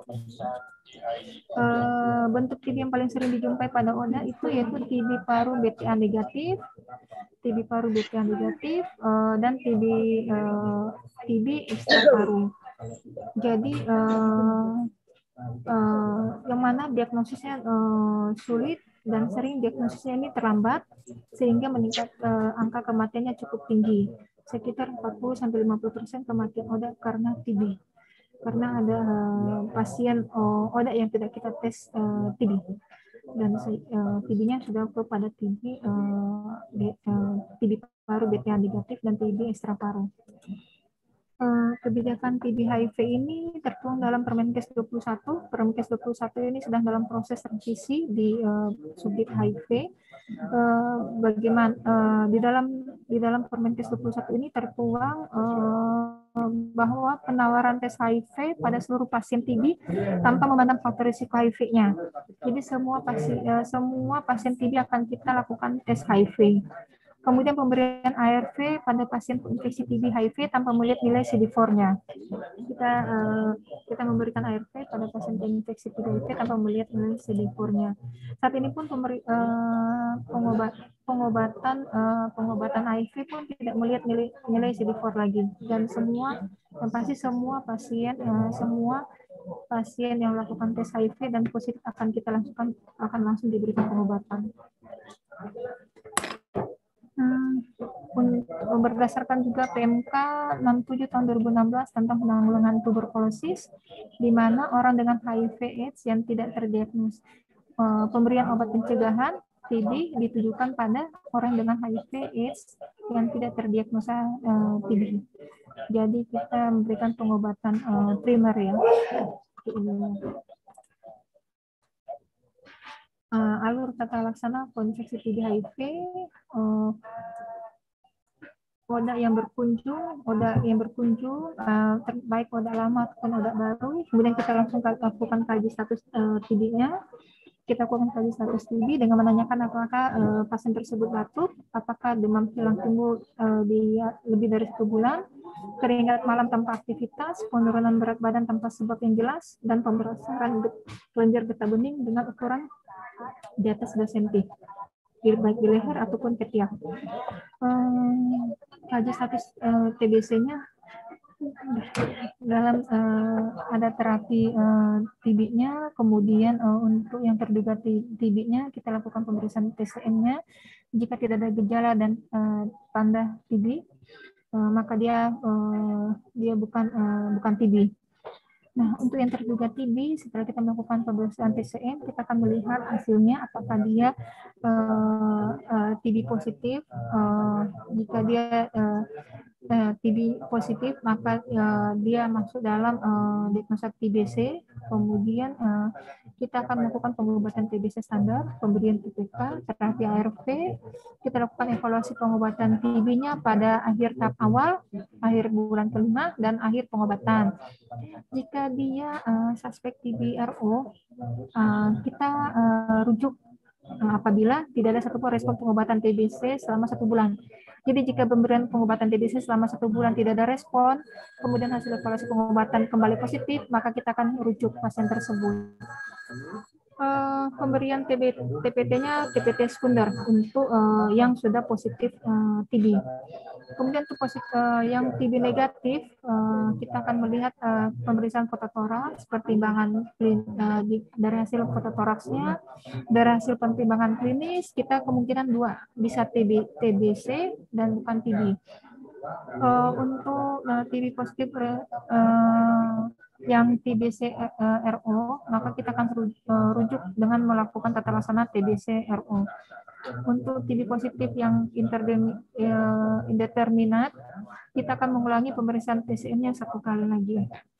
Uh, bentuk T B yang paling sering dijumpai pada O D A itu yaitu T B paru B T A negatif, T B paru B T A negatif, uh, dan T B uh, T B ekstra paru. Jadi uh, uh, yang mana diagnosisnya uh, sulit dan sering diagnosisnya ini terlambat, sehingga meningkat uh, angka kematiannya cukup tinggi. sekitar empat puluh sampai lima puluh persen kematian O D A karena T B. Karena ada uh, pasien uh, O D A yang tidak kita tes uh, T B. Dan uh, T B-nya sudah kepada T B, uh, uh, T B paru B T A negatif dan T B ekstra paru. Uh, kebijakan T B H I V ini tertuang dalam Permenkes dua puluh satu. Permenkes dua puluh satu ini sedang dalam proses revisi di uh, subdit H I V. Uh, bagaimana uh, di dalam di dalam Permenkes dua puluh satu ini tertuang uh, bahwa penawaran tes H I V pada seluruh pasien T B tanpa memandang faktor risiko H I V-nya. Jadi semua pasien uh, semua pasien T B akan kita lakukan tes H I V. Kemudian pemberian A R V pada pasien infeksi T B H I V tanpa melihat nilai C D four-nya. Kita uh, kita memberikan A R V pada pasien infeksi T B H I V tanpa melihat nilai C D four-nya. Saat ini pun pemberi, uh, pengobat, pengobatan uh, pengobatan H I V pun tidak melihat nilai nilai C D four lagi. Dan semua dan pasti semua pasien uh, semua pasien yang melakukan tes H I V dan positif akan kita langsungkan akan langsung diberikan pengobatan. Hmm, berdasarkan juga P M K enam puluh tujuh tahun dua ribu enam belas tentang penanggulangan tuberkulosis, di mana orang dengan H I V AIDS yang tidak terdiagnosis, uh, pemberian obat pencegahan T B ditujukan pada orang dengan H I V AIDS yang tidak terdiagnosa uh, T B. Jadi kita memberikan pengobatan uh, primer ya. Uh, alur tata laksana infeksi T B H I V, uh, O D A yang berkunjung, O D A yang berkunjung, uh, baik O D A lama ataupun O D A baru, kemudian kita langsung lakukan kaji status uh, T B-nya, kita lakukan kaji status T B dengan menanyakan apakah uh, pasien tersebut batuk, apakah demam hilang timbul uh, di lebih dari satu bulan, keringat malam tanpa aktivitas, penurunan berat badan tanpa sebab yang jelas, dan pemberasan kelenjar getah bening dengan ukuran di atas dua sentimeter, baik di leher ataupun ketiak. Um, kaji status uh, T B C-nya dalam uh, ada terapi uh, T B-nya, kemudian uh, untuk yang terduga T B-nya kita lakukan pemeriksaan T C M-nya. Jika tidak ada gejala dan uh, tanda T B, uh, maka dia uh, dia bukan uh, bukan T B. Nah, untuk yang terduga T B, setelah kita melakukan pemeriksaan T C M, kita akan melihat hasilnya apakah dia uh, uh, T B positif. Uh, jika dia uh, uh, T B positif, maka uh, dia masuk dalam uh, diagnosa T B C. Kemudian uh, kita akan melakukan pengobatan T B C standar, pemberian T P K, terapi A R V. Kita lakukan evaluasi pengobatan T B-nya pada akhir tahap awal, akhir bulan kelima, dan akhir pengobatan. Jika dia uh, suspek T B R O, uh, kita uh, rujuk uh, apabila tidak ada satupun respon pengobatan T B C selama satu bulan. Jadi jika pemberian pengobatan T B C selama satu bulan tidak ada respon, kemudian hasil evaluasi pengobatan kembali positif, maka kita akan rujuk pasien tersebut. Uh, pemberian T B T P T-nya T P T sekunder untuk uh, yang sudah positif uh, T B. Kemudian untuk positif, uh, yang T B negatif, uh, kita akan melihat uh, pemeriksaan fototoraks, pertimbangan klin, uh, di, dari hasil fototoraksnya, dari hasil pertimbangan klinis, kita kemungkinan dua, bisa T B, T B C dan bukan T B. Uh, untuk uh, T B positif uh, yang T B C uh, R O, maka kita akan rujuk dengan melakukan tata laksana T B C R O. Untuk T B positif yang indeterminat, kita akan mengulangi pemeriksaan T C M-nya satu kali lagi.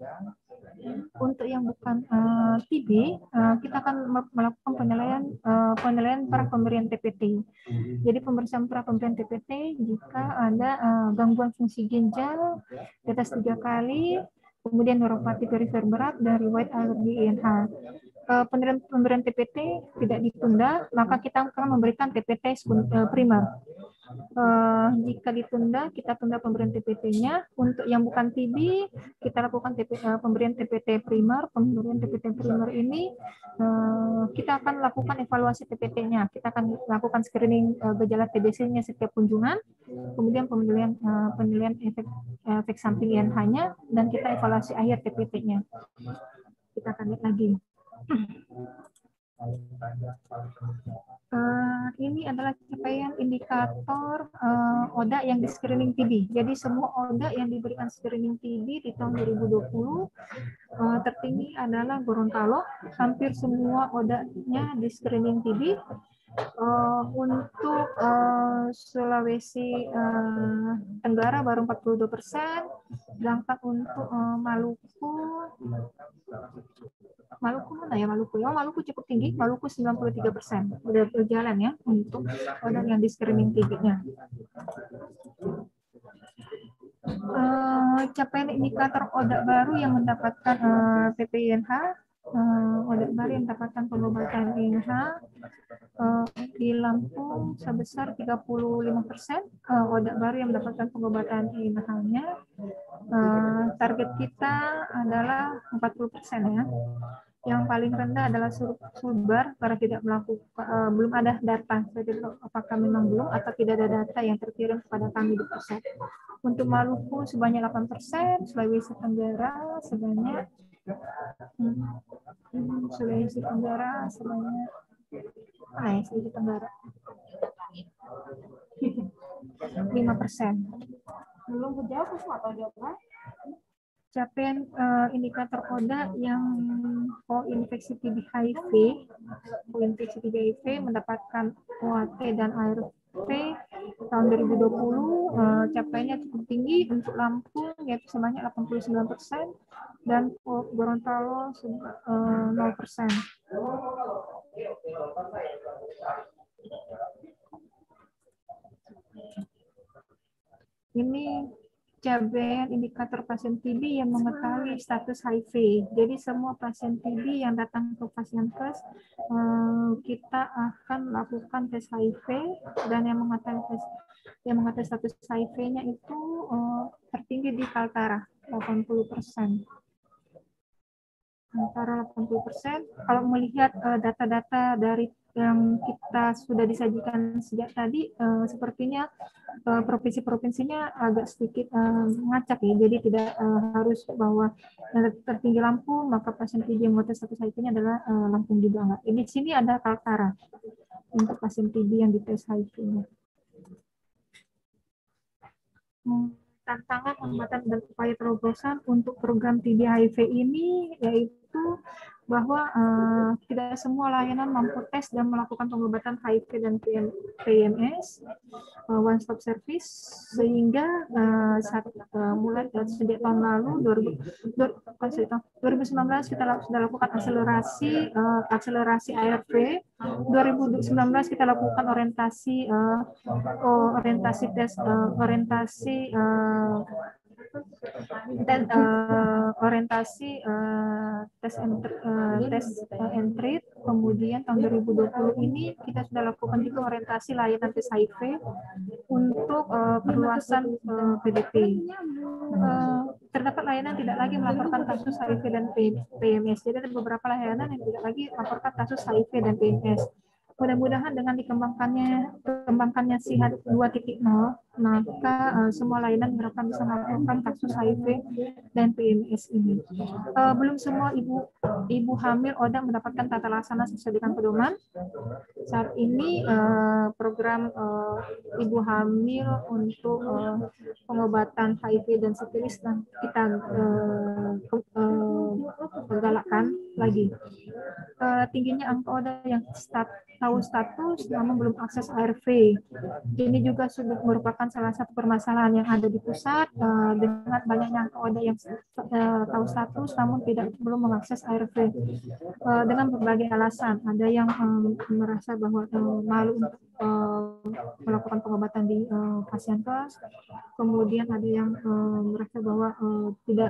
Untuk yang bukan uh, T B, uh, kita akan melakukan penilaian uh, penilaian pra pemberian T P T. Jadi pemeriksaan pra pemberian T P T jika ada uh, gangguan fungsi ginjal di atas tiga kali, kemudian neuropati perifer berat dan riwayat alergi I N H. Uh, penilaian pemberian T P T tidak ditunda, maka kita akan memberikan T P T uh, primer. Uh, jika ditunda, kita tunda pemberian T P T-nya. Untuk yang bukan T B, kita lakukan T P, uh, pemberian T P T primer. Pemberian T P T primer ini, uh, kita akan lakukan evaluasi T P T-nya. Kita akan lakukan screening uh, gejala T B C-nya setiap kunjungan, kemudian penilaian, uh, penilaian efek, uh, efek samping I N H-nya, dan kita evaluasi akhir T P T-nya. Kita akan lihat lagi. paling banyak, paling banyak. Uh, ini adalah capaian indikator uh, O D A yang di screening T B. Jadi semua O D A yang diberikan screening T B di tahun dua ribu dua puluh uh, tertinggi adalah Gorontalo. Hampir semua O D A-nya di screening T B. Uh, untuk uh, Sulawesi uh, Tenggara baru empat puluh dua persen, sedangkan untuk uh, Maluku Maluku mana ya Maluku? Oh, Maluku cukup tinggi, Maluku sembilan puluh tiga persen. Udah berjalan ya untuk orang yang di screening T B-nya. Uh, capaian indikator O D A baru yang mendapatkan uh, P P I N H, uh, O D A baru yang mendapatkan pengobatan I N H uh, di Lampung sebesar tiga puluh lima persen, uh, O D A baru yang mendapatkan pengobatan I N H-nya. Uh, target kita adalah empat puluh persen ya. Yang paling rendah adalah Sulbar karena tidak melakukan uh, belum ada data. Jadi apakah memang belum atau tidak ada data yang terkirim kepada kami di pusat. Untuk Maluku sebanyak delapan persen, Sulawesi Tenggara sebanyak hmm, Sulawesi Tenggara sebanyak ah, ya, Sulawesi Tenggara lima persen. Belum jawab atau jawab? Capaian uh, indikator O D A yang koinfeksi T B H I V, koinfeksi T B H I V mendapatkan O A T dan A R V tahun dua ribu dua puluh, uh, capaiannya cukup tinggi untuk Lampung yaitu sebanyak delapan puluh sembilan persen dan Gorontalo uh, nol persen. Ini capaian indikator pasien T B yang mengetahui status H I V. Jadi semua pasien T B yang datang ke Pasienkes, kita akan lakukan tes H I V dan yang mengetahui tes, yang mengetahui status H I V-nya itu tertinggi di Kaltara delapan puluh persen. Antara delapan puluh persen. Kalau melihat data-data dari yang kita sudah disajikan sejak tadi, uh, sepertinya uh, provinsi-provinsinya agak sedikit uh, mengacak ya, jadi tidak uh, harus bahwa uh, tertinggi Lampung, maka pasien T B yang mengetes status H I V-nya adalah uh, Lampung juga enggak. Ini di sini ada Kaltara untuk pasien T B yang dites H I V-nya. Hmm, tantangan, hambatan, dan upaya terobosan untuk program T B H I V ini yaitu bahwa uh, tidak semua layanan mampu tes dan melakukan pengobatan H I V dan P M S, uh, one stop service, sehingga uh, saat uh, mulai uh, sejak tahun lalu dua ribu sembilan belas kita sudah lakukan akselerasi uh, akselerasi A R V, dua ribu sembilan belas kita lakukan orientasi uh, orientasi tes uh, orientasi uh, dan uh, orientasi uh, tes and uh, tes uh, and treat. Kemudian tahun dua ribu dua puluh ini kita sudah lakukan juga orientasi layanan tes H I V untuk uh, perluasan uh, P D P. Uh, terdapat layanan tidak lagi melaporkan kasus H I V dan P M S. Jadi ada beberapa layanan yang tidak lagi melaporkan kasus H I V dan P M S. Mudah-mudahan dengan dikembangkannya kembangkannya S I H A dua titik nol, maka uh, semua layanan diharapkan bisa melaporkan kasus H I V dan P M S ini. Uh, belum semua ibu ibu hamil O D A mendapatkan tata laksana sesuai dengan pedoman. Saat ini uh, program uh, ibu hamil untuk uh, pengobatan H I V dan sifilis kita uh, uh, galakkan lagi. Uh, tingginya angka O D A yang stat, tahu status namun belum akses A R V. Ini juga sudah merupakan salah satu permasalahan yang ada di pusat uh, dengan banyaknya angka O D A yang uh, tahu status namun tidak belum mengakses A R V uh, dengan berbagai alasan. Ada yang um, merasa bahwa uh, malu untuk uh, melakukan pengobatan di uh, Pasienkes, kemudian ada yang uh, merasa bahwa uh, tidak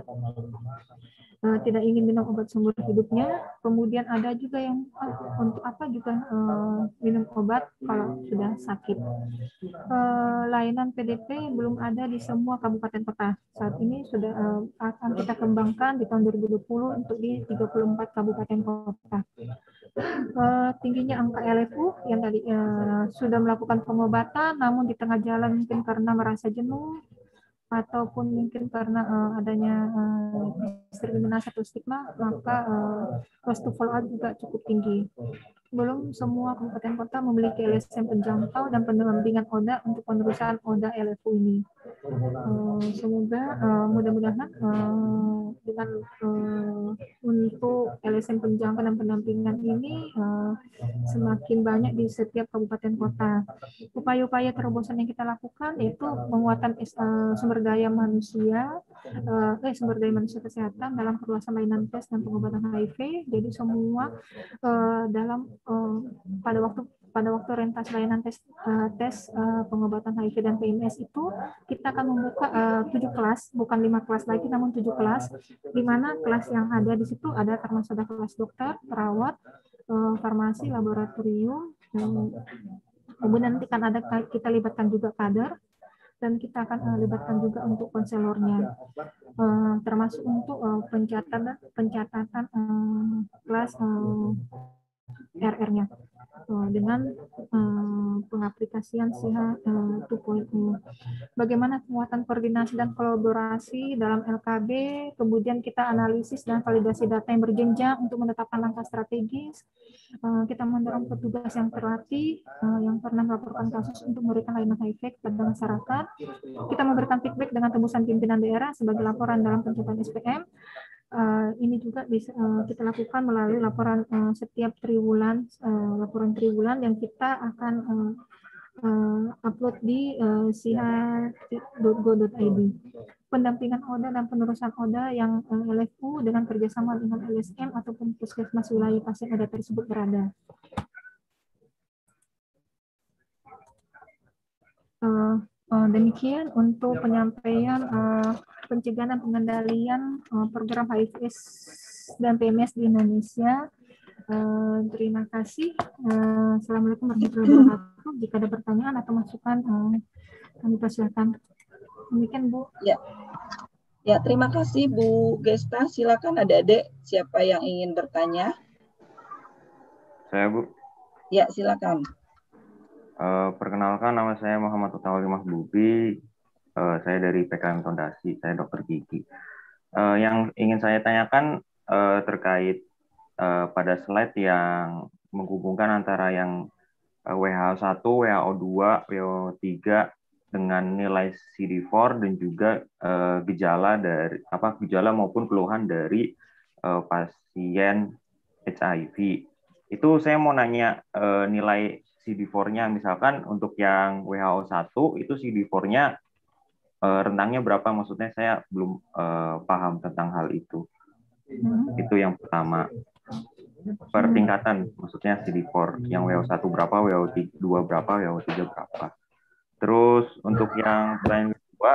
Uh, tidak ingin minum obat seumur hidupnya, kemudian ada juga yang uh, untuk apa juga uh, minum obat kalau sudah sakit. Uh, layanan P D P belum ada di semua kabupaten kota. Saat ini sudah uh, akan kita kembangkan di tahun dua ribu dua puluh untuk di tiga puluh empat kabupaten kota. Uh, tingginya angka L F U yang tadi uh, sudah melakukan pengobatan, namun di tengah jalan mungkin karena merasa jenuh, ataupun mungkin karena uh, adanya uh, diskriminasi atau stigma, maka uh, cost to follow up juga cukup tinggi. belum semua kabupaten kota memiliki L S M penjangkau dan pendampingan O D A untuk penerusan O D A L F U ini. Uh, semoga uh, mudah-mudahan uh, dengan uh, untuk L S M penjangkau dan pendampingan ini uh, semakin banyak di setiap kabupaten kota. Upaya-upaya terobosan yang kita lakukan yaitu penguatan uh, sumber daya manusia, uh, eh, sumber daya manusia kesehatan dalam perluasan layanan tes dan pengobatan H I V. Jadi semua uh, dalam uh, pada waktu pada waktu rentas layanan tes uh, tes uh, pengobatan H I V dan P M S itu kita akan membuka uh, tujuh kelas, bukan lima kelas lagi, namun tujuh kelas, di mana kelas yang ada di situ ada termasuk ada kelas dokter, perawat, uh, farmasi, laboratorium, um, kemudian nanti kan ada kita libatkan juga kader, dan kita akan uh, libatkan juga untuk konselornya, uh, termasuk untuk uh, pencatatan pencatatan uh, kelas uh, R R-nya uh, dengan uh, pengaplikasian S I H A uh, dua titik nol. Bagaimana penguatan koordinasi dan kolaborasi dalam L K B, kemudian kita analisis dan validasi data yang berjenjang untuk menetapkan langkah strategis. Uh, kita mendorong petugas yang terlatih, uh, yang pernah melaporkan kasus untuk memberikan layanan H I V kepada masyarakat. Kita memberikan feedback dengan tembusan pimpinan daerah sebagai laporan dalam pencapaian S P M. Uh, ini juga bisa uh, kita lakukan melalui laporan uh, setiap triwulan, uh, laporan triwulan yang kita akan uh, uh, upload di uh, s i h a titik go titik i d. Pendampingan O D A dan penerusan O D A yang uh, L F U dengan kerjasama dengan L S M ataupun puskesmas wilayah pasien O D A tersebut berada. Uh, uh, demikian untuk penyampaian uh, pencegahan dan pengendalian uh, program H I V dan P M S di Indonesia. Uh, terima kasih. Uh, Assalamualaikum warahmatullahi wabarakatuh. Jika ada pertanyaan atau masukan, uh, kami persilakan. Demikian, Bu. Ya. Ya, terima kasih Bu Gesta. Silakan adik-adik siapa yang ingin bertanya. Saya, Bu. Ya, silakan. Uh, perkenalkan, nama saya Muhammad Utawali Mahbubi. Uh, saya dari P K M Fondasi, saya dokter gigi. Uh, yang ingin saya tanyakan uh, terkait uh, pada slide yang menghubungkan antara yang uh, W H O satu, W H O dua, W H O tiga dengan nilai C D empat dan juga uh, gejala dari apa gejala maupun keluhan dari uh, pasien H I V. Itu saya mau nanya uh, nilai C D empat-nya, misalkan untuk yang W H O satu itu C D empat-nya uh, rentangnya berapa, maksudnya saya belum uh, paham tentang hal itu. Hmm. Itu yang pertama. Per tingkatan, maksudnya C D empat. Yang W H O satu berapa, W H O dua berapa, W H O tiga berapa. Terus untuk yang pertanyaan kedua,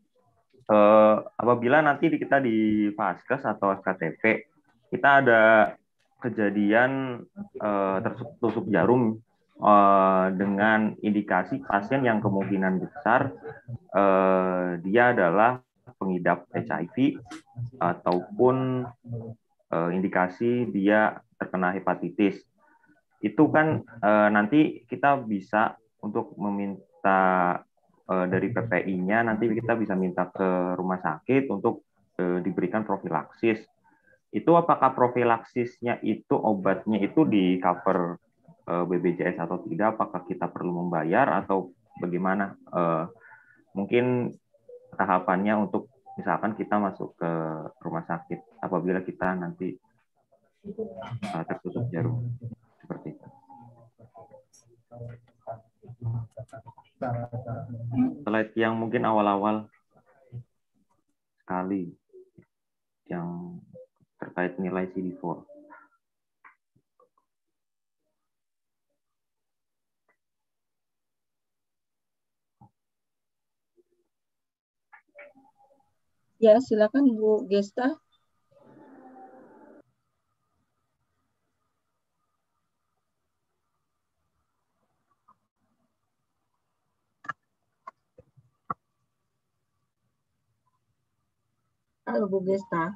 uh, apabila nanti kita di Vaskes atau S K T P, kita ada kejadian uh, tertusuk jarum uh, dengan indikasi pasien yang kemungkinan besar uh, dia adalah pengidap H I V ataupun uh, indikasi dia terkena hepatitis. Itu kan uh, nanti kita bisa untuk meminta uh, dari P P I-nya, nanti kita bisa minta ke rumah sakit untuk uh, diberikan profilaksis. Itu apakah profilaksisnya itu obatnya itu di cover uh, B P J S atau tidak? Apakah kita perlu membayar atau bagaimana? Uh, mungkin tahapannya untuk misalkan kita masuk ke rumah sakit apabila kita nanti uh, tertutup jarum seperti itu. Slide yang mungkin awal-awal sekali yang terkait nilai C D empat. Ya, silakan Bu Gesta. Halo Bu Gesta.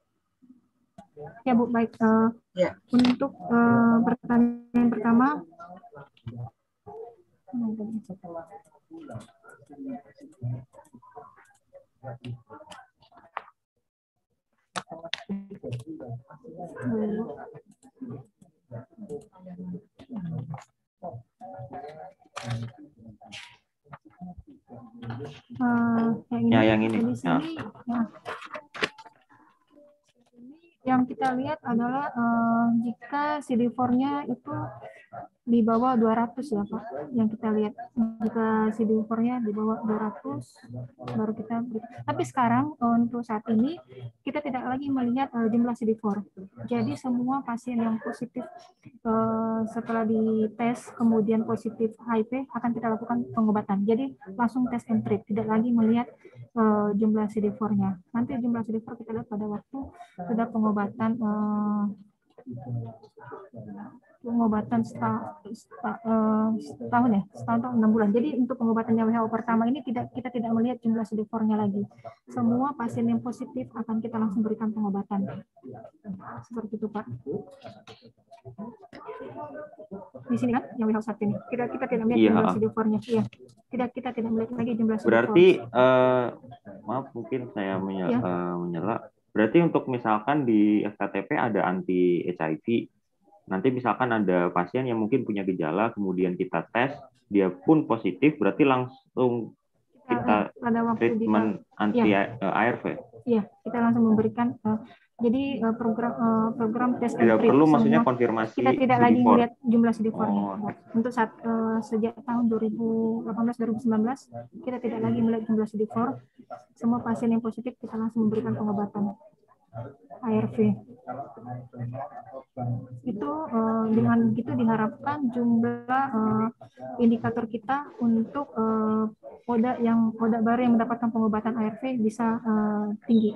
Ya Bu, baik. Uh, ya. Untuk uh, pertanyaan pertama, ini, Ya, yang ini. di sini, ya. Yang kita lihat adalah uh, jika C D four-nya itu di bawah dua ratus ya Pak, yang kita lihat. Jika C D four-nya di bawah dua ratus baru kita beri. Tapi sekarang untuk saat ini kita tidak lagi melihat uh, jumlah C D four. Jadi semua pasien yang positif uh, setelah dites kemudian positif H I V akan kita lakukan pengobatan. Jadi langsung tes and treat, tidak lagi melihat uh, jumlah C D four-nya. Nanti jumlah C D four kita lihat pada waktu sudah pengobatan uh, pengobatan setahun, setahun ya, setahun atau enam bulan. Jadi untuk pengobatan W H O pertama ini tidak kita tidak melihat jumlah C D four-nya lagi. Semua pasien yang positif akan kita langsung berikan pengobatan. Seperti itu Pak. Di sini kan yang W H O satu ini. Kita kita tidak melihat Iya. jumlah C D four-nya. Iya. Tidak kita tidak melihat lagi jumlah C D four. Berarti uh, maaf mungkin saya menyela, Ya. uh, menyela. Berarti untuk misalkan di S K T P ada anti H I V, nanti misalkan ada pasien yang mungkin punya gejala, kemudian kita tes, dia pun positif, berarti langsung kita pada waktu treatment di, anti ya. A R V. Iya, kita langsung memberikan. Uh, jadi uh, program uh, program tes and Tidak treat perlu semua, maksudnya konfirmasi. kita tidak C D lagi four. melihat jumlah C D four-nya. Oh. Untuk saat uh, sejak tahun dua ribu delapan belas dua ribu sembilan belas kita tidak lagi melihat jumlah C D four. Semua pasien yang positif kita langsung memberikan pengobatan A R V. Itu uh, dengan begitu diharapkan jumlah uh, indikator kita untuk uh, oda yang oda baru yang mendapatkan pengobatan A R V bisa uh, tinggi.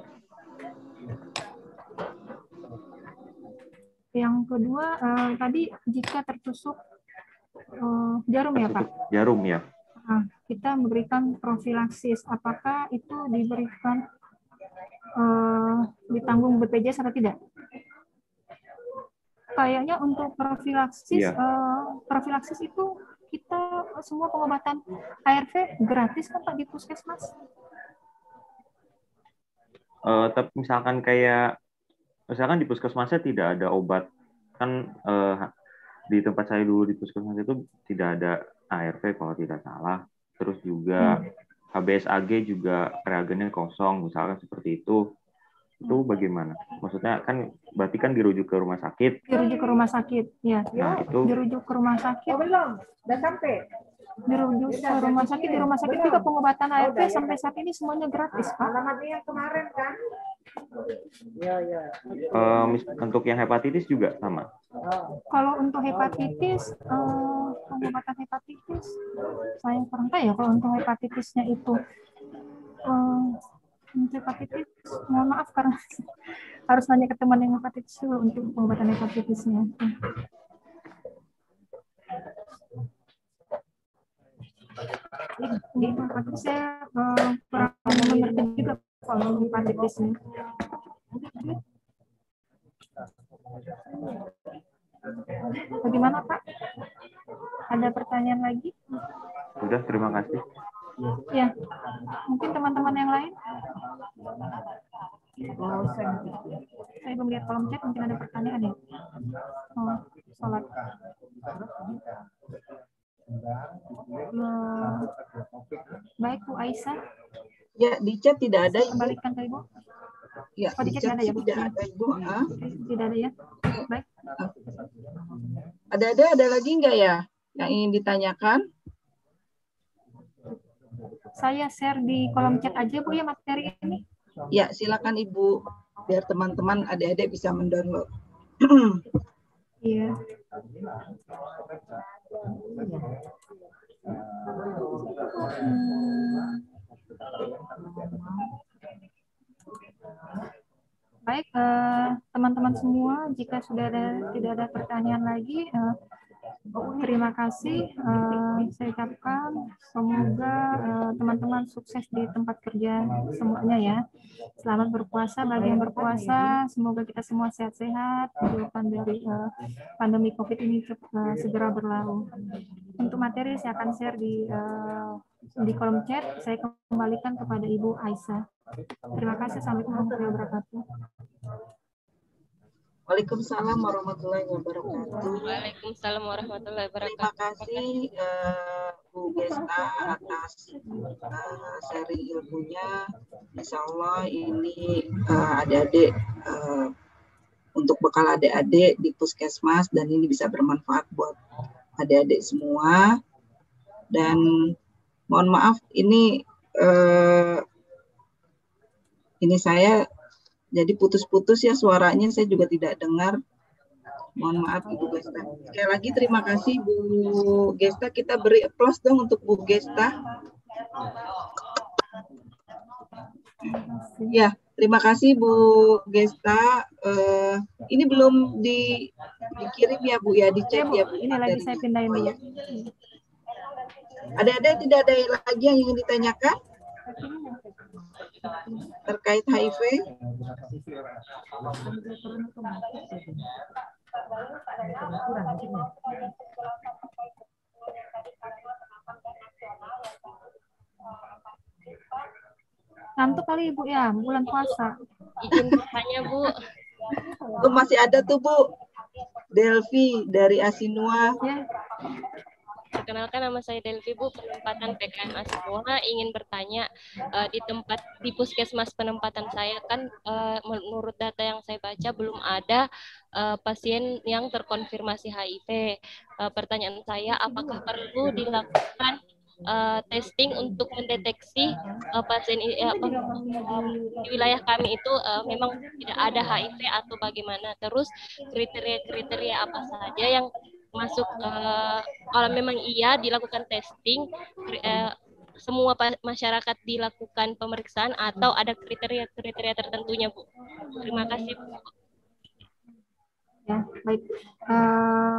Yang kedua uh, tadi jika tertusuk uh, jarum ya Pak? Jarum ya. Nah, kita memberikan profilaksis. Apakah itu diberikan uh, ditanggung B P J S atau tidak? Kayaknya untuk profilaksis, Iya. uh, profilaksis itu kita semua pengobatan A R V gratis kan Pak di puskesmas? Uh, tapi misalkan kayak, misalkan di puskesmasnya tidak ada obat, kan uh, di tempat saya dulu di puskesmas itu tidak ada A R V kalau tidak salah. Terus juga hmm. H B S A G juga reagennya kosong, misalkan seperti itu. Itu bagaimana? Maksudnya kan berarti kan dirujuk ke rumah sakit. Dirujuk ke rumah sakit, ya. Nah, itu dirujuk ke rumah sakit. Oh belum, udah sampai. Dirujuk ke rumah sakit, di rumah sakit juga pengobatan A R V sampai saat ini semuanya gratis, Pak. Alamatnya yang kemarin kan? Ya, ya. Um, untuk yang hepatitis juga sama. Kalau untuk hepatitis, uh, pengobatan hepatitis, saya kurang tahu ya kalau untuk hepatitisnya itu. Uh, untuk hepatitis, mohon maaf karena harus nanya ke teman yang hepatitis dulu untuk pengobatan hepatitisnya. Ini hepatitis saya uh, kurang mengerti juga kalau hepatitisnya. Bagaimana Pak? Ada pertanyaan lagi? Sudah, terima kasih. Ya, mungkin teman-teman yang lain? Oh, saya, saya belum lihat kolom chat, mungkin ada pertanyaan ya? Oh, sholat. Uh, baik Bu Aisyah. Ya, di chat tidak ada. Kembalikan ke Ibu. Ya, oh, di chat tidak ada ya Bu? Tidak ada Ibu. Ah. Tidak ada ya? Baik. Ada-ada ada lagi enggak ya yang ingin ditanyakan? Saya share di kolom chat aja Bu ya materi ini. Ya, silakan Ibu biar teman-teman adik-adik bisa mendownload. Iya. Hmm. Baik, teman-teman uh, semua, jika sudah ada tidak ada pertanyaan lagi, uh, terima kasih. Uh, saya ucapkan semoga teman-teman uh, sukses di tempat kerja semuanya ya. Selamat berpuasa bagi yang berpuasa. Semoga kita semua sehat-sehat, dijauhkan dari uh, pandemi COVID ini uh, segera berlalu. Untuk materi saya akan share di uh, di kolom chat. Saya kembalikan kepada Ibu Aisyah. Terima kasih. Assalamualaikum warahmatullahi wabarakatuh. Waalaikumsalam warahmatullahi wabarakatuh. Waalaikumsalam warahmatullahi wabarakatuh. Terima kasih uh, Gesta atas uh, sharing ilmunya. Insya Allah ini uh, adik-adik uh, untuk bekal adik-adik di puskesmas, dan ini bisa bermanfaat buat adik-adik semua. Dan mohon maaf ini uh, ini saya jadi putus-putus ya suaranya, saya juga tidak dengar. Mohon maaf Ibu Gesta. Sekali lagi terima kasih Bu Gesta. Kita beri aplaus dong untuk Bu Gesta. Ya, terima kasih Bu Gesta. Uh, ini belum di, dikirim ya Bu ya, di chat ya Bu. Ini lagi saya pindahin dulu. Ada-ada tidak ada lagi yang ingin ditanyakan terkait H I V? Ngantuk kali Ibu ya, bulan puasa. Izin bertanya Bu. Oh, masih ada tuh Bu, Delvi dari Asinua. Ya. Perkenalkan, nama saya Delvi Bu, penempatan P K M Asinua. Ingin bertanya, uh, di tempat di puskesmas penempatan saya kan uh, menurut data yang saya baca belum ada uh, pasien yang terkonfirmasi H I V. Uh, pertanyaan saya, apakah perlu dilakukan uh, testing untuk mendeteksi uh, pasien uh, di wilayah kami itu uh, memang tidak ada H I V atau bagaimana? Terus kriteria-kriteria apa saja yang masuk, uh, kalau memang iya dilakukan testing, uh, semua masyarakat dilakukan pemeriksaan atau ada kriteria-kriteria tertentunya Bu? Terima kasih Bu. Ya, baik. Uh,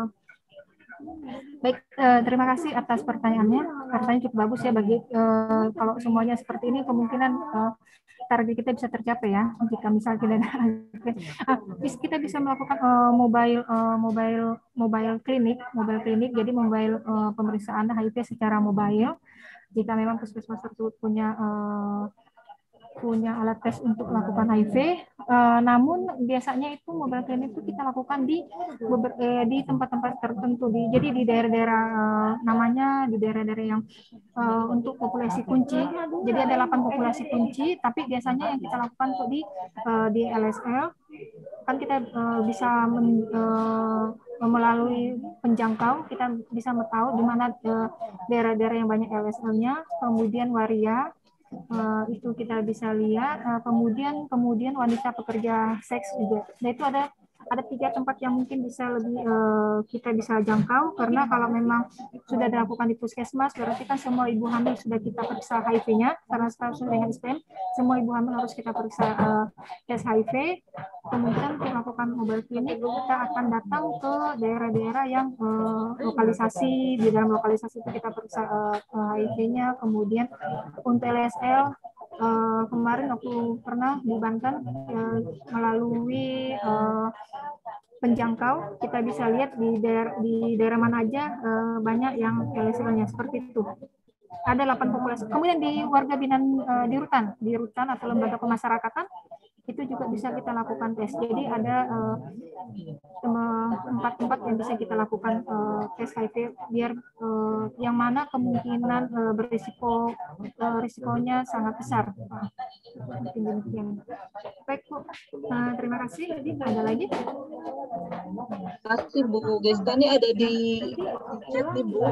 baik, uh, terima kasih atas pertanyaannya. Pertanyaan cukup bagus ya, bagi uh, kalau semuanya seperti ini kemungkinan uh, target kita bisa tercapai ya. Jika misalnya kita uh, kita bisa melakukan uh, mobile uh, mobile mobile klinik, mobile klinik. Jadi mobile uh, pemeriksaan H I V secara mobile. Jika memang puskesmas tersebut punya uh, punya alat tes untuk melakukan H I V, uh, namun biasanya itu mobile klinik itu kita lakukan di eh, di tempat-tempat tertentu, di, jadi di daerah-daerah uh, namanya di daerah-daerah yang uh, untuk populasi kunci. Jadi ada delapan populasi kunci, tapi biasanya yang kita lakukan untuk di uh, di L S L kan kita uh, bisa men, uh, melalui penjangkau, kita bisa tahu di mana uh, daerah-daerah yang banyak L S L-nya, kemudian waria. Uh, itu kita bisa lihat, uh, kemudian kemudian wanita pekerja seks juga. Nah itu ada ada tiga tempat yang mungkin bisa lebih uh, kita bisa jangkau, karena kalau memang sudah dilakukan di puskesmas berarti kan semua ibu hamil sudah kita periksa H I V-nya, karena status dengan S P M semua ibu hamil harus kita periksa uh, tes H I V. Kemudian untuk melakukan mobile klinik kita akan datang ke daerah-daerah yang uh, lokalisasi, di dalam lokalisasi itu kita periksa uh, H I V-nya. Kemudian untuk L S L Uh, kemarin aku pernah di Banten uh, melalui uh, penjangkau, kita bisa lihat di daerah di daerah mana aja uh, banyak yang L S L-nya seperti itu. Ada delapan populasi. Kemudian di warga binaan uh, di rutan, di rutan atau lembaga pemasyarakatan itu juga bisa kita lakukan tes. Jadi ada tempat-tempat uh, yang bisa kita lakukan uh, tes H I V, biar uh, yang mana kemungkinan uh, berisiko uh, risikonya sangat besar. Uh, mungkin demikian. Baik Bu, uh, terima kasih. Jadi ada lagi? Terima kasih Bu Gesta. Ini ada di chat nih Bu,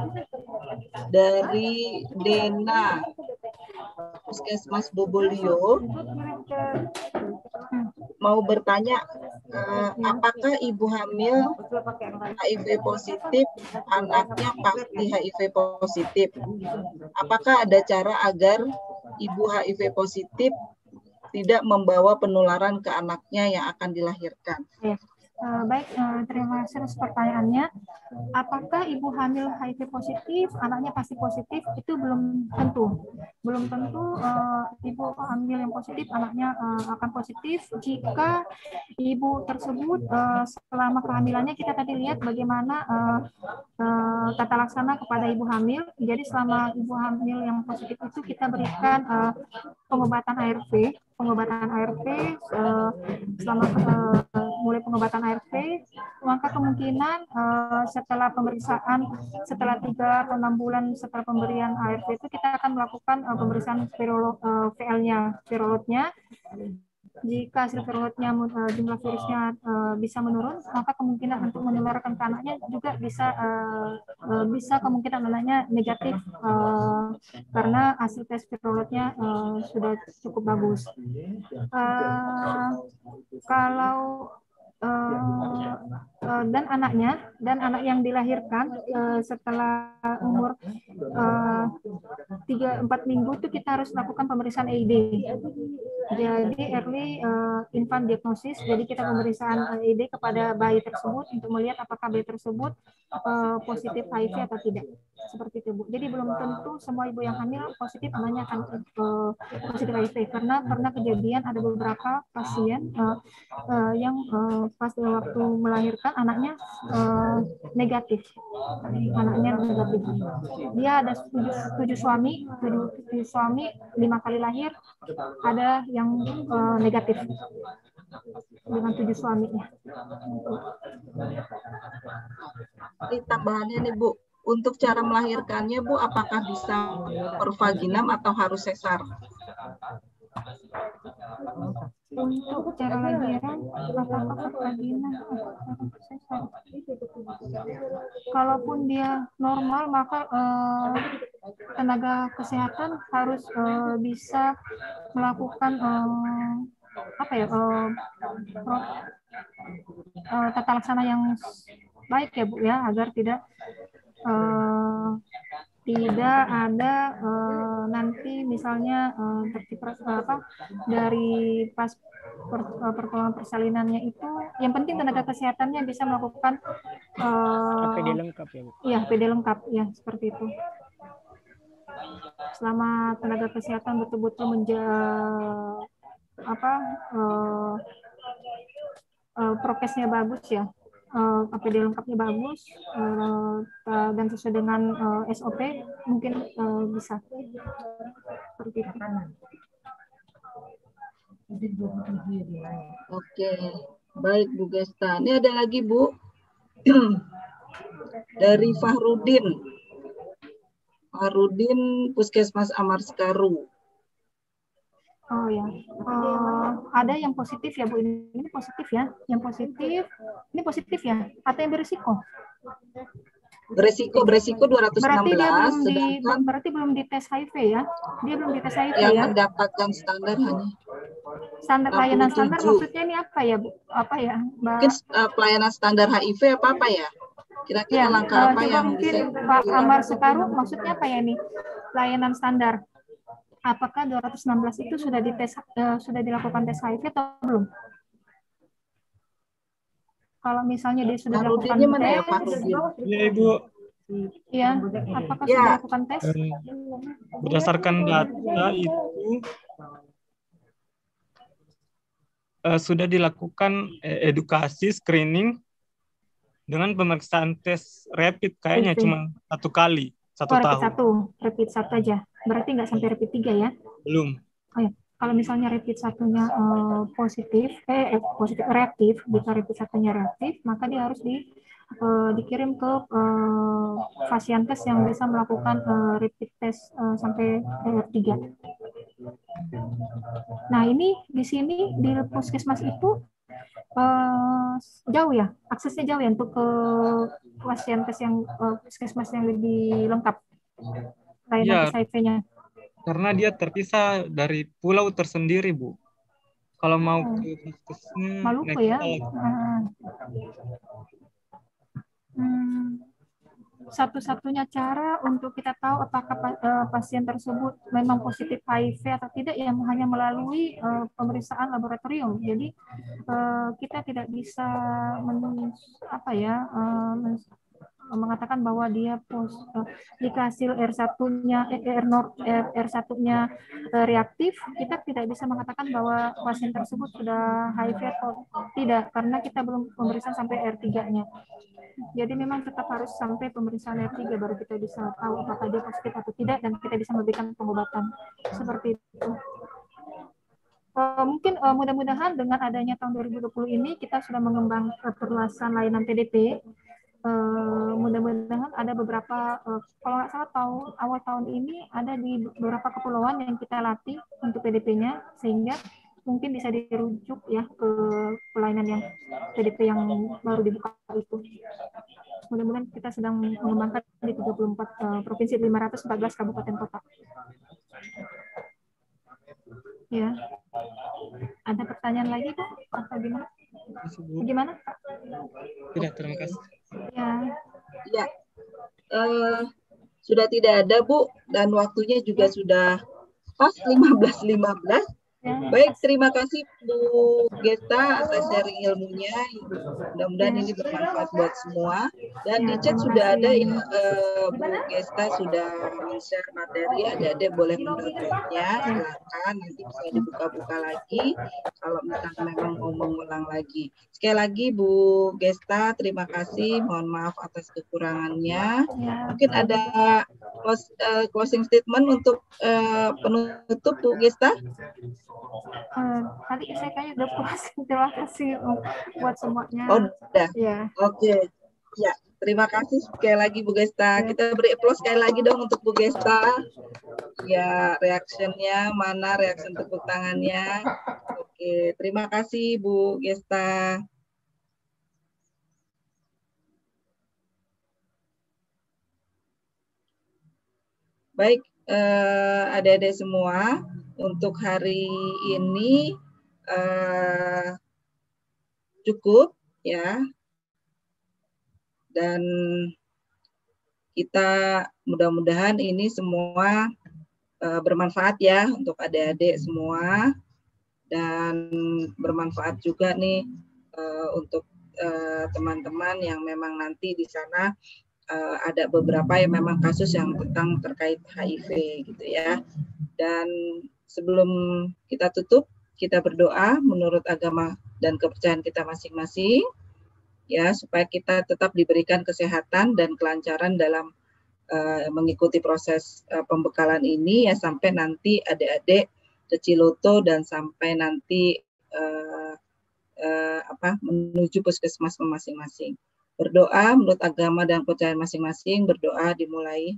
dari Dena Puskesmas Bobolio, mau bertanya, eh, apakah ibu hamil H I V positif, anaknya pasti H I V positif? Apakah ada cara agar ibu H I V positif tidak membawa penularan ke anaknya yang akan dilahirkan? Ya. Uh, baik, uh, terima kasih atas pertanyaannya. Apakah ibu hamil H I V positif, anaknya pasti positif? Itu belum tentu. Belum tentu uh, ibu hamil yang positif, anaknya uh, akan positif jika ibu tersebut uh, selama kehamilannya kita tadi lihat bagaimana uh, uh, tata laksana kepada ibu hamil. Jadi selama ibu hamil yang positif itu kita berikan uh, pengobatan A R V, pengobatan A R V uh, selama uh, mulai pengobatan A R V, maka kemungkinan uh, setelah pemeriksaan, setelah tiga atau enam bulan setelah pemberian A R V itu kita akan melakukan uh, pemeriksaan virolog, uh, V L-nya, virolognya. Jika hasil virolognya uh, jumlah virusnya uh, bisa menurun, maka kemungkinan untuk menularkan ke anaknya juga bisa uh, uh, bisa kemungkinan anaknya negatif uh, karena hasil tes virolognya uh, sudah cukup bagus. Uh, kalau uh, uh, dan anaknya dan anak yang dilahirkan uh, setelah umur tiga empat minggu itu kita harus lakukan pemeriksaan E I D. Jadi early uh, infant diagnosis. Jadi kita pemeriksaan E I D kepada bayi tersebut untuk melihat apakah bayi tersebut uh, positif H I V atau tidak. Seperti itu, Bu. Jadi belum tentu semua ibu yang hamil positif anaknya akan uh, positif H I V karena pernah kejadian ada beberapa pasien uh, uh, yang uh, pas waktu melahirkan anaknya uh, negatif. Anaknya negatif. Dia ada tujuh, tujuh suami, tujuh, tujuh suami, lima kali lahir, ada yang uh, negatif dengan tujuh suaminya. Ini tambahannya nih Bu, untuk cara melahirkannya Bu, apakah bisa per vaginam atau harus sesar? Untuk cara lahiran, apakah per vaginam atau sesar? Kalaupun dia normal, maka uh, tenaga kesehatan harus uh, bisa melakukan uh, apa ya uh, pro, uh, tata laksana yang baik ya Bu ya, agar tidak uh, tidak ada uh, nanti misalnya uh, terciprat apa dari pas per, uh, perkembangan persalinannya itu, yang penting tenaga kesehatannya bisa melakukan uh, A P D lengkap ya Bu. Iya, A P D lengkap ya, seperti itu. Selama tenaga kesehatan betul-betul menjaga apa uh, uh, prokesnya bagus ya, uh, A P D lengkapnya bagus uh, uh, dan sesuai dengan uh, S O P, mungkin uh, bisa seperti itu. Oke, baik Bu Gesta. Ini ada lagi Bu dari Fahrudin. Fahrudin Puskesmas Amar Sekaru. Oh ya, uh, ada yang positif ya Bu, ini, ini positif ya, yang positif, ini positif ya, atau yang berisiko? Beresiko, beresiko dua ratus enam belas, berarti dia belum di, sedangkan berarti belum dites H I V ya, dia belum dites H I V yang ya. mendapatkan standar hanya Standar layanan standar maksudnya ini apa ya Bu? Apa ya Mbak? Mungkin uh, pelayanan standar H I V apa apa ya? Kira-kira ya, langkah uh, apa coba yang mungkin bisa Pak Amar Sekaru maksudnya apa ya ini? Layanan standar. Apakah dua ratus enam belas itu sudah dites uh, sudah dilakukan tes H I V atau belum? Kalau misalnya dia sudah dilakukan tes, mana ya, Pak Ya Ibu. Iya, apakah ya. sudah dilakukan tes? Berdasarkan data itu uh, sudah dilakukan uh, edukasi screening dengan pemeriksaan tes rapid kayaknya Rapid. cuma satu kali satu oh, rapid tahun. satu, rapid satu aja. Berarti nggak sampai rapid tiga ya? Belum. Oh ya, kalau misalnya rapid satunya uh, positif, eh positif reaktif, jika rapid satunya reaktif, maka dia harus di uh, dikirim ke uh, Fasiankes yang bisa melakukan uh, rapid test uh, sampai R tiga. Nah ini di sini di puskesmas itu uh, jauh ya, aksesnya jauh ya untuk ke Fasiankes yang uh, puskesmas yang lebih lengkap layanan Ya, H I V-nya. karena dia terpisah dari pulau tersendiri, Bu. Kalau mau ke puskesmas Maluku ya. Hmm, satu-satunya cara untuk kita tahu apakah uh, pasien tersebut memang positif H I V atau tidak yang hanya melalui uh, pemeriksaan laboratorium. Jadi uh, kita tidak bisa men, apa ya uh, men, mengatakan bahwa dia pos, uh, jika hasil R satu-nya eh, R satu-nya uh, reaktif, kita tidak bisa mengatakan bahwa pasien tersebut sudah H I V atau tidak karena kita belum pemeriksaan sampai R tiga-nya. Jadi memang tetap harus sampai pemeriksaan R tiga baru kita bisa tahu apakah dia positif atau tidak dan kita bisa memberikan pengobatan seperti itu. Uh, mungkin uh, mudah-mudahan dengan adanya tahun dua ribu dua puluh ini kita sudah mengembangkan perluasan layanan P D P. eh, mudah-mudahan ada beberapa, eh, kalau nggak salah tahun awal tahun ini ada di beberapa kepulauan yang kita latih untuk P D P-nya, sehingga mungkin bisa dirujuk ya ke pelayanan yang P D P yang baru dibuka itu. Mudah-mudahan kita sedang mengembangkan di tiga puluh empat uh, provinsi, lima ratus empat belas kabupaten kota. Ya. Ada pertanyaan lagi, Bu? Atau gimana? Gimana? Tidak, terima kasih. Ya. Ya. Uh, sudah tidak ada, Bu, dan waktunya juga sudah pas lima belas lima belas. Baik, terima kasih Bu Gesta atas sharing ilmunya. Mudah-mudahan ini bermanfaat buat semua. Dan di chat sudah ada ya, uh, Bu Gesta sudah men-share materi, adik-adik boleh mendownloadnya. Silakan, nanti bisa dibuka-buka lagi kalau misalnya memang mau mengulang lagi. Sekali lagi Bu Gesta, terima kasih. Mohon maaf atas kekurangannya. Mungkin ada close, uh, closing statement untuk uh, penutup Bu Gesta. Uh, tadi saya kayaknya udah puas. Terima kasih buat semuanya. Oh, udah. Ya. Oke. Okay. Ya, terima kasih sekali lagi Bu Gesta. Ya. Kita beri applause sekali lagi dong untuk Bu Gesta. Ya, reaksinya mana, reaksi tepuk tangannya. Oke, terima kasih Bu Gesta. Baik, eh, adik-adik semua, untuk hari ini eh, cukup ya, dan kita mudah-mudahan ini semua uh, bermanfaat ya untuk adik-adik semua, dan bermanfaat juga nih uh, untuk teman-teman uh, yang memang nanti di sana uh, ada beberapa yang memang kasus yang tentang terkait H I V gitu ya. Dan sebelum kita tutup, kita berdoa menurut agama dan kepercayaan kita masing-masing, ya, supaya kita tetap diberikan kesehatan dan kelancaran dalam uh, mengikuti proses uh, pembekalan ini ya, sampai nanti adik-adik ke Ciloto dan sampai nanti uh, uh, apa menuju puskesmas masing-masing. Berdoa menurut agama dan kepercayaan masing-masing. Berdoa dimulai.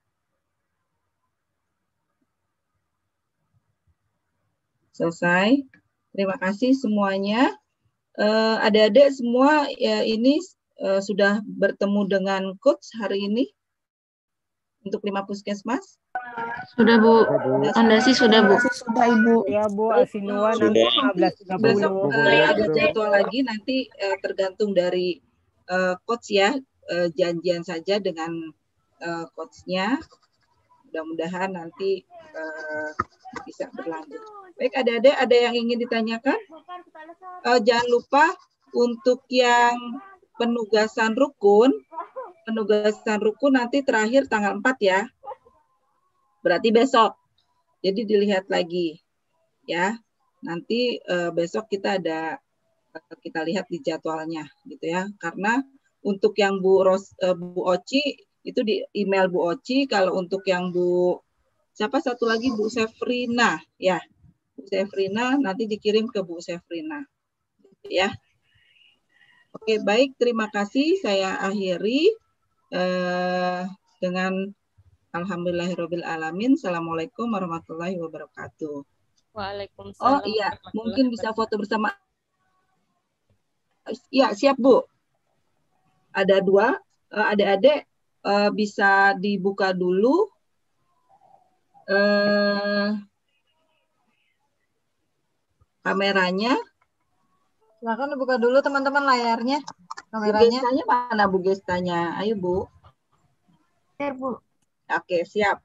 Selesai. Terima kasih semuanya. Uh, adik-adik semua ya, ini uh, sudah bertemu dengan coach hari ini untuk lima puskesmas. Sudah Bu, fondasi sudah Bu. Sudah Ibu. Ya Bu, Asinua nanti lima belas tiga puluh. Besok uh, ada jadwal lagi, nanti uh, tergantung dari uh, coach ya, uh, janjian saja dengan uh, coachnya. Mudah-mudahan nanti uh, bisa berlanjut. Baik, adik-adik, ada yang ingin ditanyakan? Uh, jangan lupa untuk yang penugasan rukun, penugasan rukun nanti terakhir tanggal empat ya. Berarti besok. Jadi dilihat lagi ya. Nanti uh, besok kita ada uh, kita lihat di jadwalnya gitu ya. Karena untuk yang Bu Ros, uh, Bu Oci itu di email Bu Oci, kalau untuk yang Bu siapa satu lagi Bu Sefrina ya. Bu Sefrina nanti dikirim ke Bu Sefrina. Ya. Oke, baik, terima kasih. Saya akhiri eh, dengan alhamdulillahirabbil alamin. Assalamualaikum warahmatullahi wabarakatuh. Waalaikumsalam. Oh iya, mungkin bisa foto bersama. Iya, siap Bu. Ada dua, adik-adik eh, bisa dibuka dulu. Eh, kameranya. Silakan dibuka dulu teman-teman layarnya, kameranya. Bu Gestanya mana Bu Gestanya? Ayo Bu. Ya Bu. Oke, siap.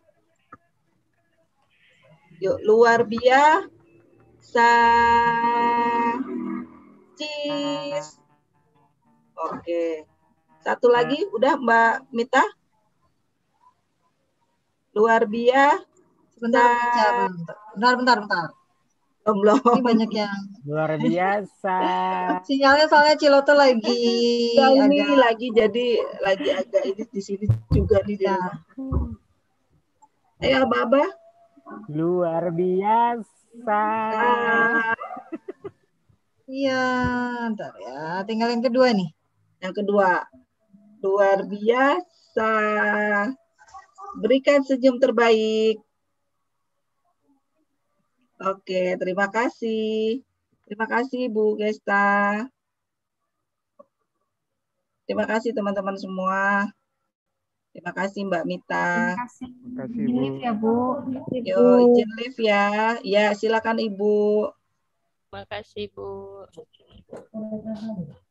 Yuk, luar biasa. Cheese. Oke. Satu lagi, udah Mbak Mita? Luar biasa. Bentar, bentar, bentar, bentar. Belum. Ini banyak yang luar biasa. Sinyalnya soalnya Ciloto lagi ya, ini agak... lagi jadi lagi agak ini di sini juga nih ya. Ayo Baba. Luar biasa. Iya, ntar ya. Tinggal yang kedua nih. Yang kedua. Luar biasa. Berikan senyum terbaik. Oke, terima kasih. Terima kasih Bu Gesta. Terima kasih teman-teman semua. Terima kasih Mbak Mita. Terima kasih. Terima kasih, Izin Bu. live ya, Bu. Yo, izin live ya. Ya, silakan Ibu. Terima kasih Bu.